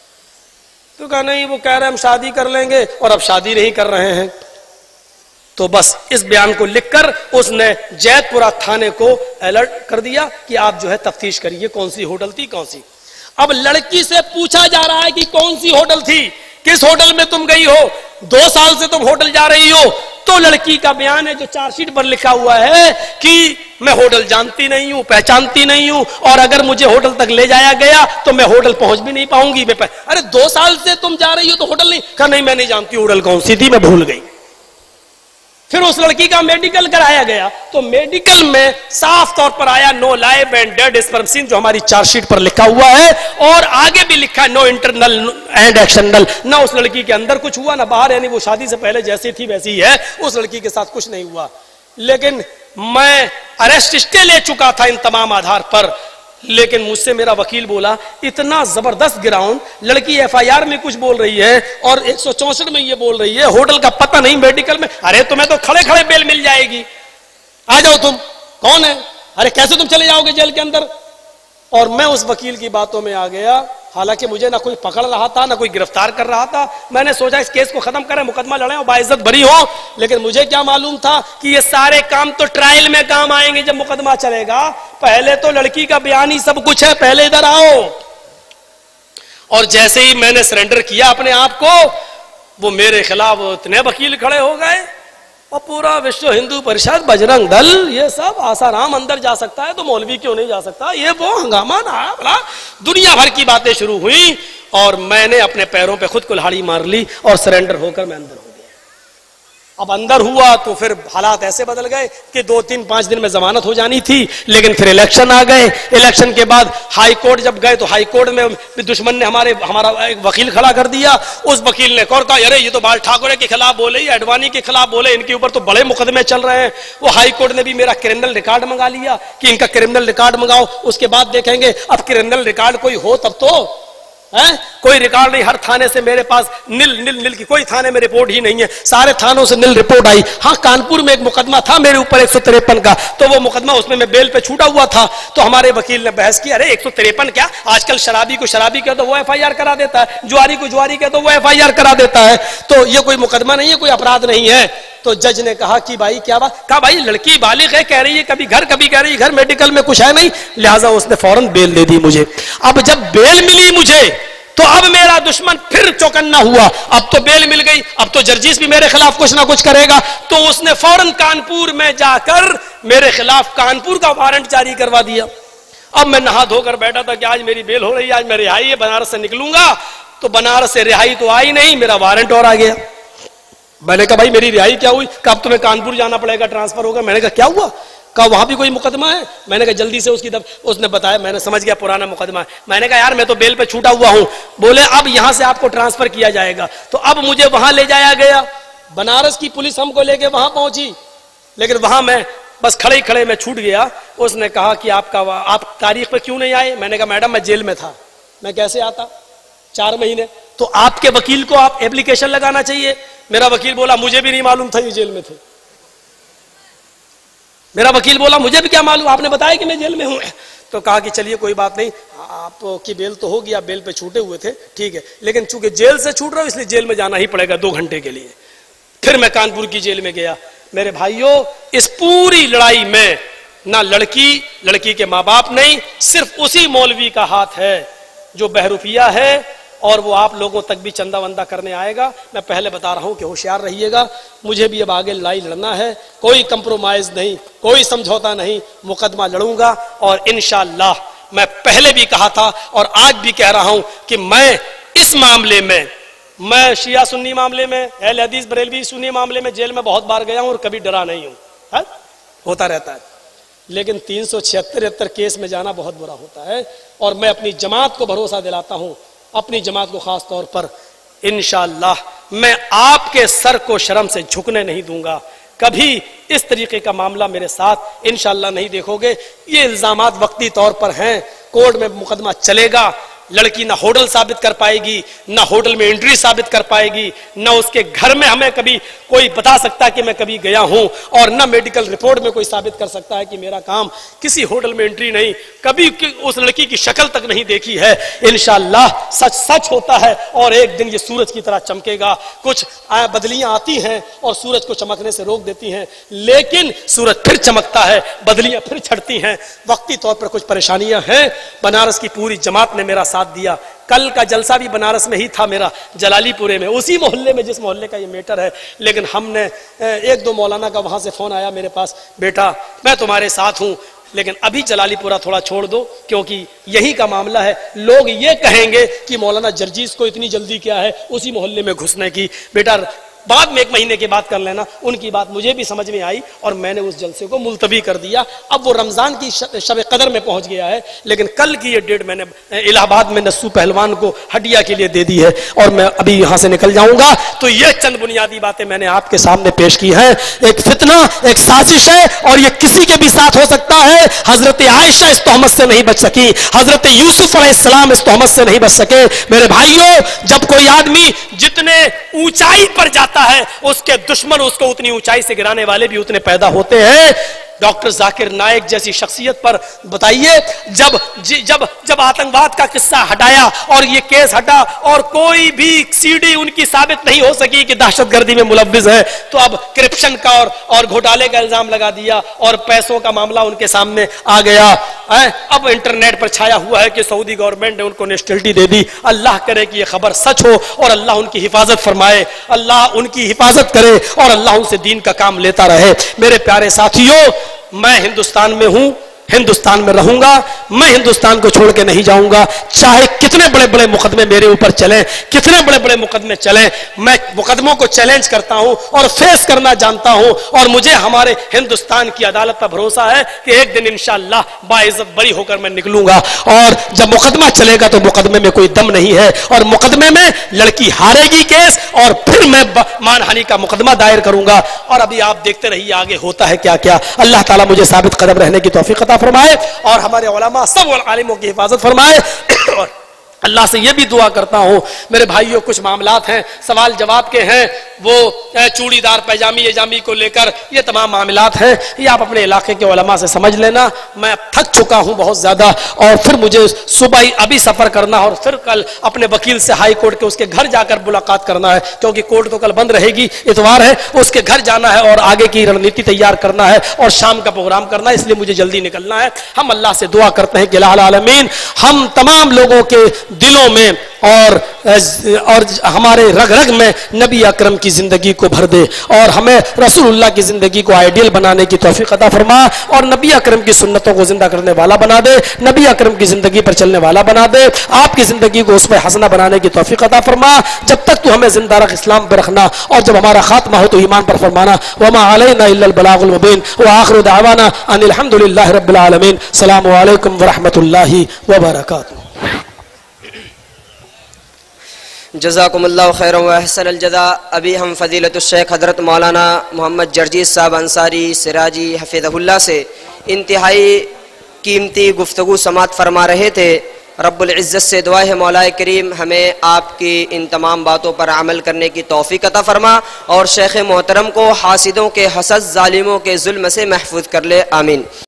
A: तो कहा नहीं, वो कह रहे हम शादी कर लेंगे और अब शादी नहीं कर रहे हैं। तो बस इस बयान को लिखकर उसने जैतपुरा थाने को अलर्ट कर दिया कि आप जो है तफ्तीश करिए कौन सी होटल थी, कौन सी। अब लड़की से पूछा जा रहा है कि कौन सी होटल थी, किस होटल में तुम गई हो, 2 साल से तुम होटल जा रही हो। तो लड़की का बयान है जो चार्जशीट पर लिखा हुआ है कि मैं होटल जानती नहीं हूं, पहचानती नहीं हूं और अगर मुझे होटल तक ले जाया गया तो मैं होटल पहुंच भी नहीं पाऊंगी। अरे 2 साल से तुम जा रही हो तो होटल नहीं? कहा नहीं, मैं नहीं जानती होटल कौन सी थी, मैं भूल गई। फिर उस लड़की का मेडिकल कराया गया तो मेडिकल में साफ तौर पर आया no live and dead sperm seen, जो हमारी चार्जशीट पर लिखा हुआ है और आगे भी लिखा है नो इंटरनल एंड एक्सटर्नल। ना उस लड़की के अंदर कुछ हुआ ना बाहर, यानी वो शादी से पहले जैसी थी वैसी ही है, उस लड़की के साथ कुछ नहीं हुआ। लेकिन मैं अरेस्ट स्टे ले चुका था इन तमाम आधार पर, लेकिन मुझसे मेरा वकील बोला इतना जबरदस्त ग्राउंड, लड़की FIR में कुछ बोल रही है और 164 में ये बोल रही है, होटल का पता नहीं, मेडिकल में। अरे तुम्हें तो खड़े खड़े बेल मिल जाएगी, आ जाओ तुम, कौन है? अरे कैसे तुम चले जाओगे जेल के अंदर? और मैं उस वकील की बातों में आ गया, हालांकि मुझे ना कोई पकड़ रहा था ना कोई गिरफ्तार कर रहा था। मैंने सोचा इस केस को खत्म करें, मुकदमा लड़ें और बाइज्जत बरी हो। लेकिन मुझे क्या मालूम था कि ये सारे काम तो ट्रायल में काम आएंगे जब मुकदमा चलेगा। पहले तो लड़की का बयान ही सब कुछ है, पहले इधर आओ। और जैसे ही मैंने सरेंडर किया अपने आप को, वो मेरे खिलाफ इतने वकील खड़े हो गए और पूरा विश्व हिंदू परिषद, बजरंग दल, ये सब, आसाराम अंदर जा सकता है तो मौलवी क्यों नहीं जा सकता, ये वो हंगामा ना बड़ा, दुनिया भर की बातें शुरू हुई और मैंने अपने पैरों पे खुद कुल्हाड़ी मार ली और सरेंडर होकर मैं अंदर हो गया। अब अंदर हुआ तो फिर हालात ऐसे बदल गए कि 2-3-5 दिन में जमानत हो जानी थी, लेकिन फिर इलेक्शन आ गए। इलेक्शन के बाद हाई कोर्ट जब गए तो हाई कोर्ट में दुश्मन ने हमारा एक वकील खड़ा कर दिया। उस वकील ने कहा अरे ये तो बाल ठाकरे के खिलाफ बोले, अडवाणी के खिलाफ बोले, इनके ऊपर तो बड़े मुकदमे चल रहे हैं। वो हाई कोर्ट ने भी मेरा क्रिमिनल रिकॉर्ड मंगा लिया कि इनका क्रिमिनल रिकॉर्ड मंगाओ, उसके बाद देखेंगे। अब क्रिमिनल रिकॉर्ड कोई हो तब तो है, कोई रिकॉर्ड नहीं। हर थाने से मेरे पास नील की, कोई थाने में रिपोर्ट ही नहीं है, सारे थानों से नील रिपोर्ट आई। हाँ, कानपुर में एक मुकदमा था मेरे ऊपर 153 का, तो वो मुकदमा उसमें मैं बेल पे छूटा हुआ था। तो हमारे वकील ने बहस की, अरे 153 क्या, आजकल शराबी को शराबी कह तो वो FIR करा देता है, जुआरी को जुआरी कह तो वो FIR करा देता है, तो ये कोई मुकदमा नहीं है, कोई अपराध नहीं है। तो जज ने कहा कि भाई क्या बात, कहा भाई लड़की बालिग है, कह रही है कभी घर कभी कह रही है घर, मेडिकल में कुछ है नहीं, लिहाजा उसने फौरन बेल दे दी मुझे। अब जब बेल मिली मुझे तो अब मेरा दुश्मन फिर चौकन्ना हुआ, अब तो बेल मिल गई, अब तो जर्जीस भी मेरे खिलाफ कुछ ना कुछ करेगा। तो उसने फौरन कानपुर में जाकर मेरे खिलाफ कानपुर का वारंट जारी करवा दिया। अब मैं नहा धोकर बैठा था कि आज मेरी बेल हो रही है, आज मैं रिहाई है, बनारस से निकलूंगा। तो बनारस से रिहाई तो आई नहीं, मेरा वारंट और आ गया। मैंने कहा भाई मेरी रिहाई क्या हुई? कब तुम्हें कानपुर जाना पड़ेगा, ट्रांसफर होगा। मैंने कहा क्या हुआ? कहा वहां भी कोई मुकदमा है। मैंने कहा जल्दी से उसने बताया, मैंने समझ गया पुराना मुकदमा है। मैंने कहा यार मैं तो बेल पे छूटा हुआ हूं। बोले अब यहां से आपको ट्रांसफर किया जाएगा। तो अब मुझे वहां ले जाया गया, बनारस की पुलिस हमको लेके वहां पहुंची, लेकिन वहां मैं बस खड़े खड़े मैं छूट गया। उसने कहा कि आप तारीख पे क्यों नहीं आए? मैंने कहा मैडम मैं जेल में था, मैं कैसे आता 4 महीने। तो आपके वकील को आप एप्लीकेशन लगाना चाहिए। मेरा वकील बोला मुझे भी नहीं मालूम था ये जेल में थे। मेरा वकील बोला मुझे भी क्या मालूम, आपने बताया कि मैं जेल में हूं। तो कहा कि चलिए कोई बात नहीं, آپ کی بیل تو ہوگی, آپ بیل پہ چھوٹے ہوئے تھے, ٹھیک ہے, لیکن چونکہ جیل سے چھوٹ رہا ہوں اس لیے جیل میں جانا ہی پڑے گا 2 گھنٹے کے لیے. پھر میں کانپور کی جیل میں گیا. میرے بھائیوں, اس پوری لڑائی میں نہ لڑکی کے ماں باپ نہیں, صرف اسی مولوی کا ہاتھ ہے جو بہروپیہ ہے, اور وہ آپ لوگوں تک بھی چندہ وندہ کرنے آئے گا. میں پہلے بتا رہا ہوں کہ ہوشیار رہیے گا, مجھے بھی اب آگے لڑائی لڑنا ہے, کوئی کمپرومائز نہیں, کوئی سمجھوتا نہیں, مقدمہ لڑوں گا. اور انشاءاللہ میں پہلے بھی کہا تھا اور آج بھی کہہ رہا ہوں کہ میں اس معاملے میں, میں شیعہ سنی معاملے میں, اہل حدیث بریلوی سنی معاملے میں جیل میں بہت بار گیا ہوں اور کبھی ڈرا نہیں ہوں, ہوتا رہتا ہے, لیکن 376 کیس میں جانا بہت برا ہوتا ہے. اور میں اپنی جماعت کو بھروسہ دلاتا ہوں, اپنی جماعت کو خاص طور پر, انشاءاللہ میں آپ کے سر کو شرم سے جھکنے نہیں دوں گا. کبھی اس طریقے کا معاملہ میرے ساتھ انشاءاللہ نہیں دیکھو گے. یہ الزامات وقتی طور پر ہیں, کورٹ میں مقدمہ چلے گا, لڑکی نہ ہوٹل ثابت کر پائے گی, نہ ہوٹل میں انٹری ثابت کر پائے گی, نہ اس کے گھر میں ہمیں کبھی کوئی بتا سکتا کہ میں کبھی گیا ہوں, اور نہ میڈیکل رپورٹ میں کوئی ثابت کر سکتا ہے کہ میرا کام کسی ہوٹل میں انٹری نہیں, کبھی اس لڑکی کی شکل تک نہیں دیکھی ہے. انشاءاللہ سچ سچ ہوتا ہے اور ایک دن یہ سورج کی طرح چمکے گا. کچھ بدلیاں آتی ہیں اور سورج کو چمکنے سے روک دیتی ہیں, لیکن سورج پھر چمکتا ہے, بدلیاں پھر چھڑتی ہیں. وقتی طور پر کچھ پریشانیاں ہیں. بنارس کی پوری جماعت نے میرا ساتھ دیا. کل کا جلسہ بھی بنارس میں ہی تھا میرا, جلالی پورے میں, اسی محلے میں جس محلے کا یہ میٹر ہے. لیکن ہم نے 1-2 مولانا کا وہاں سے فون آیا میرے پاس, بیٹا میں تمہارے ساتھ ہوں, لیکن ابھی جلالی پورہ تھوڑا چھوڑ دو کیونکہ یہی کا معاملہ ہے. لوگ یہ کہیں گے کہ مولانا جرجیز کو اتنی جلدی کیا ہے اسی محلے میں گھسنے کی. بیٹا بعد میں 1 مہینے کے بعد کر لینا. ان کی بات مجھے بھی سمجھ میں آئی اور میں نے اس جلسے کو ملتوی کر دیا. اب وہ رمضان کی شب قدر میں پہنچ گیا ہے, لیکن کل کی یہ ڈیٹ میں نے الہ آباد میں نسو پہلوان کو ہڈیا کے لیے دے دی ہے اور میں ابھی یہاں سے نکل جاؤں گا. تو یہ چند بنیادی باتیں میں نے آپ کے سامنے پیش کی ہیں. ایک فتنہ, ایک سازش ہے اور یہ کسی کے بھی ساتھ ہو سکتا ہے. حضرت عائشہ اس تہمت سے نہیں بچ سکی, حضرت یوسف علیہ السلام اس تہمت سے نہیں بچ سکے. میرے بھائیوں, جب کوئی آدمی جتنے اونچائی پر جاتا ہے اس کے دشمن اس کو اتنی اونچائی سے گرانے والے بھی اتنے پیدا ہوتے ہیں. ڈاکٹر ذاکر نائک جیسی شخصیت پر بتائیے, جب آتنکواد کا قصہ ہٹایا اور یہ کیس ہٹا اور کوئی بھی سی ڈی ان کی ثابت نہیں ہو سکی کہ دہشت گردی میں ملوث ہے, تو اب کرپشن کا اور گھوٹالے کا الزام لگا دیا اور پیسوں کا معاملہ ان کے سامنے آ گیا. اب انٹرنیٹ پر چھایا ہوا ہے کہ سعودی گورنمنٹ نے ان کو نیشنلٹی دے دی. اللہ کرے کہ یہ خبر سچ ہو اور اللہ ان کی حفاظت فرمائے, اللہ ان کی حفاظت کرے اور اللہ ان سے دین کا کام لیتا رہے. میرے پیارے ساتھیوں, میں ہندوستان میں ہوں, ہندوستان میں رہوں گا, میں ہندوستان کو چھوڑ کے نہیں جاؤں گا. چاہے کتنے بڑے بڑے مقدمے میرے اوپر چلیں, کتنے بڑے بڑے مقدمے چلیں, میں مقدموں کو چیلنج کرتا ہوں اور فیس کرنا جانتا ہوں. اور مجھے ہمارے ہندوستان کی عدالت پر بھروسہ ہے کہ ایک دن انشاءاللہ باعزت بری ہو کر میں نکلوں گا. اور جب مقدمہ چلے گا تو مقدمے میں کوئی دم نہیں ہے, اور مقدمے میں لڑکی ہارے گی کیس اور پھر میں مان ہانی کا مقدمہ دائر کروں گا. اور ابھی آپ دیکھتے رہیے آگے ہوتا ہے کیا کیا. اللہ تعالیٰ مجھے ثابت قدم رہنے کی توفیق عطا فرمائے اور ہمارے علماء سب عالموں کی حفاظت فرمائے. اور اللہ سے یہ بھی دعا کرتا ہوں میرے بھائیوں, کچھ معاملات ہیں سوال جواب کے ہیں, وہ چوڑی دار پیجامی ایجامی کو لے کر یہ تمام معاملات ہیں, یہ آپ اپنے علاقے کے علماء سے سمجھ لینا. میں تھک چکا ہوں بہت زیادہ, اور پھر مجھے صبح ہی ابھی سفر کرنا اور پھر کل اپنے وکیل سے ہائی کورٹ کے اس کے گھر جا کر ملاقات کرنا ہے, کیونکہ کورٹ تو کل بند رہے گی, اتوار ہے, اس کے گھر جانا ہے اور آگے کی رننیتی تیار کرنا ہے اور شام کا پروگرام کرنا ہے, اس لیے مجھے جلدی نکلنا ہے. ہم اللہ سے دعا کرتے ہیں کہ الہ العالمین ہم تمام لوگوں کے دلوں میں اور ہمارے رگ رگ میں نبی اکرم کی زندگی کو بھر دے, اور ہمیں رسول اللہ کی زندگی کو آئیڈیل بنانے کی توفیق عطا فرما, اور نبی اکرم کی سنتوں کو زندہ کرنے والا بنا دے, نبی اکرم کی زندگی پر چلنے والا بنا دے, آپ کی زندگی کو اس پہ حسنہ بنانے کی توفیق عطا فرما. جب تک تو ہمیں زندہ رکھ اسلام پہ رکھنا, اور جب ہمارا خاتمہ ہو تو ایمان پر فرمانا. وما علینا الا البلاغ المبین وآخر دعوانا ان الحمد للہ رب العالمین. السلام علیکم ورحمۃ اللہ وبرکاتہ.
B: جزاکم اللہ خیرا و احسن الجزاء. ابھی ہم فضیلت الشیخ حضرت مولانا محمد جرجیز صاحب انصاری سراجی حفظہ اللہ سے انتہائی قیمتی گفتگو سماعت فرما رہے تھے. رب العزت سے دعا ہے مولا کریم ہمیں آپ کی ان تمام باتوں پر عمل کرنے کی توفیق عطا فرما, اور شیخ محترم کو حاسدوں کے حسد, ظالموں کے ظلم سے محفوظ کر لے. آمین.